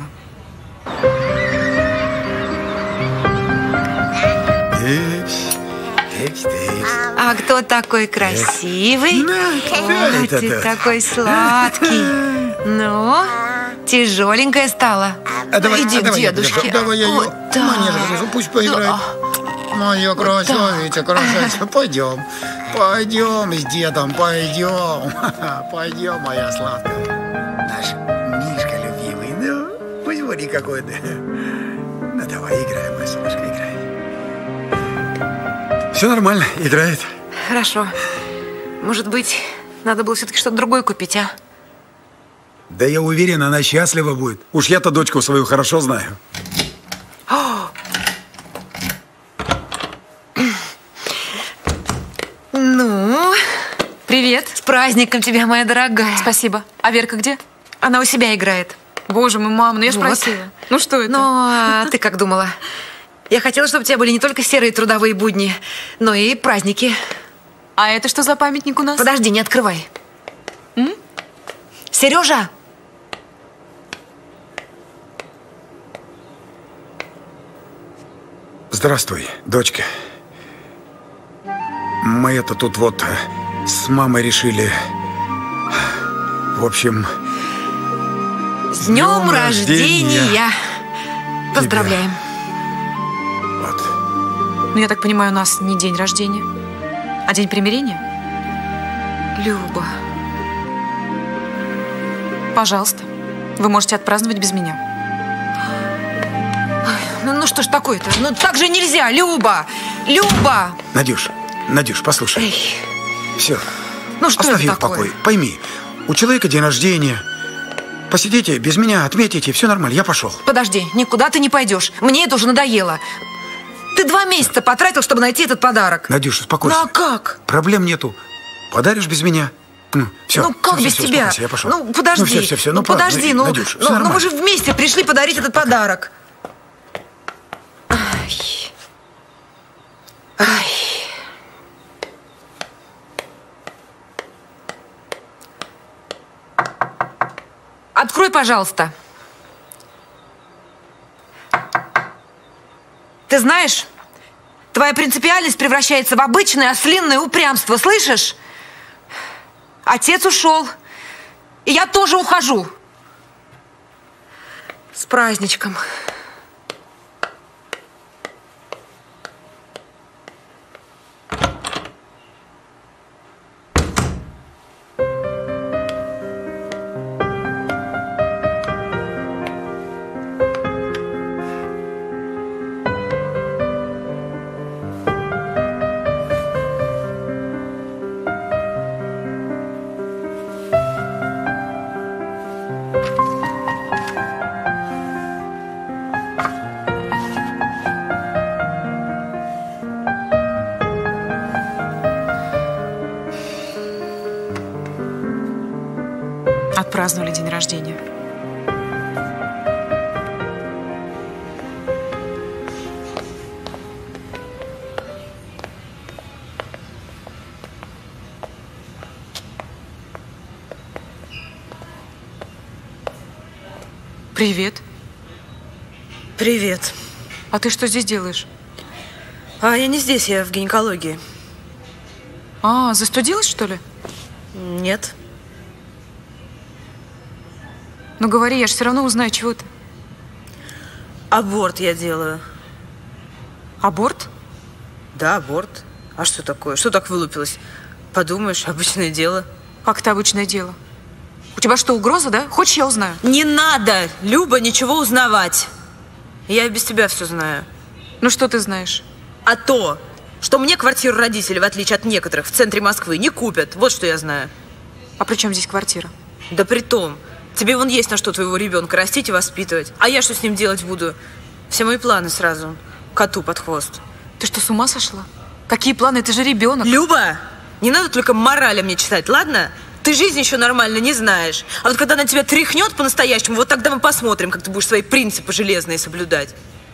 А кто такой красивый? О, ты такой сладкий. Ну, тяжеленькая стала. А давай, Иди а к давай я дедушке. подержу. Давай я ее Вот так. манежу подержу, пусть поиграет. Моя красавица, красавица, пойдем. Пойдем с дедом, пойдем. Пойдем, моя сладкая. Наш Мишка любимый. Ну, пусть будет какой-то. Ну, давай, играй, моя солнышко, играй. Все нормально, играет. Хорошо. Может быть, надо было все-таки что-то другое купить, а? Да я уверен, она счастлива будет. Уж я-то дочку свою хорошо знаю. Ну, привет. С праздником тебя, моя дорогая. Спасибо. А Верка где? Она у себя играет. Боже мой, мама, ну я ж Вот. просила. Ну что это? Ну, а ты как думала? Я хотела, чтобы у тебя были не только серые трудовые будни, но и праздники. А это что за памятник у нас? Подожди, не открывай. М? Сережа! Здравствуй, дочка. Мы это тут вот с мамой решили. В общем... С днем рождения! рождения. Поздравляем. Ну, я так понимаю, у нас не день рождения, а день примирения? Люба. Пожалуйста, вы можете отпраздновать без меня. Ну, ну что ж такое-то? Ну так же нельзя, Люба! Люба! Надюш, Надюш, послушай. Эй. Все. Ну что Оставь это ее в такое? покое. Пойми, у человека день рождения. Посидите без меня, отметите, все нормально, я пошел. Подожди, никуда ты не пойдешь. Мне это уже надоело. Ты два месяца потратил, чтобы найти этот подарок. Надюш, успокойся. Ну а как? Проблем нету. Подаришь без меня? Ну, все, ну как все, без все, тебя? успокойся, я пошел. Ну подожди. Ну, все, все, все. Ну, Ну, правда, подожди, ну, Надюш, все ну, ну нормально. мы же вместе пришли подарить этот подарок. Ай. Ай. Открой, пожалуйста. Ты знаешь, твоя принципиальность превращается в обычное ослинное упрямство, слышишь? Отец ушел, и я тоже ухожу. С праздничком. Отпраздновали день рождения. Привет. Привет. А ты что здесь делаешь? А я не здесь, я в гинекологии. А, застудилась, что ли? Нет. Ну говори, я же все равно узнаю, чего ты. Аборт я делаю. Аборт? Да, аборт. А что такое? Что так вылупилось? Подумаешь, обычное дело. Как это обычное дело? У тебя что, угроза, да? Хочешь, я узнаю? Не надо, Люба, ничего узнавать. Я без тебя все знаю. Ну что ты знаешь? А то, что мне квартиру родители, в отличие от некоторых, в центре Москвы не купят. Вот что я знаю. А при чем здесь квартира? Да при том, тебе вон есть на что твоего ребенка растить и воспитывать. А я что с ним делать буду? Все мои планы сразу коту под хвост. Ты что, с ума сошла? Какие планы? Ты же ребенок. Люба, не надо только морали мне читать, ладно? Ты жизнь еще нормально не знаешь. А вот когда она тебя тряхнет по-настоящему, вот тогда мы посмотрим, как ты будешь свои принципы железные соблюдать.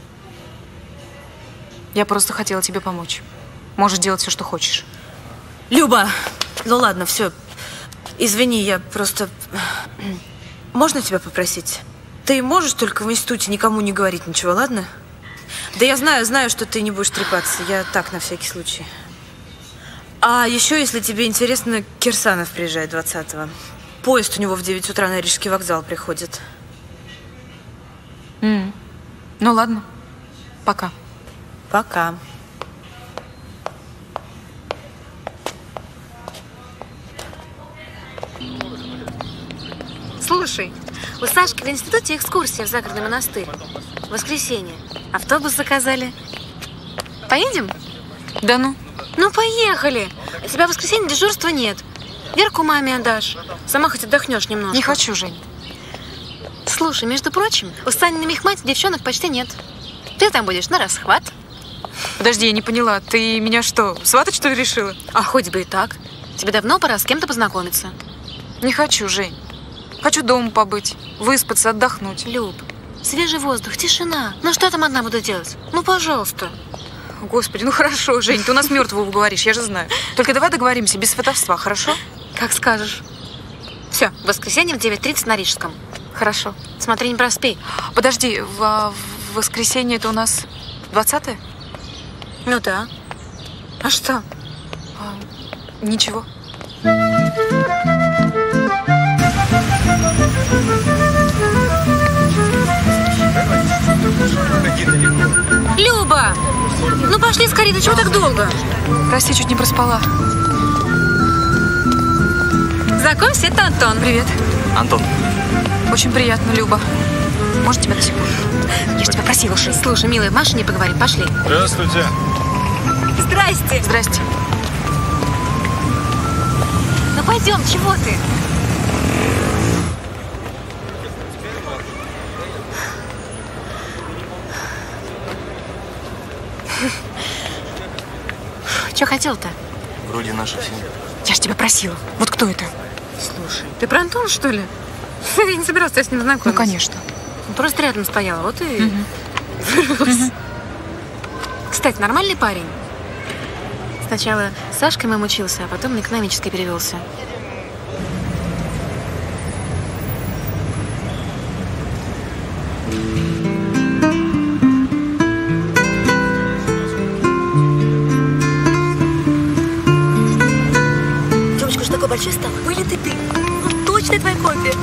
Я просто хотела тебе помочь. Можешь делать все, что хочешь. Люба, ну ладно, все. Извини, я просто... Можно тебя попросить? Ты можешь только в институте никому не говорить ничего, ладно? Да я знаю, знаю, что ты не будешь трепаться. Я так, на всякий случай. А еще, если тебе интересно, Кирсанов приезжает двадцатого. Поезд у него в девять утра на Рижский вокзал приходит. Mm. Ну ладно, пока. Пока. Слушай, у Сашки в институте экскурсия в загородный монастырь. В воскресенье. Автобус заказали. Поедем? Да ну. Ну, поехали. У тебя в воскресенье дежурства нет. Верку маме отдашь. Сама хоть отдохнешь немножко. Не хочу, Жень. Слушай, между прочим, у Сани на мехмате девчонок почти нет. Ты там будешь на расхват. Подожди, я не поняла. Ты меня что, сватать, что ли, решила? А хоть бы и так. Тебе давно пора с кем-то познакомиться. Не хочу, Жень. Хочу дома побыть, выспаться, отдохнуть. Люб, свежий воздух, тишина. Ну что я там одна буду делать? Ну, пожалуйста. Господи, ну хорошо, Жень, ты у нас мертвого говоришь, я же знаю. Только давай договоримся, без сватовства, хорошо? Как скажешь. Все, в воскресенье в девять тридцать на Рижском. Хорошо. Смотри, не проспей. Подожди, в, в воскресенье это у нас двадцатое? Ну да. А что? А, ничего. Люба! Ну пошли скорее, ты чего так долго? Прости, чуть не проспала. Знакомься, это Антон. Привет. Антон. Очень приятно, Люба. Может, тебя на секунду? Я же тебя просила, Ши. Слушай, милая, в машине поговорим, пошли. Здравствуйте. Здрасте. Здрасте. Ну пойдем, чего ты? Что хотел-то? Вроде наша семья. Я ж тебя просила. Вот кто это? Слушай, ты про Антона, что ли? Я не собиралась с ним знакомиться. Ну, конечно. Он просто рядом стояла, вот и... Угу. Угу. Кстати, нормальный парень? Сначала с Сашкой моим учился, а потом на экономическое перевелся. Девочка, что такой большой стал? Были ты ты. Ну, точно твоя копия.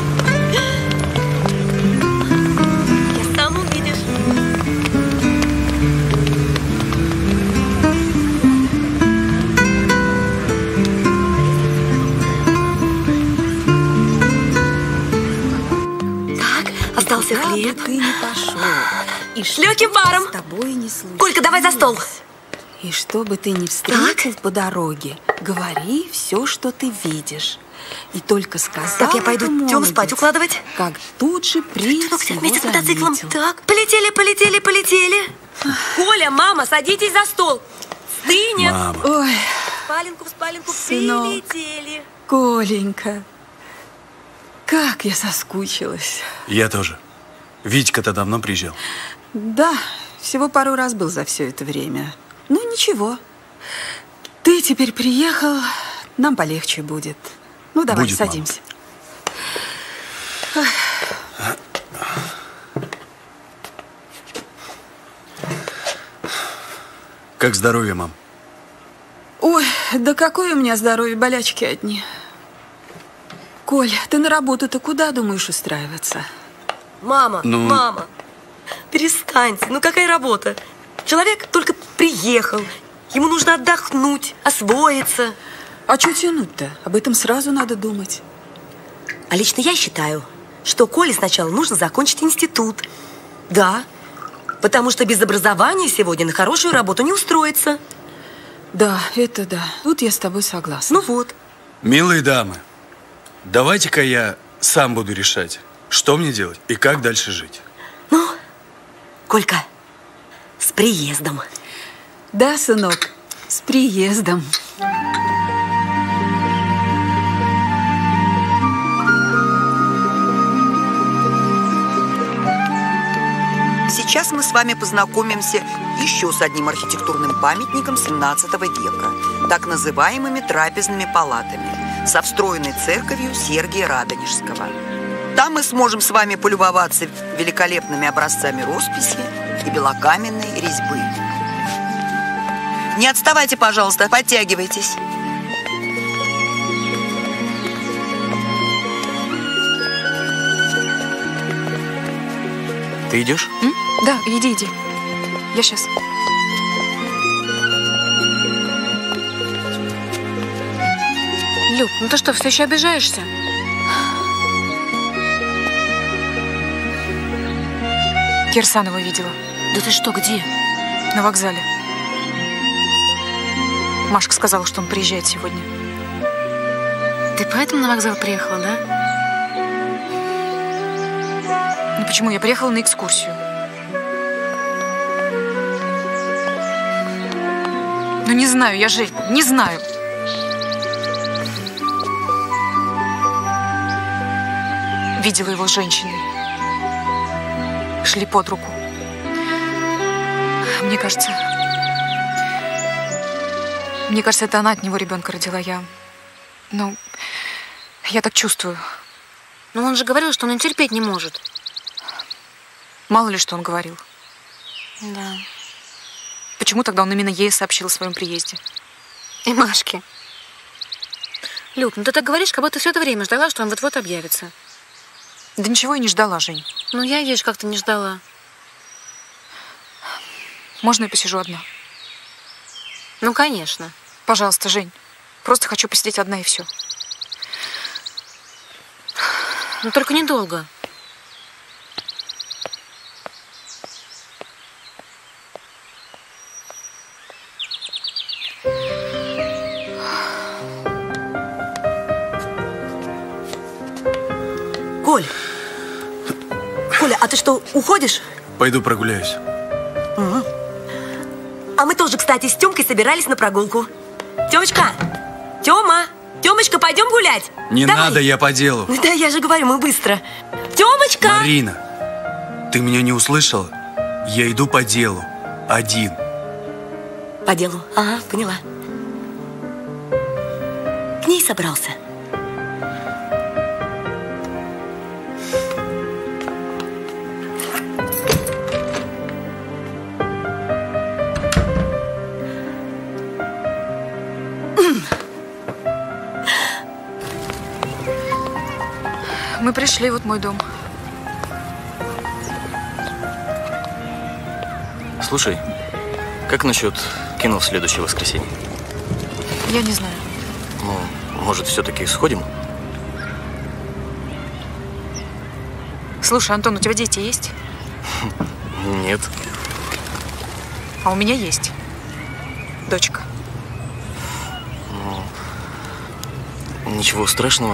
Я сам увидишь. Остался хлеб. Ты не пошел. И с легким паром. С тобой не случилось. Колька, давай за стол. И что бы ты ни встретил по дороге, говори все, что ты видишь. И только сказал. Так, я пойду Тему спать укладывать. Как тут же принц его вместе с мотоциклом. заметил. Так, полетели, полетели, полетели. Коля, мама, садитесь за стол. Стынет. Мама. Ой, В спаленку, в спаленку, сынок. прилетели. Коленька, как я соскучилась. Я тоже. Витька-то давно приезжал. Да, всего пару раз был за все это время. Ну, ничего. Ты теперь приехал, нам полегче будет. Ну, давай, Будет, садимся. Как здоровье, мам? Ой, да какое у меня здоровье, болячки одни. Коль, ты на работу-то куда думаешь устраиваться? Мама, Ну? мама, перестаньте. Ну какая работа? Человек только приехал. Ему нужно отдохнуть, освоиться. А что тянуть-то? Об этом сразу надо думать. А лично я считаю, что Коле сначала нужно закончить институт. Да, потому что без образования сегодня на хорошую работу не устроиться. Да, это да. Тут я с тобой согласна. Ну вот. Милые дамы, давайте-ка я сам буду решать, что мне делать и как дальше жить. Ну, Колька, с приездом. Да, сынок, с приездом. Сейчас мы с вами познакомимся еще с одним архитектурным памятником семнадцатого века, так называемыми трапезными палатами, со встроенной церковью Сергия Радонежского. Там мы сможем с вами полюбоваться великолепными образцами росписи и белокаменной резьбы. Не отставайте, пожалуйста, подтягивайтесь. Ты идешь? М? Да, иди, иди. Я сейчас. Люб, ну ты что, все еще обижаешься? Кирсанова видела. Да ты что, где? На вокзале. Машка сказала, что он приезжает сегодня. Ты поэтому на вокзал приехала, да? Ну почему? Я приехала на экскурсию. Ну не знаю, я же не знаю. Видела его с женщиной. Шли под руку. Мне кажется... Мне кажется, это она от него ребенка родила. Я... Ну, я так чувствую. Но он же говорил, что он ее терпеть не может. Мало ли, что он говорил. Да. Почему тогда он именно ей сообщил о своем приезде? И Машке. Люб, ну ты так говоришь, как будто все это время ждала, что он вот-вот объявится. Да ничего я не ждала, Жень. Ну, я, видишь, как-то не ждала. Можно я посижу одна? Ну, конечно. Пожалуйста, Жень. Просто хочу посидеть одна и все. Ну, только недолго. Коль, Коля, а ты что, уходишь? Пойду прогуляюсь. Угу. А мы тоже, кстати, с Тёмкой собирались на прогулку. Тёмочка! Тёма! Тёмочка, пойдем гулять? Не Давай. надо, я по делу. Да, я же говорю, мы быстро. Тёмочка! Марина, ты меня не услышала? Я иду по делу. Один. По делу? Ага, поняла. К ней собрался. Мы пришли, вот мой дом. Слушай, как насчет кино в следующее воскресенье? Я не знаю. Ну, может, все-таки сходим? Слушай, Антон, у тебя дети есть? Нет. А у меня есть. Дочка. Ну, ничего страшного.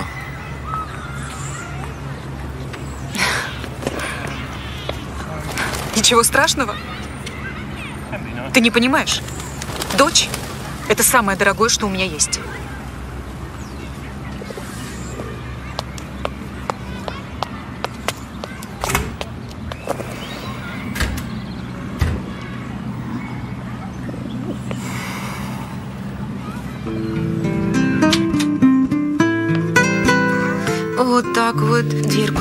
Ничего страшного? Ты не понимаешь? Дочь – это самое дорогое, что у меня есть. Вот так вот дверку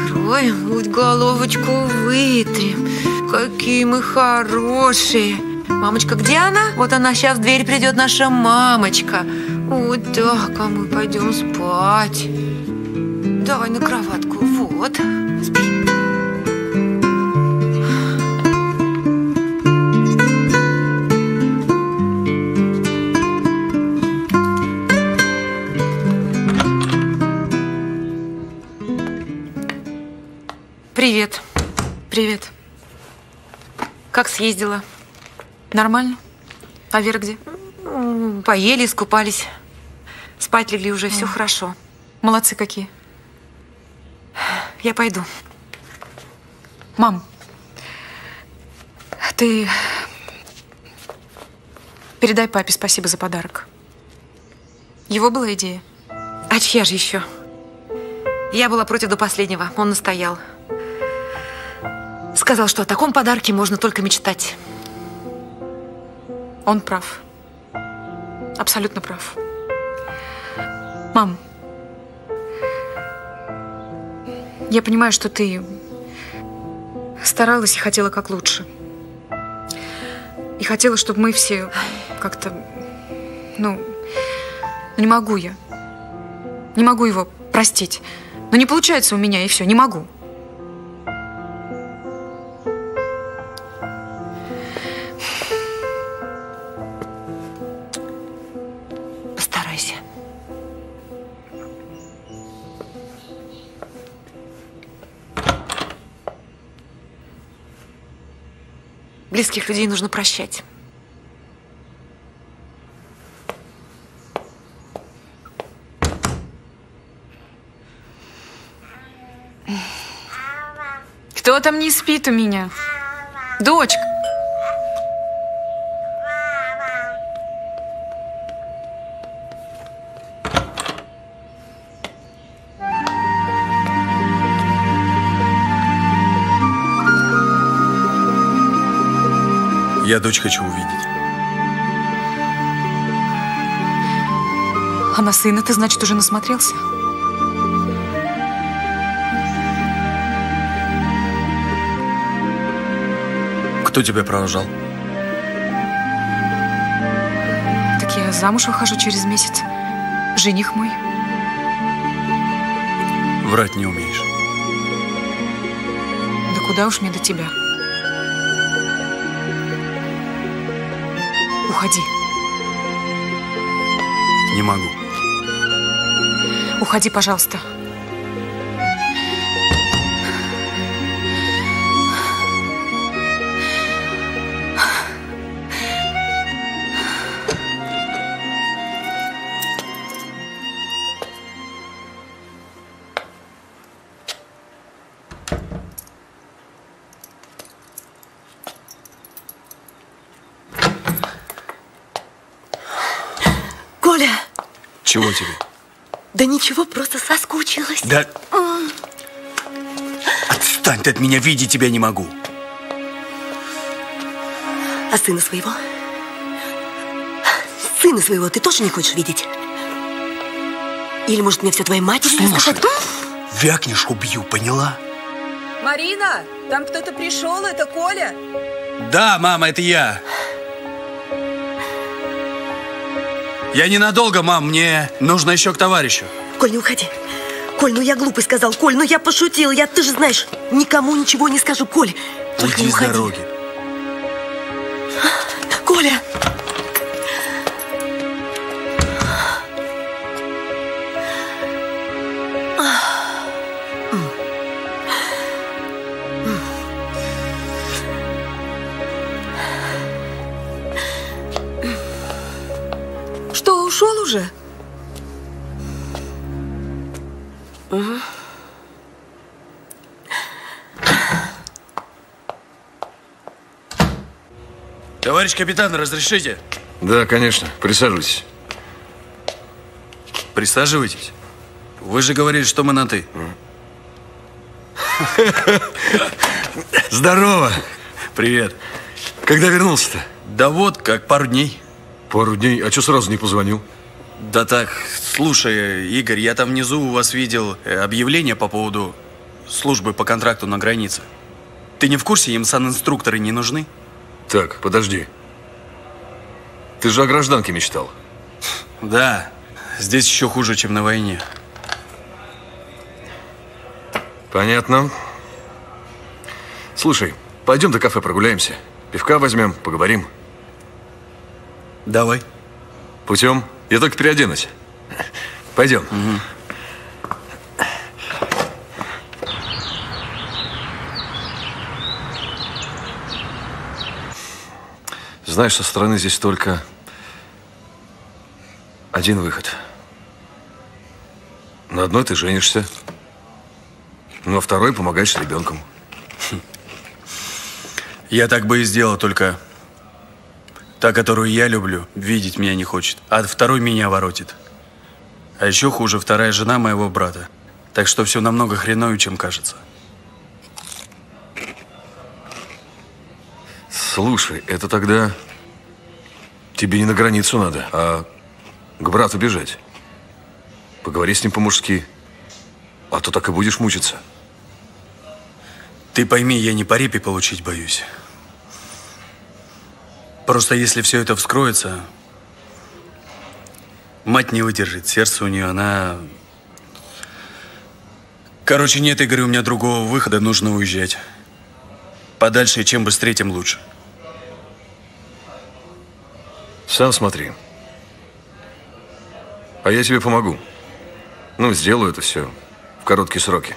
закроем, вот головочку вытрем. Какие мы хорошие. Мамочка, где она? Вот она, сейчас в дверь придет наша мамочка. Вот так, а мы пойдем спать. Давай на кроватку. Вот. Спи. Привет. Привет. Как съездила? Нормально? А Вера где? Поели, искупались. Спать легли уже, все хорошо. Молодцы какие. Я пойду. Мам, ты передай папе спасибо за подарок. Его была идея? А чья же еще? Я была против до последнего. Он настоял. Сказал, что о таком подарке можно только мечтать. Он прав. Абсолютно прав. Мам, я понимаю, что ты старалась и хотела как лучше. И хотела, чтобы мы все как-то... Ну, не могу я. Не могу его простить. Но не получается у меня, и все, не могу. Постарайся. Близких людей нужно прощать. Кто там не спит у меня? Дочка. Я дочь хочу увидеть. А на сына ты, значит, уже насмотрелся? Кто тебя провожал? Так я замуж выхожу через месяц. Жених мой. Врать не умеешь. Да куда уж мне до тебя? Уходи. Не могу. Уходи, пожалуйста. Коля! Чего тебе? Да ничего, просто соскучилась. Да... Отстань ты от меня, видеть тебя не могу. А сына своего? Сына своего ты тоже не хочешь видеть? Или, может, мне все твоей матери рассказать? Вякнешь, убью, поняла? Марина, там кто-то пришел, это Коля. Да, мама, это я. Я ненадолго, мам, мне нужно еще к товарищу. Коль, не уходи. Коль, ну я глупый сказал. Коль, ну я пошутила. Я, ты же знаешь, никому ничего не скажу. Коль, только Уйди не с уходи. дороги. Коля! Что, ушел уже? Угу. Товарищ капитан, разрешите? Да, конечно. Присаживайтесь. Присаживайтесь. Вы же говорили, что мы на «ты». Здорово. Привет. Когда вернулся-то? Да вот, как пару дней. Пару дней? А что сразу не позвонил? Да так, слушай, Игорь, я там внизу у вас видел объявление по поводу службы по контракту на границе. Ты не в курсе, им санинструкторы не нужны? Так, подожди. Ты же о гражданке мечтал. Да, здесь еще хуже, чем на войне. Понятно. Слушай, пойдем до кафе прогуляемся. Пивка возьмем, поговорим. Давай. Путем? Я только переоденусь. Пойдем. Угу. Знаешь, со стороны здесь только один выход. На одной ты женишься, на второй помогаешь с ребенком. Я так бы и сделал, только та, которую я люблю, видеть меня не хочет, а второй меня воротит. А еще хуже, вторая жена моего брата. Так что все намного хреновее, чем кажется. Слушай, это тогда тебе не на границу надо, а к брату бежать. Поговори с ним по-мужски, а то так и будешь мучиться. Ты пойми, я не по репе получить боюсь. Просто если все это вскроется, мать не выдержит. Сердце у нее, она... Короче, нет, Игорь, у меня другого выхода, нужно уезжать. Подальше, и чем быстрее, тем лучше. Сам смотри. А я тебе помогу. Ну, сделаю это все в короткие сроки.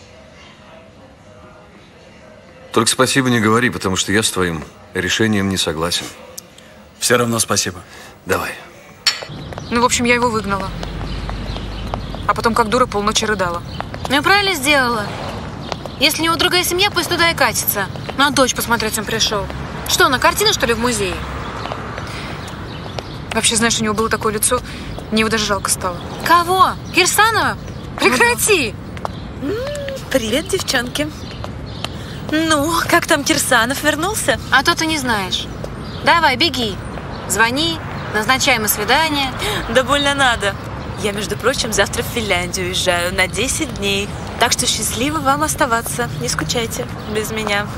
Только спасибо не говори, потому что я с твоим решением не согласен. Все равно спасибо. Давай. Ну, в общем, я его выгнала. А потом, как дура, полночи рыдала. Ну и правильно сделала. Если у него другая семья, пусть туда и катится. На дочь посмотреть он пришел. Что, на картины, что ли, в музее? Вообще, знаешь, у него было такое лицо, мне его даже жалко стало. Кого? Кирсанова? Прекрати! Привет, девчонки. Ну, как там Кирсанов вернулся? А то ты не знаешь. Давай, беги. Звони, назначаем свидание. Да больно надо. Я, между прочим, завтра в Финляндию уезжаю на десять дней. Так что счастливо вам оставаться. Не скучайте без меня.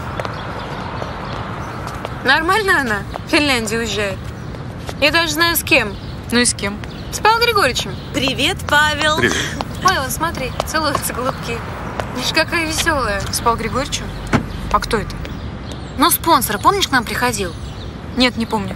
Нормально она в Финляндию уезжает? Я даже знаю, с кем. Ну и с кем? С Павлом Григорьевичем. Привет, Павел. Привет. Ой, вон, смотри, целуются голубки. Видишь, какая веселая. С Павлом Григорьевичем? А кто это? Ну, спонсор, помнишь, к нам приходил? Нет, не помню.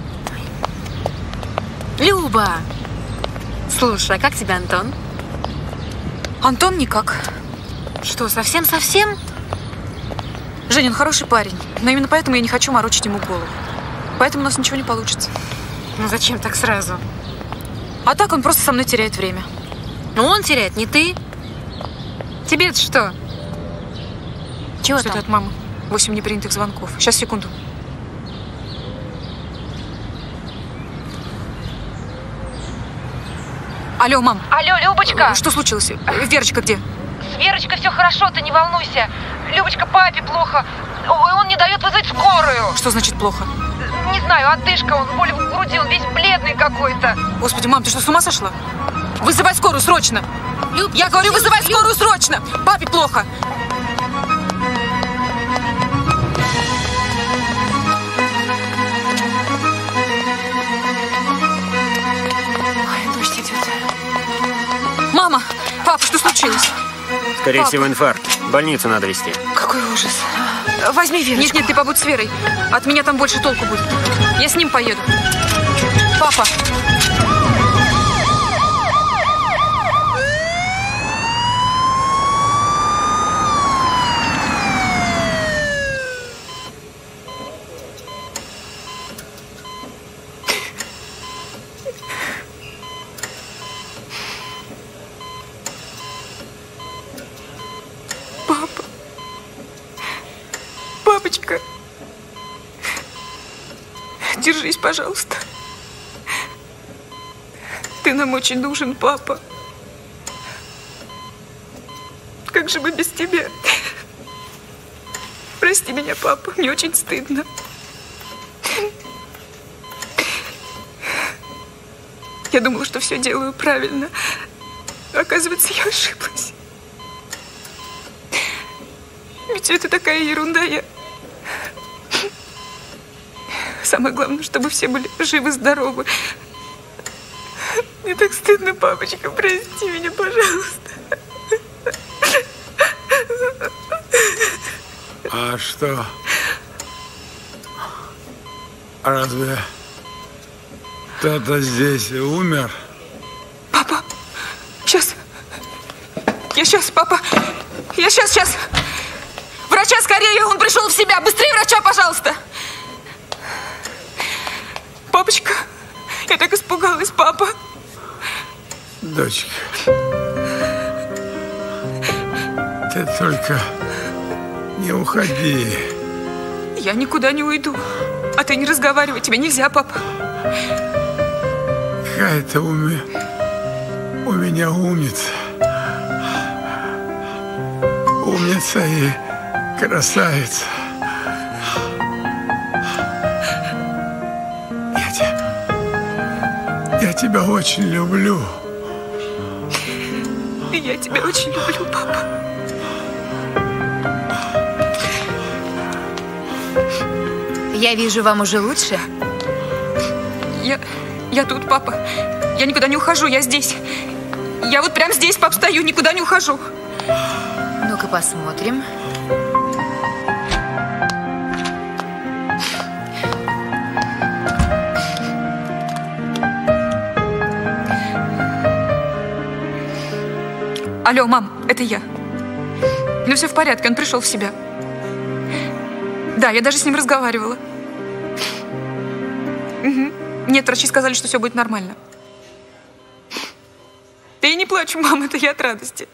Люба! Слушай, а как тебе Антон? Антон никак. Что, совсем-совсем? Женя, он хороший парень, но именно поэтому я не хочу морочить ему голову. Поэтому у нас ничего не получится. Ну зачем так сразу? А так он просто со мной теряет время. Ну он теряет, не ты. Тебе-то что? Чего Что там? это от мамы? Восемь непринятых звонков. Сейчас, секунду. Алло, мам. Алло, Любочка. Что случилось? Верочка где? С Верочкой все хорошо, ты не волнуйся. Любочка, папе плохо. Он не дает вызвать скорую. Что значит плохо? Не знаю, одышка, он боль в груди, он весь бледный какой-то. Господи, мам, ты что, с ума сошла? Вызывай скорую, срочно! Люб, Я говорю, Люб, вызывай Люб. скорую, срочно! Папе плохо! Ой, дождь идет. Мама! Папа, что случилось? Скорее Папа. всего, инфаркт. В больницу надо везти. Какой ужас. Возьми Верочку. Нет, нет, ты побудь с Верой. От меня там больше толку будет. Я с ним поеду. Папа. Папа. Папочка. Держись, пожалуйста. Ты нам очень нужен, папа. Как же мы без тебя? Прости меня, папа, мне очень стыдно. Я думала, что все делаю правильно. Оказывается, я ошиблась. Ведь это такая ерунда. Я самое главное, чтобы все были живы-здоровы. Мне так стыдно, папочка, прости меня, пожалуйста. А что? Разве кто-то здесь умер? Папа, сейчас. Я сейчас, папа. Я сейчас, сейчас. Врача скорее, он пришел в себя. Быстрее врача, пожалуйста. Папочка, я так испугалась, папа. Дочка, ты только не уходи. Я никуда не уйду. А ты не разговаривай, тебе нельзя, папа. Какая-то у меня, у меня умница. Умница и красавица. Я тебя, я тебя очень люблю. И я тебя очень люблю, папа. Я вижу, вам уже лучше. Я, я тут, папа. Я никуда не ухожу, я здесь. Я вот прямо здесь, пап, стою, никуда не ухожу. Ну-ка посмотрим. Алло, мам, это я. Ну все в порядке, он пришел в себя. Да, я даже с ним разговаривала. Угу. Нет, врачи сказали, что все будет нормально. Да я не плачу, мам, это я от радости.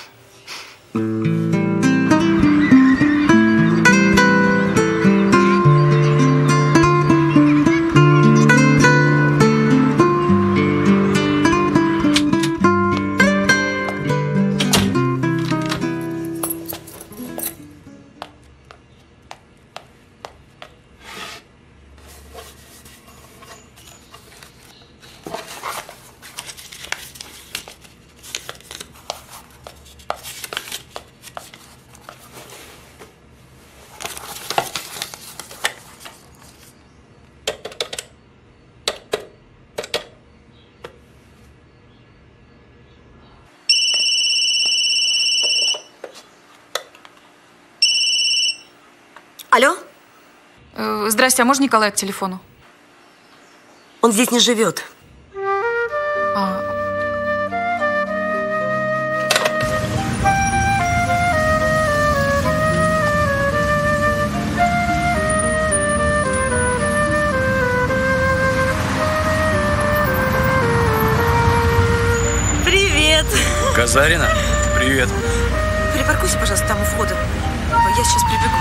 Алло? Э, здрасте, а можно Николая к телефону? Он здесь не живет. А. Привет. Казарина, привет. Припаркуйся, пожалуйста, там у входа. Я сейчас прибегу.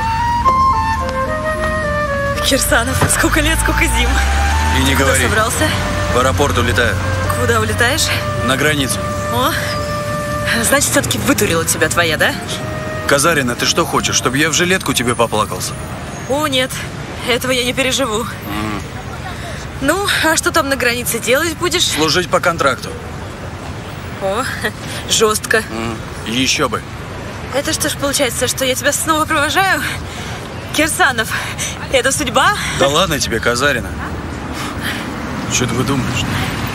Кирсанов, сколько лет, сколько зим. И не Куда говори. собрался? В аэропорт улетаю. Куда улетаешь? На границу. О, значит, все-таки вытурила тебя твоя, да? Казарина, ты что хочешь, чтобы я в жилетку тебе поплакался? О, нет, этого я не переживу. М. Ну, а что там на границе делать будешь? Служить по контракту. О, жестко. М. Еще бы. Это что ж получается, что я тебя снова провожаю? Кирсанов, это судьба? Да ладно тебе, Казарина. Что ты выдумываешь?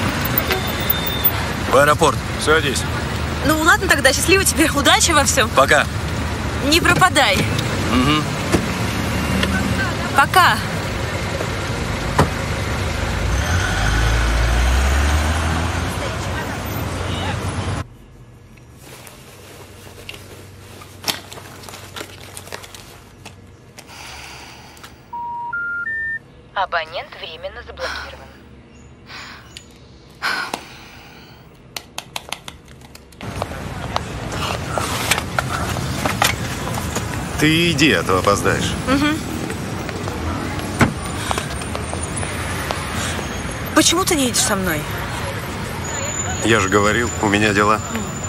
В аэропорт. Садись. Ну ладно тогда, счастливо тебе, удачи во всем. Пока. Не пропадай. Угу. Пока. Абонент временно заблокирован. Ты иди, а то опоздаешь. Угу. Почему ты не едешь со мной? Я же говорил, у меня дела.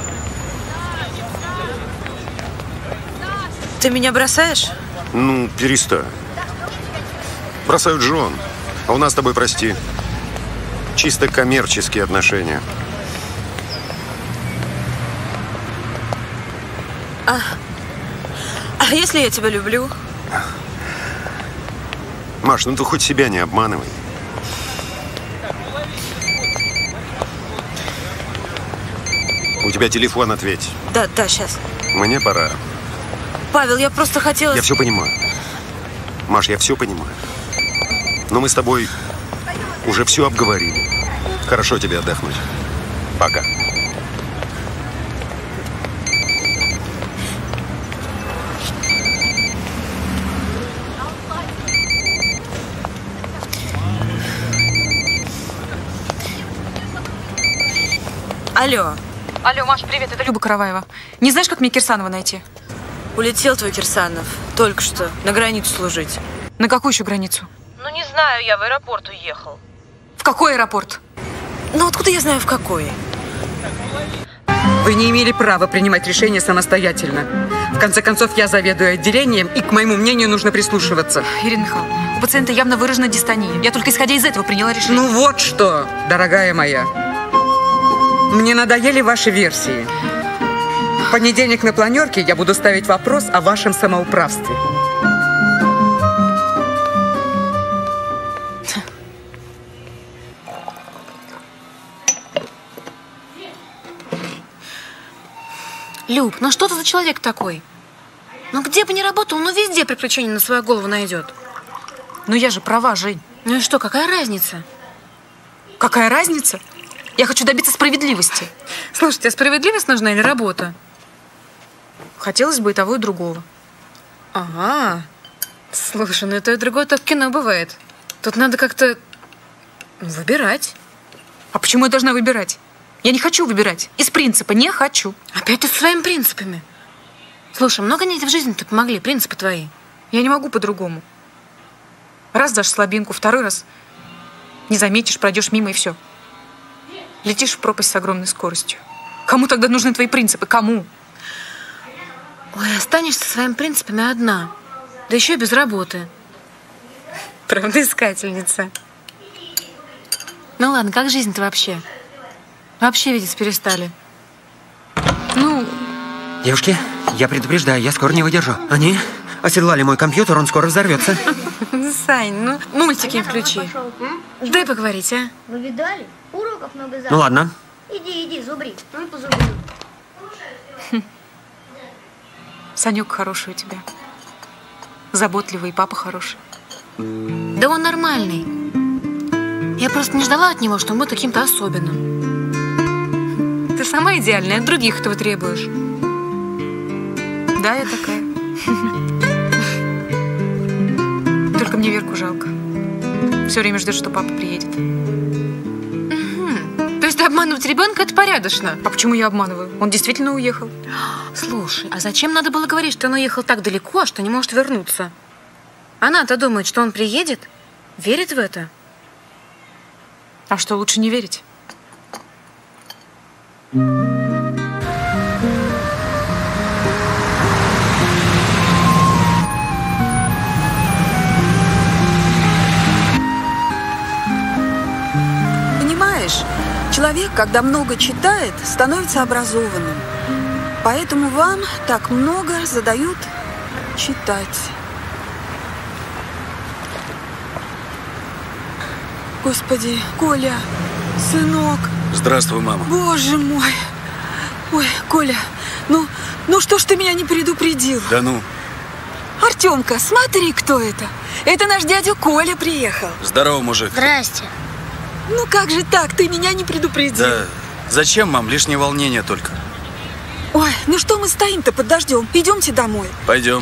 Ты меня бросаешь? Ну, перестань. Бросают жен. А у нас с тобой, прости, чисто коммерческие отношения. А, а если я тебя люблю? Маш, ну ты хоть себя не обманывай. У тебя телефон, ответь. Да, да, сейчас. Мне пора. Павел, я просто хотела... Я все понимаю. Маш, я все понимаю. Но мы с тобой уже все обговорили. Хорошо тебе отдохнуть. Пока. Алло. Алло, Маш, привет, это Люба Караваева. Не знаешь, как мне Кирсанова найти? Улетел твой Кирсанов. Только что. На границу служить. На какую еще границу? Ну, не знаю, я в аэропорт уехал. В какой аэропорт? Ну, откуда я знаю, в какой? Вы не имели права принимать решения самостоятельно. В конце концов, я заведую отделением, и к моему мнению нужно прислушиваться. Ирина Михайловна, у пациента явно выражена дистония. Я только исходя из этого приняла решение. Ну вот что, дорогая моя. Мне надоели ваши версии. В понедельник на планерке я буду ставить вопрос о вашем самоуправстве. Люб, ну что ты за человек такой? Ну где бы ни работал, ну везде приключения на свою голову найдет. Ну я же права, Жень. Ну и что, какая разница? Какая разница? Я хочу добиться справедливости. Слушай, тебе справедливость нужна или работа? Хотелось бы и того, и другого. Ага. Слушай, ну и то, и другое так в кино бывает. Тут надо как-то выбирать. А почему я должна выбирать? Я не хочу выбирать. Из принципа не хочу. Опять ты со своими принципами. Слушай, много они тебе в жизни-то помогли, принципы твои? Я не могу по-другому. Раз дашь слабинку, второй раз не заметишь, пройдешь мимо и все. Летишь в пропасть с огромной скоростью. Кому тогда нужны твои принципы? Кому? Ой, останешься со своими принципами одна. Да еще и без работы. Правдоискательница. Ну ладно, как жизнь-то вообще? Вообще видеть перестали. Ну... Девушки, я предупреждаю, я скоро не выдержу. Они оседлали мой компьютер, он скоро взорвется. Сань, ну мультики включи. Дай поговорить, а? Вы видали? Уроков много завтра. Ну ладно. Иди, иди, зубри. Ну и позубри. Санек хороший у тебя. Заботливый, и папа хороший. Да он нормальный. Я просто не ждала от него, что он будет каким-то особенным. Ты сама идеальная, от других этого требуешь. Да, я такая. Только мне Верку жалко. Все время ждет, что папа приедет. То есть обманывать ребенка – это порядочно? А почему я обманываю? Он действительно уехал. Слушай, а зачем надо было говорить, что он уехал так далеко, что не может вернуться? Она-то думает, что он приедет, верит в это. А что, лучше не верить? Понимаешь, человек, когда много читает, становится образованным. Поэтому вам так много задают читать. Господи, Коля, сынок. Здравствуй, мама. Боже мой. Ой, Коля, ну, ну что ж ты меня не предупредил? Да ну. Артемка, смотри, кто это. Это наш дядя Коля приехал. Здорово, мужик. Здрасте. Ну как же так, ты меня не предупредил? Да зачем, мам? Лишнее волнение только. Ой, ну что мы стоим-то под дождем? Идемте домой. Пойдем.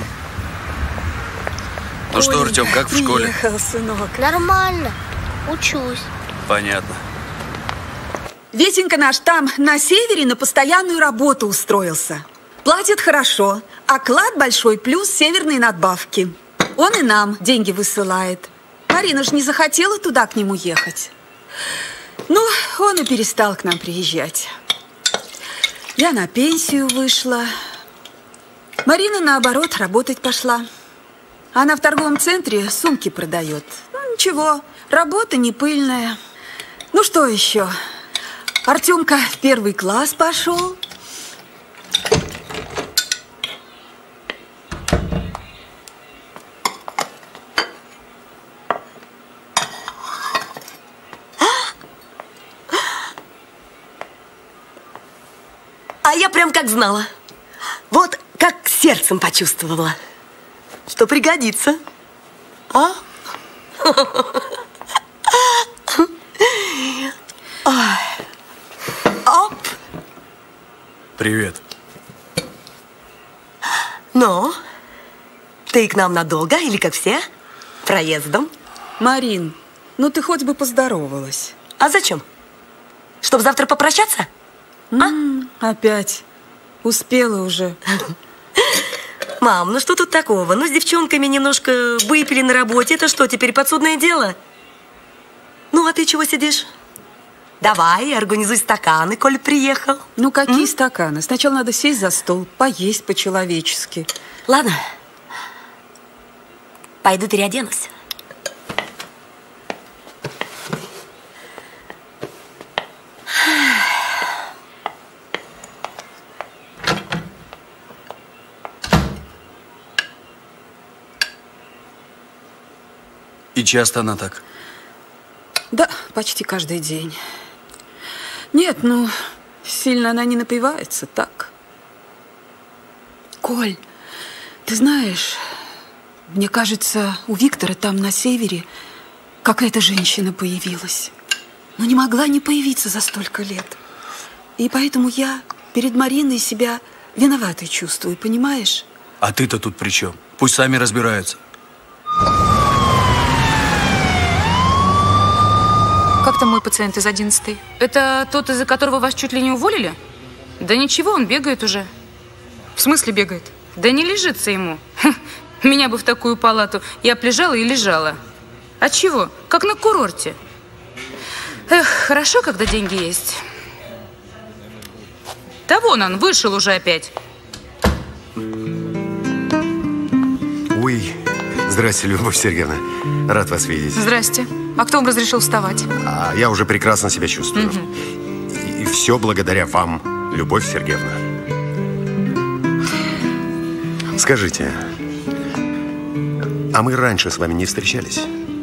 Ну что, Ой, Артем, как в школе? Приехал, сынок. Нормально. Учусь. Понятно. Витенька наш там на севере на постоянную работу устроился. Платит хорошо, оклад большой плюс северные надбавки. Он и нам деньги высылает. Марина ж не захотела туда к нему ехать. Ну, он и перестал к нам приезжать. Я на пенсию вышла. Марина, наоборот, работать пошла. Она в торговом центре сумки продает. Ну, ничего, работа не пыльная. Ну, что еще? Артемка в первый класс пошел. А я прям как знала. Вот как сердцем почувствовала, что пригодится. А? Оп. Привет. Ну, ты к нам надолго или как все? Проездом? Марин, ну ты хоть бы поздоровалась. А зачем? Чтоб завтра попрощаться? М-м, а? Опять. Успела уже. Мам, ну что тут такого? Ну, с девчонками немножко выпили на работе. Это что, теперь подсудное дело? Ну, а ты чего сидишь? Давай, организуй стаканы, коль приехал. Ну, какие М? стаканы? Сначала надо сесть за стол, поесть по-человечески. Ладно. Пойду переоденусь. И часто она так? Да, почти каждый день. Нет, ну, сильно она не напивается, так. Коль, ты знаешь, мне кажется, у Виктора там на севере какая-то женщина появилась. Но не могла не появиться за столько лет. И поэтому я перед Мариной себя виноватой чувствую, понимаешь? А ты-то тут при чем? Пусть сами разбираются. Как там мой пациент из одиннадцатой? Это тот, из-за которого вас чуть ли не уволили? Да ничего, он бегает уже. В смысле бегает? Да не лежится ему. Меня бы в такую палату. Я б лежала и лежала. А чего? Как на курорте. Эх, хорошо, когда деньги есть. Да вон он, вышел уже опять. Ой, здрасте, Любовь Сергеевна. Рад вас видеть. Здрасте. А кто вам разрешил вставать? А я уже прекрасно себя чувствую. Угу. И, и все благодаря вам, Любовь Сергеевна. Скажите, а мы раньше с вами не встречались?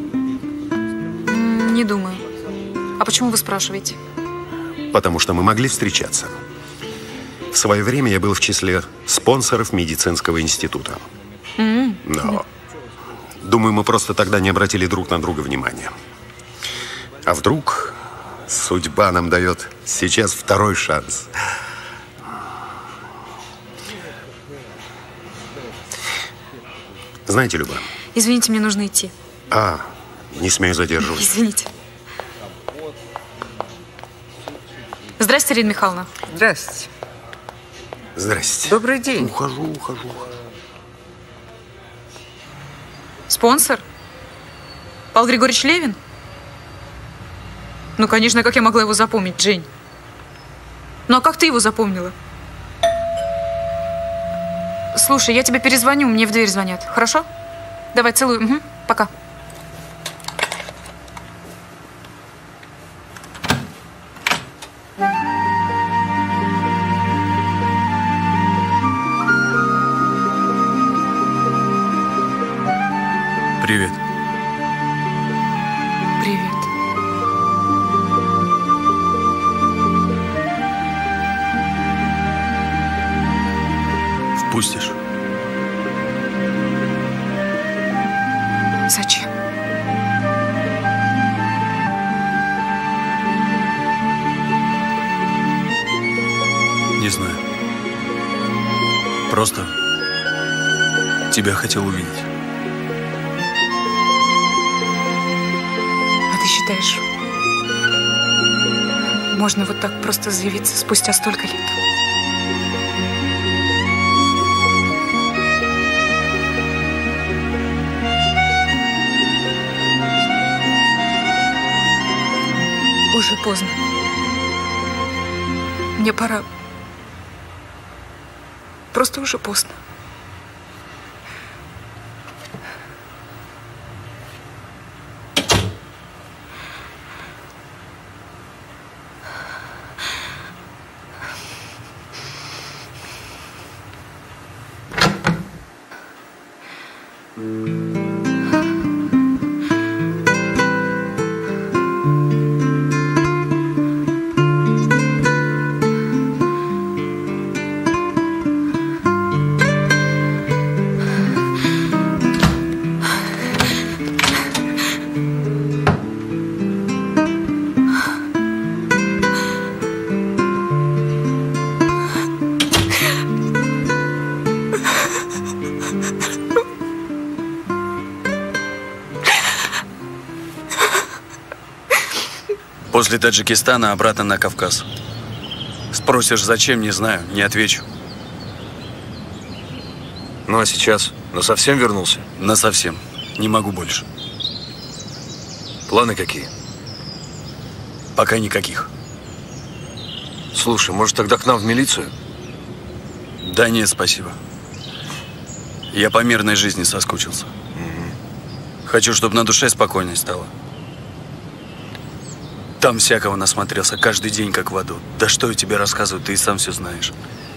Не думаю. А почему вы спрашиваете? Потому что мы могли встречаться. В свое время я был в числе спонсоров медицинского института. Mm-hmm. Но, думаю, мы просто тогда не обратили друг на друга внимания. А вдруг судьба нам дает сейчас второй шанс? Знаете, Люба? Извините, мне нужно идти. А, не смею задерживать. Извините. Здрасте, Ирина Михайловна. Здрасте. Здрасте. Добрый день. Ухожу, ухожу. Спонсор? Павел Григорьевич Левин? Ну, конечно, как я могла его запомнить, Жень? Ну, а как ты его запомнила? Слушай, я тебе перезвоню, мне в дверь звонят. Хорошо? Давай, целую. Угу. Пока. Привет. Привет. Впустишь? Зачем? Не знаю. Просто тебя хотел увидеть. А ты считаешь, можно вот так просто заявиться спустя столько лет? Уже поздно. Мне пора. Просто уже поздно. После Таджикистана обратно на Кавказ. Спросишь, зачем, не знаю, не отвечу. Ну а сейчас? Насовсем вернулся? Насовсем. Не могу больше. Планы какие? Пока никаких. Слушай, может, тогда к нам в милицию? Да нет, спасибо. Я по мирной жизни соскучился. Угу. Хочу, чтобы на душе спокойней стало. Там всякого насмотрелся, каждый день как в аду. Да что я тебе рассказываю, ты и сам все знаешь.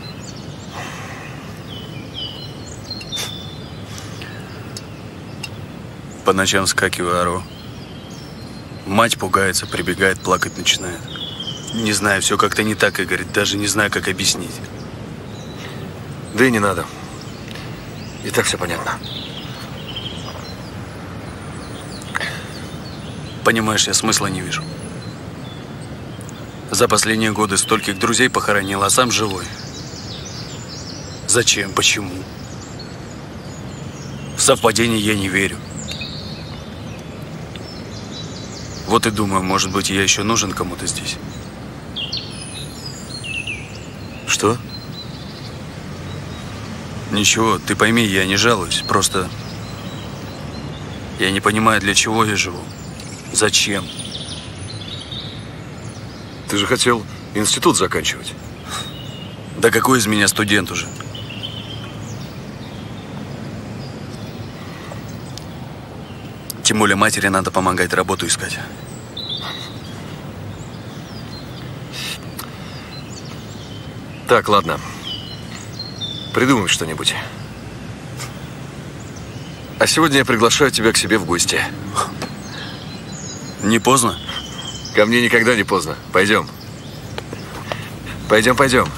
По ночам вскакиваю, ору. Мать пугается, прибегает, плакать начинает. Не знаю, все как-то не так, Игорь, даже не знаю, как объяснить. Да и не надо. И так все понятно. Понимаешь, я смысла не вижу. За последние годы стольких друзей похоронил, а сам живой. Зачем? Почему? В совпадение я не верю. Вот и думаю, может быть, я еще нужен кому-то здесь. Что? Ничего, ты пойми, я не жалуюсь. Просто я не понимаю, для чего я живу. Зачем? Ты же хотел институт заканчивать. Да какой из меня студент уже? Тем более матери надо помогать работу искать. Так, ладно. Придумаем что-нибудь. А сегодня я приглашаю тебя к себе в гости. Не поздно? Ко мне никогда не поздно. Пойдем. Пойдем, пойдем.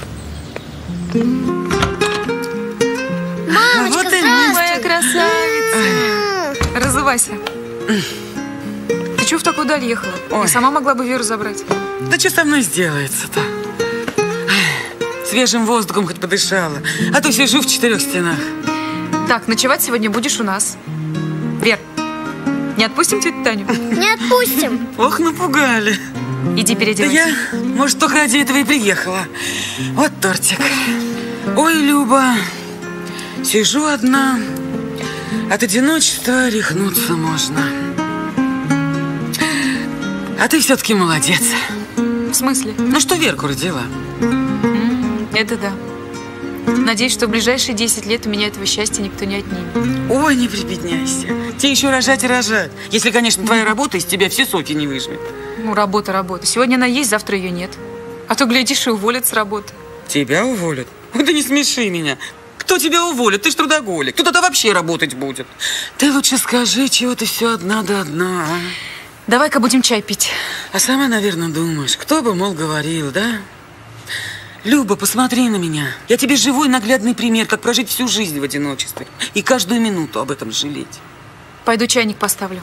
Мамочка, вот и моя красавица. Разувайся. Ты чего в такую даль ехала? Ой. Я сама могла бы Веру забрать. Да что со мной сделается-то? Свежим воздухом хоть подышала. А то сижу в четырех стенах. Так, ночевать сегодня будешь у нас. Вер, не отпустим тетю Таню? Не отпустим. Ох, напугали. Иди Да переодевайся. я, может, только ради этого и приехала. Вот тортик. Ой, Люба, сижу одна. От одиночества рехнуться можно. А ты все-таки молодец. В смысле? Ну что Верку родила? Это да. Надеюсь, что в ближайшие десять лет у меня этого счастья никто не отнимет. Ой, не прибедняйся. Тебе еще рожать и рожать. Если, конечно, твоя работа из тебя все соки не выжмет. Ну, работа, работа. Сегодня она есть, завтра ее нет. А то, глядишь, и уволят с работы. Тебя уволят? Ой, да не смеши меня. Кто тебя уволит? Ты ж трудоголик. Кто тогда вообще работать будет? Ты лучше скажи, чего ты все одна да одна, а? Давай-ка будем чай пить. А сама, наверное, думаешь, кто бы, мол, говорил, да? Люба, посмотри на меня. Я тебе живой наглядный пример, как прожить всю жизнь в одиночестве. И каждую минуту об этом жалеть. Пойду чайник поставлю.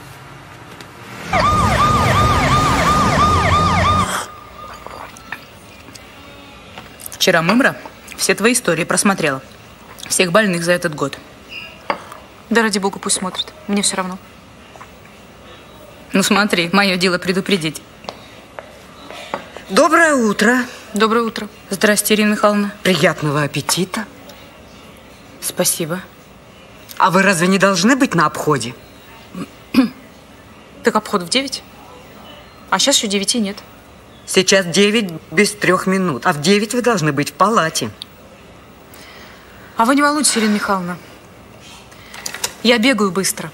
Вчера Мымра все твои истории просмотрела. Всех больных за этот год. Да ради бога, пусть смотрит. Мне все равно. Ну смотри, мое дело предупредить. Доброе утро. Доброе утро. Здрасте, Ирина Михайловна. Приятного аппетита. Спасибо. А вы разве не должны быть на обходе? Так обход в девять? А сейчас еще девяти нет. Сейчас девять без трех минут, а в девять вы должны быть в палате. А вы не волнуйтесь, Ирина Михайловна. Я бегаю быстро.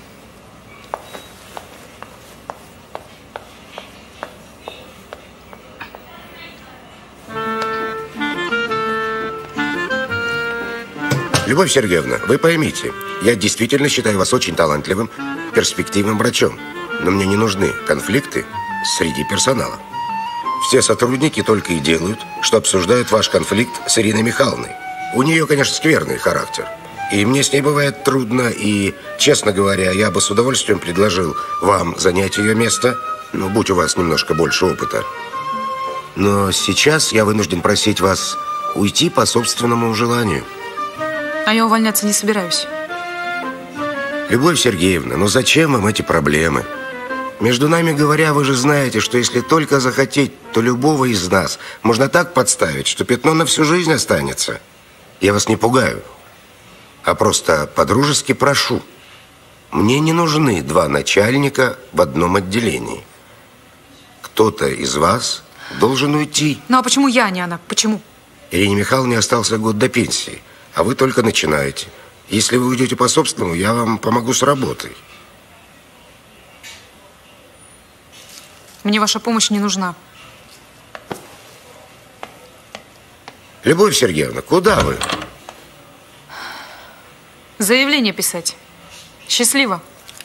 Любовь Сергеевна, вы поймите, я действительно считаю вас очень талантливым, перспективным врачом. Но мне не нужны конфликты среди персонала. Все сотрудники только и делают, что обсуждают ваш конфликт с Ириной Михайловной. У нее, конечно, скверный характер. И мне с ней бывает трудно, и, честно говоря, я бы с удовольствием предложил вам занять ее место, ну, будь у вас немножко больше опыта. Но сейчас я вынужден просить вас уйти по собственному желанию. А я увольняться не собираюсь. Любовь Сергеевна, ну зачем вам эти проблемы? Между нами говоря, вы же знаете, что если только захотеть, то любого из нас можно так подставить, что пятно на всю жизнь останется. Я вас не пугаю, а просто по-дружески прошу. Мне не нужны два начальника в одном отделении. Кто-то из вас должен уйти. Ну а почему я, а не она? Почему? Ирине Михайловне остался год до пенсии, а вы только начинаете. Если вы уйдете по собственному, я вам помогу с работой. Мне ваша помощь не нужна. Любовь Сергеевна, куда вы? Заявление писать. Счастливо.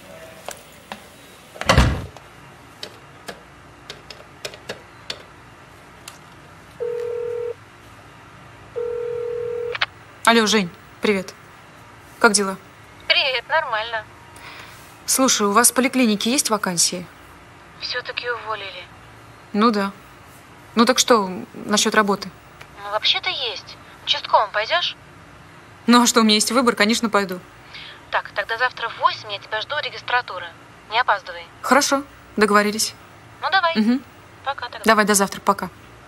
Алло, Жень, привет. Как дела? Привет, нормально. Слушай, у вас в поликлинике есть вакансии? Все-таки уволили. Ну да. Ну так что насчет работы? Ну, вообще-то есть. Участковым пойдешь? Ну а что, у меня есть выбор, конечно, пойду. Так, тогда завтра в восемь я тебя жду у регистратуры. Не опаздывай. Хорошо, договорились. Ну давай. Угу. Пока тогда. Давай, до завтра, пока.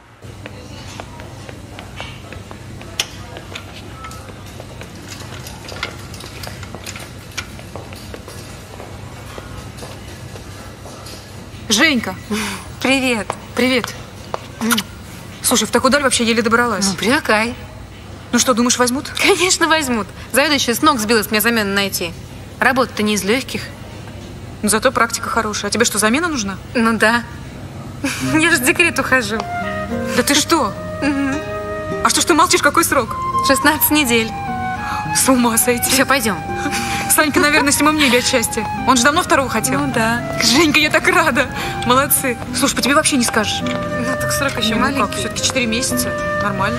Женька. Привет. Привет. Слушай, в такую даль вообще еле добралась. Ну, привыкай. Ну что, думаешь, возьмут? Конечно, возьмут. Заведующая с ног сбилась мне замену найти. Работа-то не из легких. Ну, зато практика хорошая. А тебе что, замена нужна? Ну да. Я же в декрет ухожу. Да ты что? А что ж ты молчишь, какой срок? шестнадцать недель. С ума сойти. Все, пойдем. Санька, наверное, с ним небе от счастья. Он же давно второго хотел. Ну да. Женька, я так рада. Молодцы. Слушай, по тебе вообще не скажешь. Ну так срок еще ну, маленький. Как? Все-таки четыре месяца. Нормально.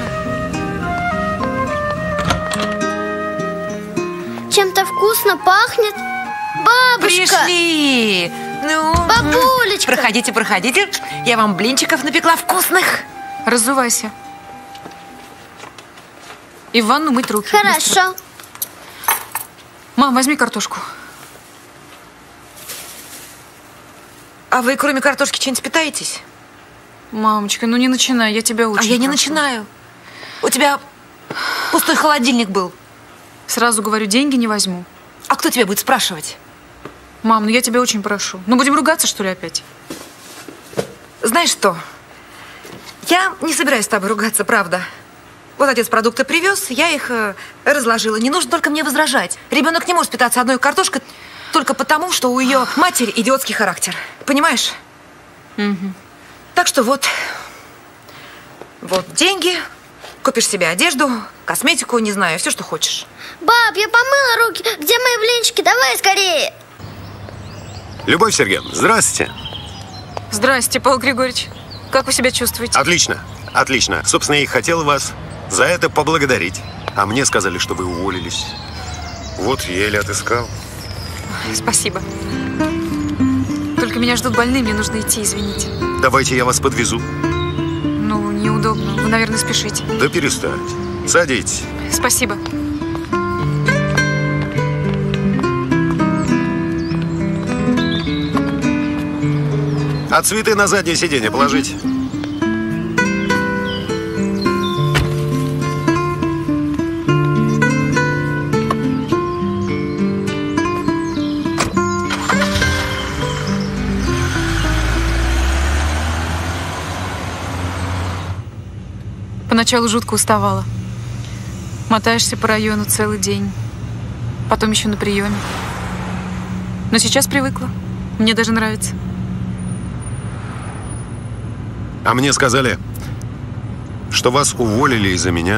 Чем-то вкусно пахнет. Бабушка! Пришли! Ну, бабулечка! Проходите, проходите. Я вам блинчиков напекла вкусных. Разувайся. И в ванну мыть руки. Хорошо. Быстро. Мам, возьми картошку. А вы, кроме картошки, чем-нибудь питаетесь? Мамочка, ну не начинай, я тебя очень А я не прошу. начинаю. У тебя пустой холодильник был. Сразу говорю, деньги не возьму. А кто тебя будет спрашивать? Мам, ну я тебя очень прошу. Ну будем ругаться, что ли, опять? Знаешь что? Я не собираюсь с тобой ругаться, правда. Вот отец продукты привез, я их э, разложила. Не нужно только мне возражать. Ребенок не может питаться одной картошкой только потому, что у ее матери идиотский характер. Понимаешь? Угу. Так что вот, вот деньги, купишь себе одежду, косметику, не знаю, все, что хочешь. Баб, я помыла руки. Где мои блинчики? Давай скорее. Любовь Сергеевна, здрасте. Здрасте, Павел Григорьевич. Как вы себя чувствуете? Отлично, отлично. Собственно, я и хотел вас за это поблагодарить. А мне сказали, что вы уволились. Вот еле отыскал. Спасибо. Только меня ждут больные, мне нужно идти, извините. Давайте я вас подвезу. Ну, неудобно. Вы, наверное, спешите. Да перестаньте. Садитесь. Спасибо. А цветы на заднее сиденье положите. Поначалу жутко уставала. Мотаешься по району целый день. Потом еще на приеме. Но сейчас привыкла. Мне даже нравится. А мне сказали, что вас уволили из-за меня.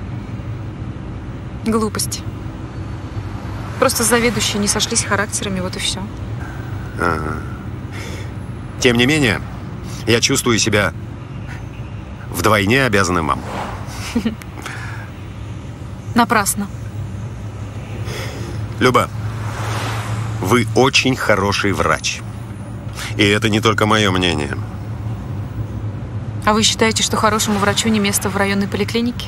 Глупость. Просто заведующие не сошлись характерами, вот и все. Ага. Тем не менее, я чувствую себя вдвойне обязанным вам. Напрасно. Люба, вы очень хороший врач. И это не только мое мнение. А вы считаете, что хорошему врачу не место в районной поликлинике?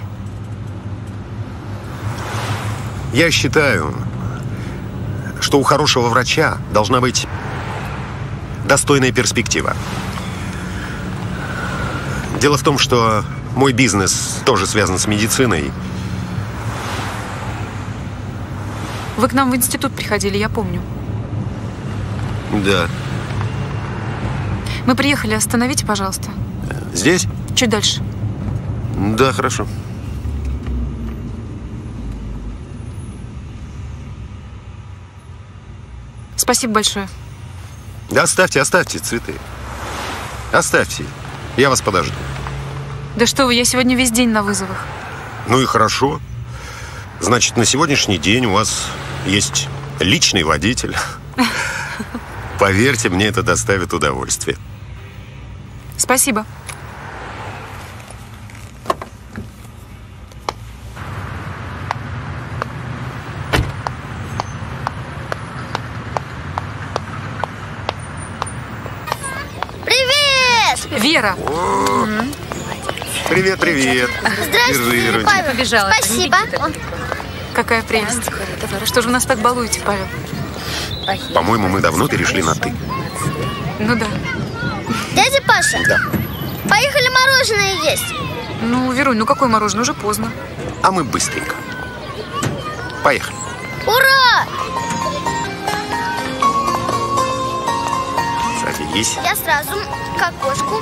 Я считаю, что у хорошего врача должна быть достойная перспектива. Дело в том, что мой бизнес тоже связан с медициной. Вы к нам в институт приходили, я помню. Да. Мы приехали, остановите, пожалуйста. Здесь? Чуть дальше. Да, хорошо. Спасибо большое. Да, оставьте, оставьте цветы. Оставьте. Я вас подожду. Да что вы, я сегодня весь день на вызовах. Ну и хорошо. Значит, на сегодняшний день у вас есть личный водитель. Поверьте, мне это доставит удовольствие. Спасибо. Привет! Вера! Привет, привет. Здравствуйте, Держи, Павел. Побежала. Спасибо. Какая прелесть. Что же вы нас так балуете, Павел? По-моему, мы давно перешли на «ты». Ну да. Дядя Паша, Да. поехали мороженое есть. Ну, Верунь, ну какое мороженое? Уже поздно. А мы быстренько. Поехали. Ура! Садись. Я сразу к окошку.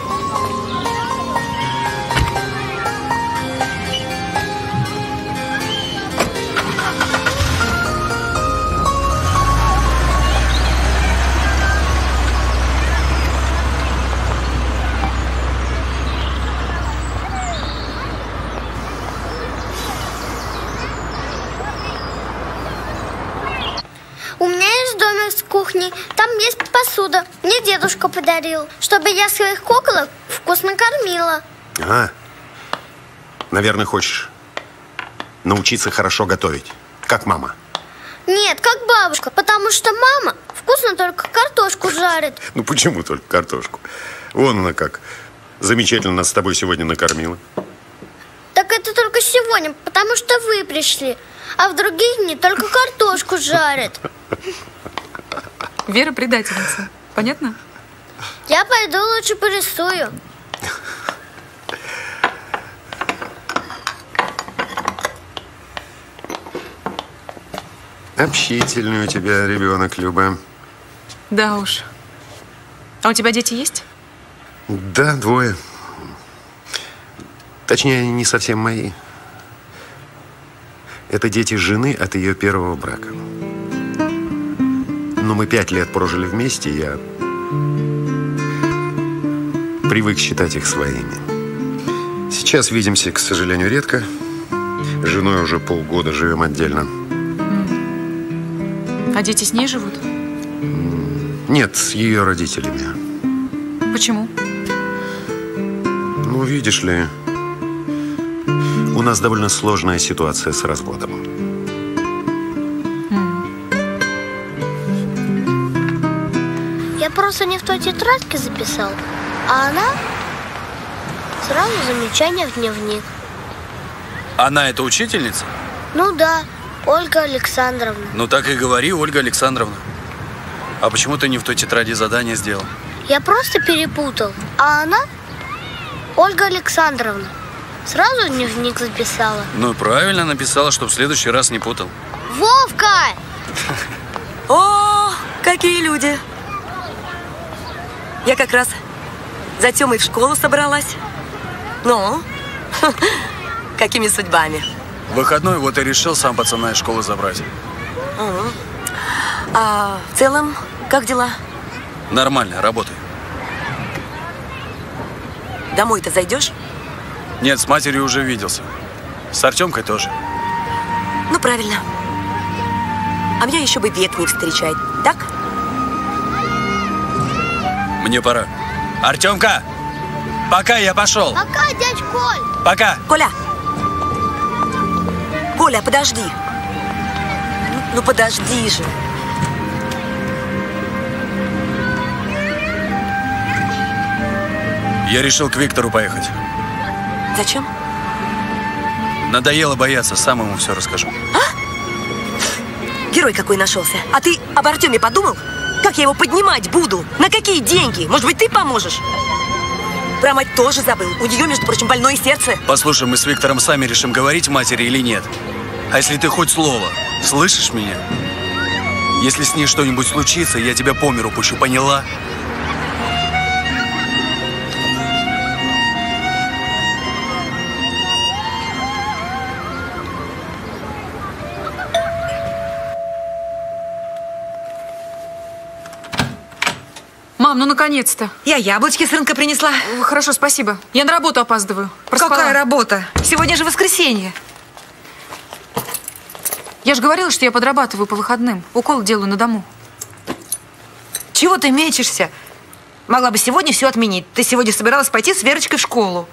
У меня есть домик с кухней, там есть посуда. Мне дедушка подарил, чтобы я своих куколок вкусно кормила. Ага. Наверное, хочешь научиться хорошо готовить, как мама. Нет, как бабушка, потому что мама вкусно только картошку жарит. Ну почему только картошку? Вон она как замечательно нас с тобой сегодня накормила. Так это только сегодня, потому что вы пришли. А в другие дни только картошку жарят. Вера предательница. Понятно? Я пойду лучше порисую. Общительный у тебя ребенок, Люба. Да уж. А у тебя дети есть? Да, двое. Точнее, не совсем мои. Это дети жены от ее первого брака. Но мы пять лет прожили вместе, и я привык считать их своими. Сейчас видимся, к сожалению, редко. С женой уже полгода живем отдельно. А дети с ней живут? Нет, с ее родителями. Почему? Ну, видишь ли, у нас довольно сложная ситуация с разводом. Я просто не в той тетрадке записал, а она сразу замечание в дневник. Она это учительница? Ну да, Ольга Александровна. Ну так и говори, Ольга Александровна. А почему ты не в той тетради задание сделал? Я просто перепутал, а она, Ольга Александровна, сразу дневник записала. Ну правильно написала, чтобы в следующий раз не путал. Вовка! О, какие люди! Я как раз за Тёмой в школу собралась. Ну, какими судьбами? В выходной вот и решил сам пацана из школы забрать. Угу. А в целом, как дела? Нормально, работаю. Домой-то зайдешь? Нет, с матерью уже виделся. С Артемкой тоже. Ну, правильно. А мне еще бы век не встречать, так? Мне пора. Артемка! Пока, я пошел. Пока, дядь Коль. Пока. Коля! Коля, подожди. Ну, ну подожди же. Я решил к Виктору поехать. Зачем? Надоело бояться, сам ему все расскажу. А? Герой какой нашелся. А ты об Артеме подумал? Как я его поднимать буду? На какие деньги? Может быть, ты поможешь? Про мать тоже забыл. У нее, между прочим, больное сердце. Послушай, мы с Виктором сами решим, говорить матери или нет. А если ты хоть слово, слышишь меня? Если с ней что-нибудь случится, я тебя по миру пущу, поняла? Мам, ну наконец-то. Я яблочки с рынка принесла. Хорошо, спасибо. Я на работу опаздываю. Проспала. Какая работа? Сегодня же воскресенье. Я же говорила, что я подрабатываю по выходным. Укол делаю на дому. Чего ты мечешься? Могла бы сегодня все отменить. Ты сегодня собиралась пойти с Верочкой в школу.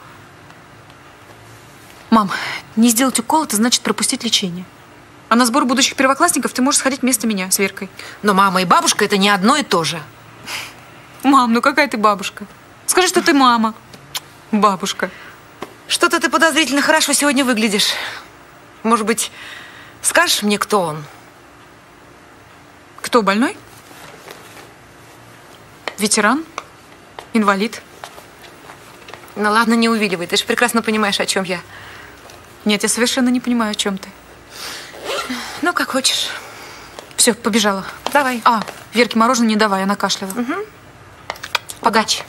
Мам, не сделать укол – это значит пропустить лечение. А на сбор будущих первоклассников ты можешь сходить вместо меня с Веркой. Но мама и бабушка – это не одно и то же. Мам, ну какая ты бабушка? Скажи, что ты мама. Бабушка. Что-то ты подозрительно хорошо сегодня выглядишь. Может быть, скажешь мне, кто он? Кто, больной? Ветеран? Инвалид? Ну ладно, не увиливай. Ты же прекрасно понимаешь, о чем я. Нет, я совершенно не понимаю, о чем ты. Ну, как хочешь. Все, побежала. Давай. А, Верке мороженое не давай, она кашляла. Угу. Удачи.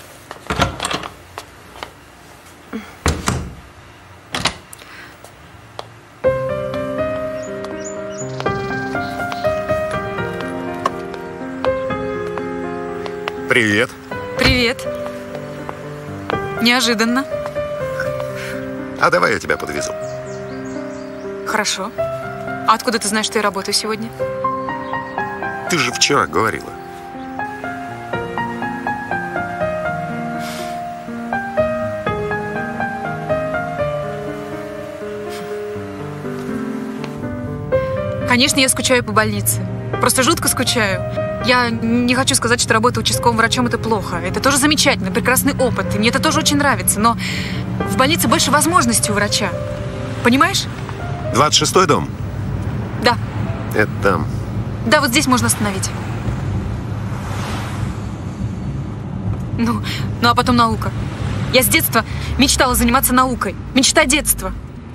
Привет. Привет. Неожиданно. А давай я тебя подвезу. Хорошо. А откуда ты знаешь, что я работаю сегодня? Ты же вчера говорила. Конечно, я скучаю по больнице. Просто жутко скучаю. Я не хочу сказать, что работа участковым врачом – это плохо. Это тоже замечательно, прекрасный опыт. И мне это тоже очень нравится. Но в больнице больше возможностей у врача. Понимаешь? двадцать шестой дом? Да. Это там. Да, вот здесь можно остановить. Ну, ну а потом наука. Я с детства мечтала заниматься наукой. Мечта детства.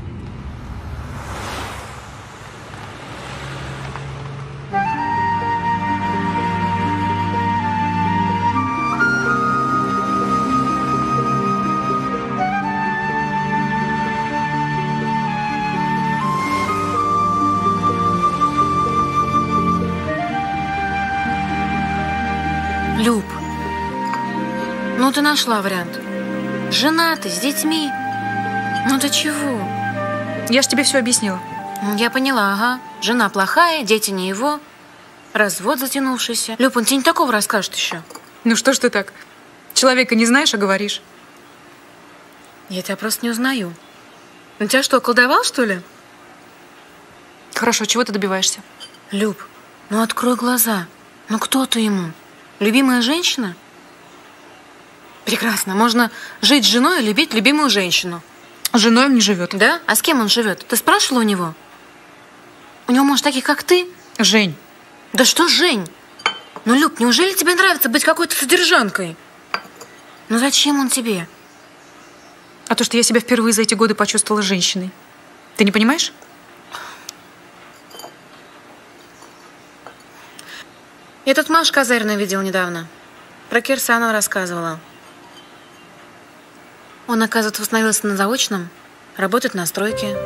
Люб, ну ты нашла вариант. Женатый, с детьми. Ну ты чего? Я ж тебе все объяснила. Я поняла, ага. Жена плохая, дети не его. Развод затянувшийся. Люб, он тебе не такого расскажет еще. Ну что ж ты так? Человека не знаешь, а говоришь. Я тебя просто не узнаю. Он тебя что, колдовал, что ли? Хорошо, чего ты добиваешься? Люб, ну открой глаза. Ну кто ты ему? Любимая женщина? Прекрасно. Можно жить с женой и любить любимую женщину. С женой он не живет. Да? А с кем он живет? Ты спрашивала у него? У него, может, таких, как ты? Жень. Да что Жень? Ну, Люб, неужели тебе нравится быть какой-то содержанкой? Ну, зачем он тебе? А то, что я себя впервые за эти годы почувствовала женщиной. Ты не понимаешь? Я тут Машу Казарину видел недавно. Про Кирсанова рассказывала. Он, оказывается, восстановился на заочном, работает на стройке.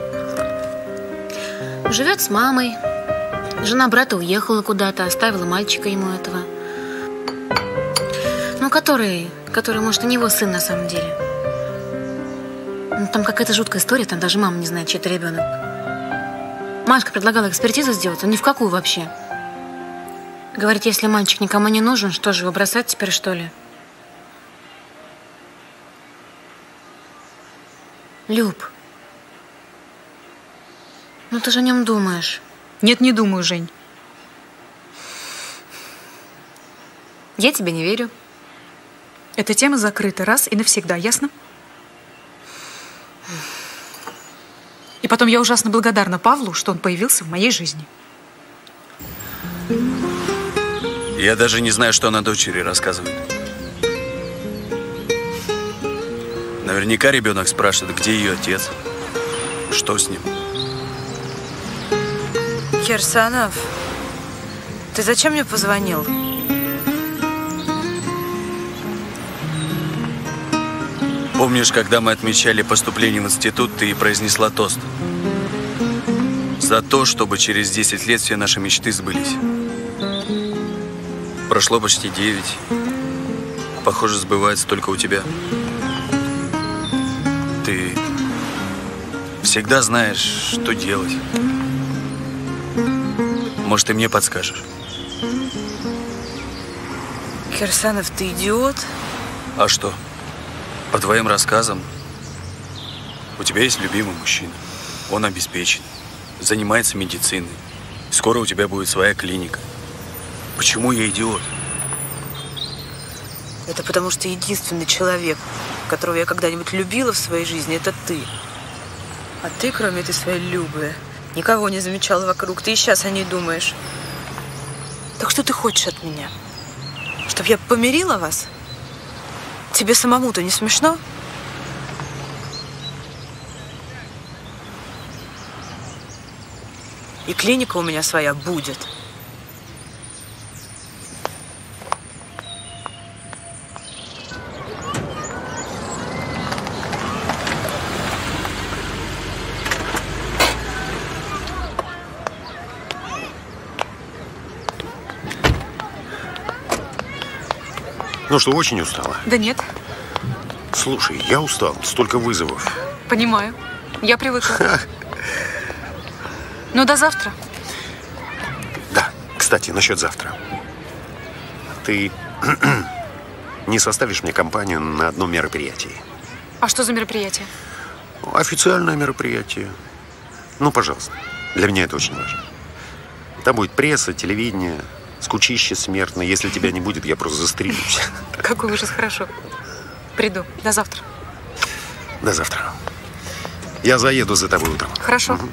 Живет с мамой. Жена брата уехала куда-то, оставила мальчика ему этого. Ну, который, который, может, и не его сын на самом деле. Ну, там какая-то жуткая история, там даже мама не знает, чей это ребенок. Машка предлагала экспертизу сделать, он ни в какую вообще. Говорит, если мальчик никому не нужен, что же, его бросать теперь, что ли? Люб, ну ты же о нем думаешь. Нет, не думаю, Жень. Я тебе не верю. Эта тема закрыта раз и навсегда, ясно? И потом я ужасно благодарна Павлу, что он появился в моей жизни. Я даже не знаю, что она дочери рассказывает. Наверняка ребенок спрашивает, где ее отец, что с ним. Кирсанов, ты зачем мне позвонил? Помнишь, когда мы отмечали поступление в институт, ты произнесла тост? За то, чтобы через десять лет все наши мечты сбылись. Прошло почти девять. Похоже, сбывается только у тебя. Ты всегда знаешь, что делать. Может, ты мне подскажешь? Кирсанов, ты идиот? А что? По твоим рассказам, у тебя есть любимый мужчина. Он обеспечен, занимается медициной. Скоро у тебя будет своя клиника. Почему я идиот? Это потому, что единственный человек, которого я когда-нибудь любила в своей жизни, это ты. А ты, кроме этой своей Любы, никого не замечала вокруг. Ты и сейчас о ней думаешь. Так что ты хочешь от меня? Чтоб я помирила вас? Тебе самому-то не смешно? И клиника у меня своя будет. Ну что, очень устала? Да нет, Слушай, я устал. Столько вызовов. понимаю. Я привыкла. Ну, до завтра. Да, кстати, насчет завтра. Ты не составишь мне компанию на одном мероприятии? А что за мероприятие? Официальное мероприятие. Ну, пожалуйста. Для меня это очень важно. Там будет пресса, телевидение, скучище смертное. Если тебя не будет, я просто застрелюсь. Какой ужас, хорошо. Приду. До завтра. До завтра. Я заеду за тобой утром. Хорошо. Угу.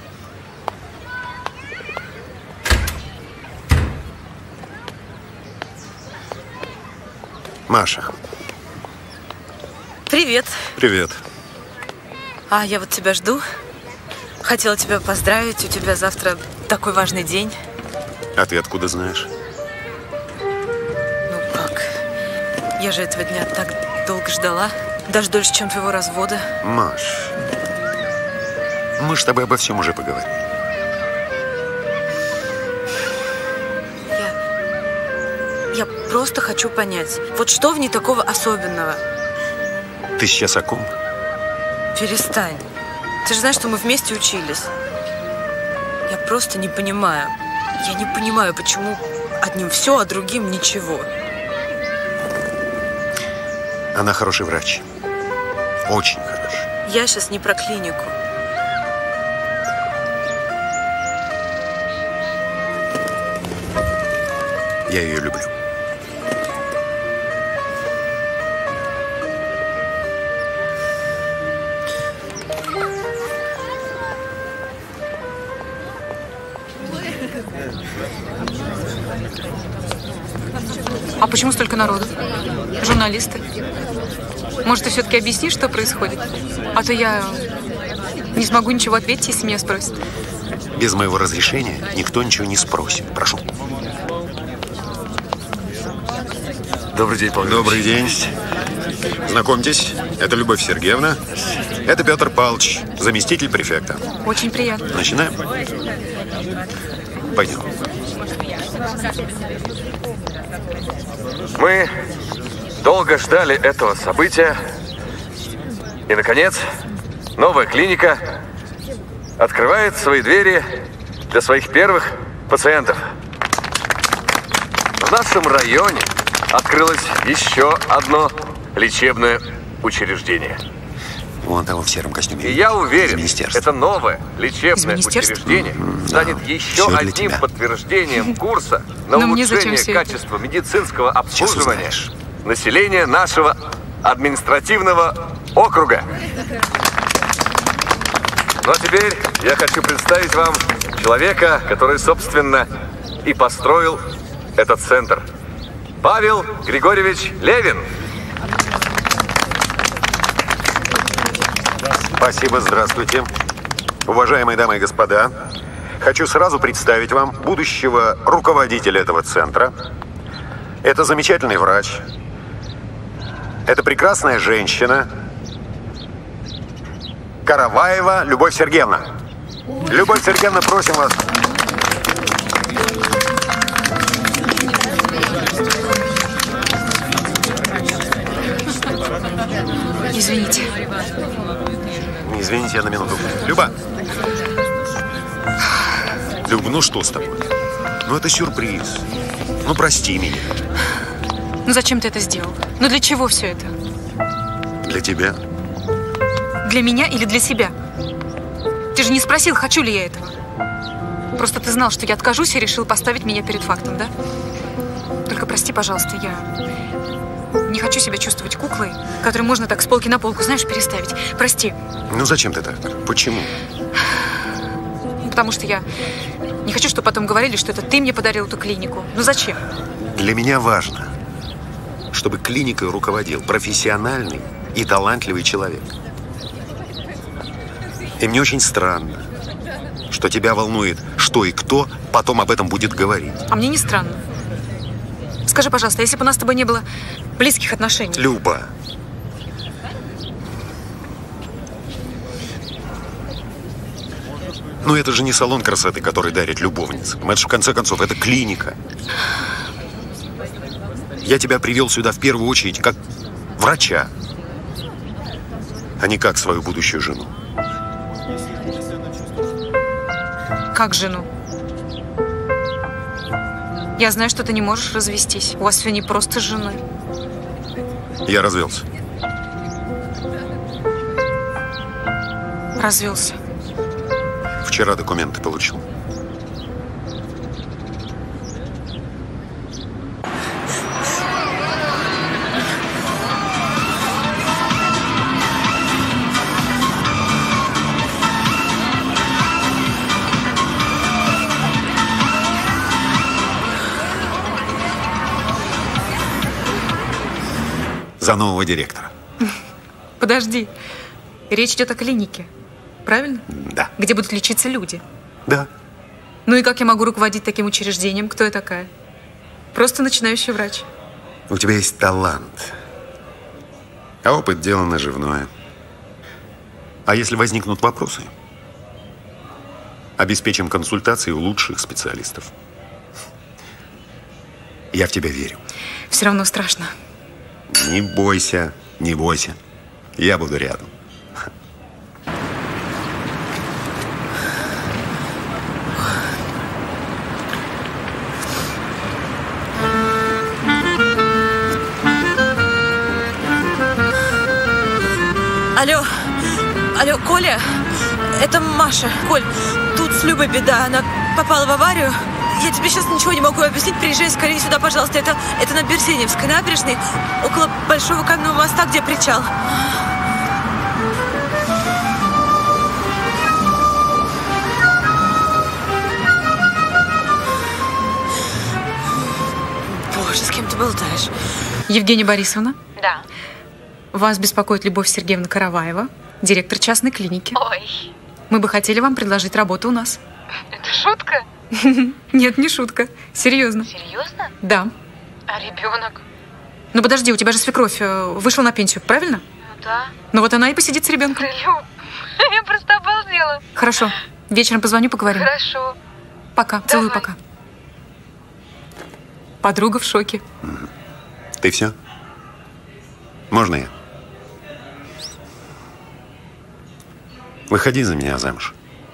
Маша. Привет. Привет. А, я вот тебя жду. Хотела тебя поздравить. У тебя завтра такой важный день. А ты откуда знаешь? Ну как? Я же этого дня так долго ждала. Даже дольше, чем твоего развода. Маш, мы с тобой обо всем уже поговорили. Я просто хочу понять, вот что в ней такого особенного? Ты сейчас о ком? Перестань. Ты же знаешь, что мы вместе учились. Я просто не понимаю. Я не понимаю, почему одним все, а другим ничего. Она хороший врач. Очень хороший. Я сейчас не про клинику. Я ее люблю. А почему столько народу? Журналисты. Может, ты все-таки объяснишь, что происходит? А то я не смогу ничего ответить, если меня спросят. Без моего разрешения никто ничего не спросит. Прошу. Добрый день, Павел. Добрый день. Знакомьтесь, это Любовь Сергеевна. Это Петр Павлович, заместитель префекта. Очень приятно. Начинаем? Пойдем. Мы долго ждали этого события. И, наконец, новая клиника открывает свои двери для своих первых пациентов. В нашем районе открылось еще одно лечебное учреждение. Вон того в сером костюме. И я уверен, это новое лечебное Из учреждение Mm-hmm. станет Да, еще всё для одним тебя. подтверждением курса на Но мне зачем улучшение всё это? качества медицинского обслуживания узнаешь. населения нашего административного округа. Ну а теперь я хочу представить вам человека, который, собственно, и построил этот центр. Павел Григорьевич Левин. Спасибо, здравствуйте. Уважаемые дамы и господа, хочу сразу представить вам будущего руководителя этого центра. Это замечательный врач. Это прекрасная женщина. Караваева Любовь Сергеевна. Любовь Сергеевна, просим вас. Извините. Извините, я на минуту. Люба. Люб, ну что с тобой? Ну это сюрприз. Ну прости меня. Ну зачем ты это сделал? Ну для чего все это? Для тебя. Для меня или для себя? Ты же не спросил, хочу ли я этого. Просто ты знал, что я откажусь и решил поставить меня перед фактом, да? Только прости, пожалуйста, я не хочу себя чувствовать куклой, которую можно так с полки на полку, знаешь, переставить. Прости. Ну зачем ты так? Почему? Потому что я не хочу, чтобы потом говорили, что это ты мне подарил эту клинику. Ну зачем? Для меня важно, чтобы клиникой руководил профессиональный и талантливый человек. И мне очень странно, что тебя волнует, что и кто потом об этом будет говорить. А мне не странно. Скажи, пожалуйста, если бы у нас с тобой не было близких отношений… Люба. Ну это же не салон красоты, который дарит любовниц. Это же, в конце концов, это клиника. Я тебя привел сюда в первую очередь как врача, а не как свою будущую жену. Как жену? Я знаю, что ты не можешь развестись. У вас все не просто с женой. Я развелся. Развелся. Вчера документы получил. За нового директора. Подожди. Речь идет о клинике. Правильно? Да. Где будут лечиться люди. Да. Ну и как я могу руководить таким учреждением? Кто я такая? Просто начинающий врач. У тебя есть талант. А опыт – дело наживное. А если возникнут вопросы, обеспечим консультации у лучших специалистов. Я в тебя верю. Все равно страшно. Не бойся, не бойся. Я буду рядом. Алло, алло, Коля, это Маша. Коль, тут с Любой беда, она попала в аварию. Я тебе сейчас ничего не могу объяснить, приезжай скорее сюда, пожалуйста. Это, это на Берсеневской набережной, около Большого каменного моста, где причал. Боже, с кем ты болтаешь? Евгения Борисовна? Да. Вас беспокоит Любовь Сергеевна Караваева, директор частной клиники. Ой. Мы бы хотели вам предложить работу у нас. Это шутка? Нет, не шутка. Серьезно. Серьезно? Да. А ребенок? Ну подожди, у тебя же свекровь вышла на пенсию, правильно? Ну да. Ну вот она и посидит с ребенком. Люб, я просто обалдела. Хорошо. Вечером позвоню, поговорим. Хорошо. Пока. Давай. Целую, пока. Подруга в шоке. Ты все? Можно я? Выходи за меня замуж.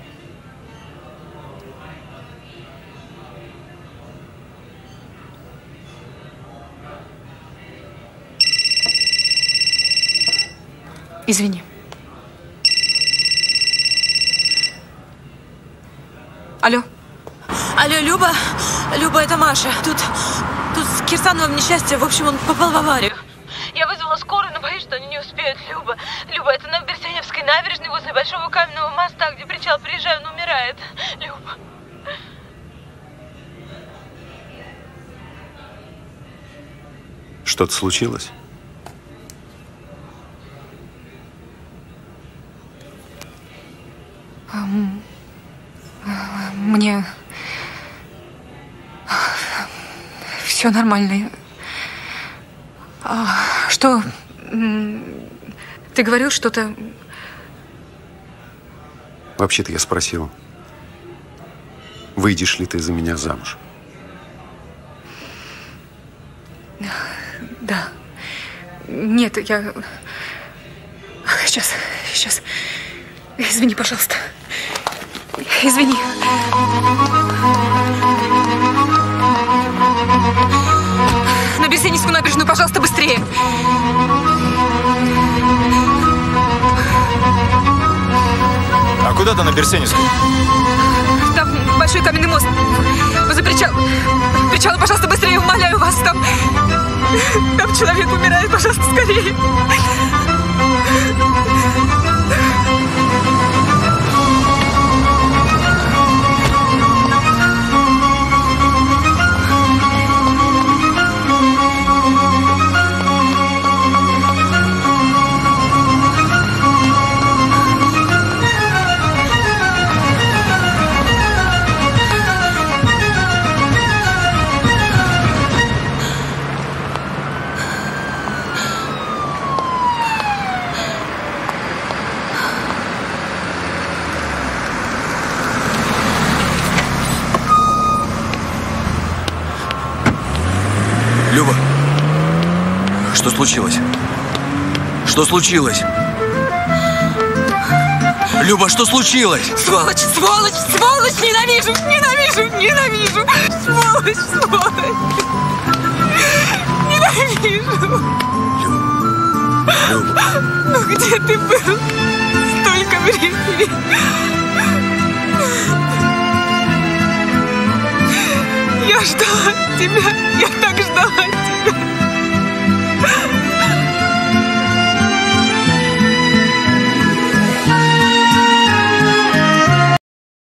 Извини. Алло. Алло, Люба. Люба, это Маша. Тут, тут с Кирсановым несчастье. В общем, он попал в аварию. Я вызвала скорую, но боюсь, что они не успеют, Люба. Люба, это на Берсеневской набережной возле Большого каменного моста, где причал. Приезжай, он умирает. Люба. Что-то случилось? Мне все нормально. А, что? Ты говорил что-то? Вообще-то я спросил, выйдешь ли ты за меня замуж? Да. Нет, я... Сейчас, сейчас. Извини, пожалуйста. Извини. На Берсеневскую набережную, пожалуйста, быстрее. А куда ты на Берсеневскую? Там большой каменный мост. Возле причала. Причала, пожалуйста, быстрее, умоляю вас. Там, там человек умирает, пожалуйста, скорее. Люба, что случилось? Что случилось? Люба, что случилось? Сволочь, сволочь, сволочь! Ненавижу, ненавижу, ненавижу! Сволочь, сволочь! Ненавижу! Люба. Ну где ты был? Столько времени! Я ждала тебя, я так ждала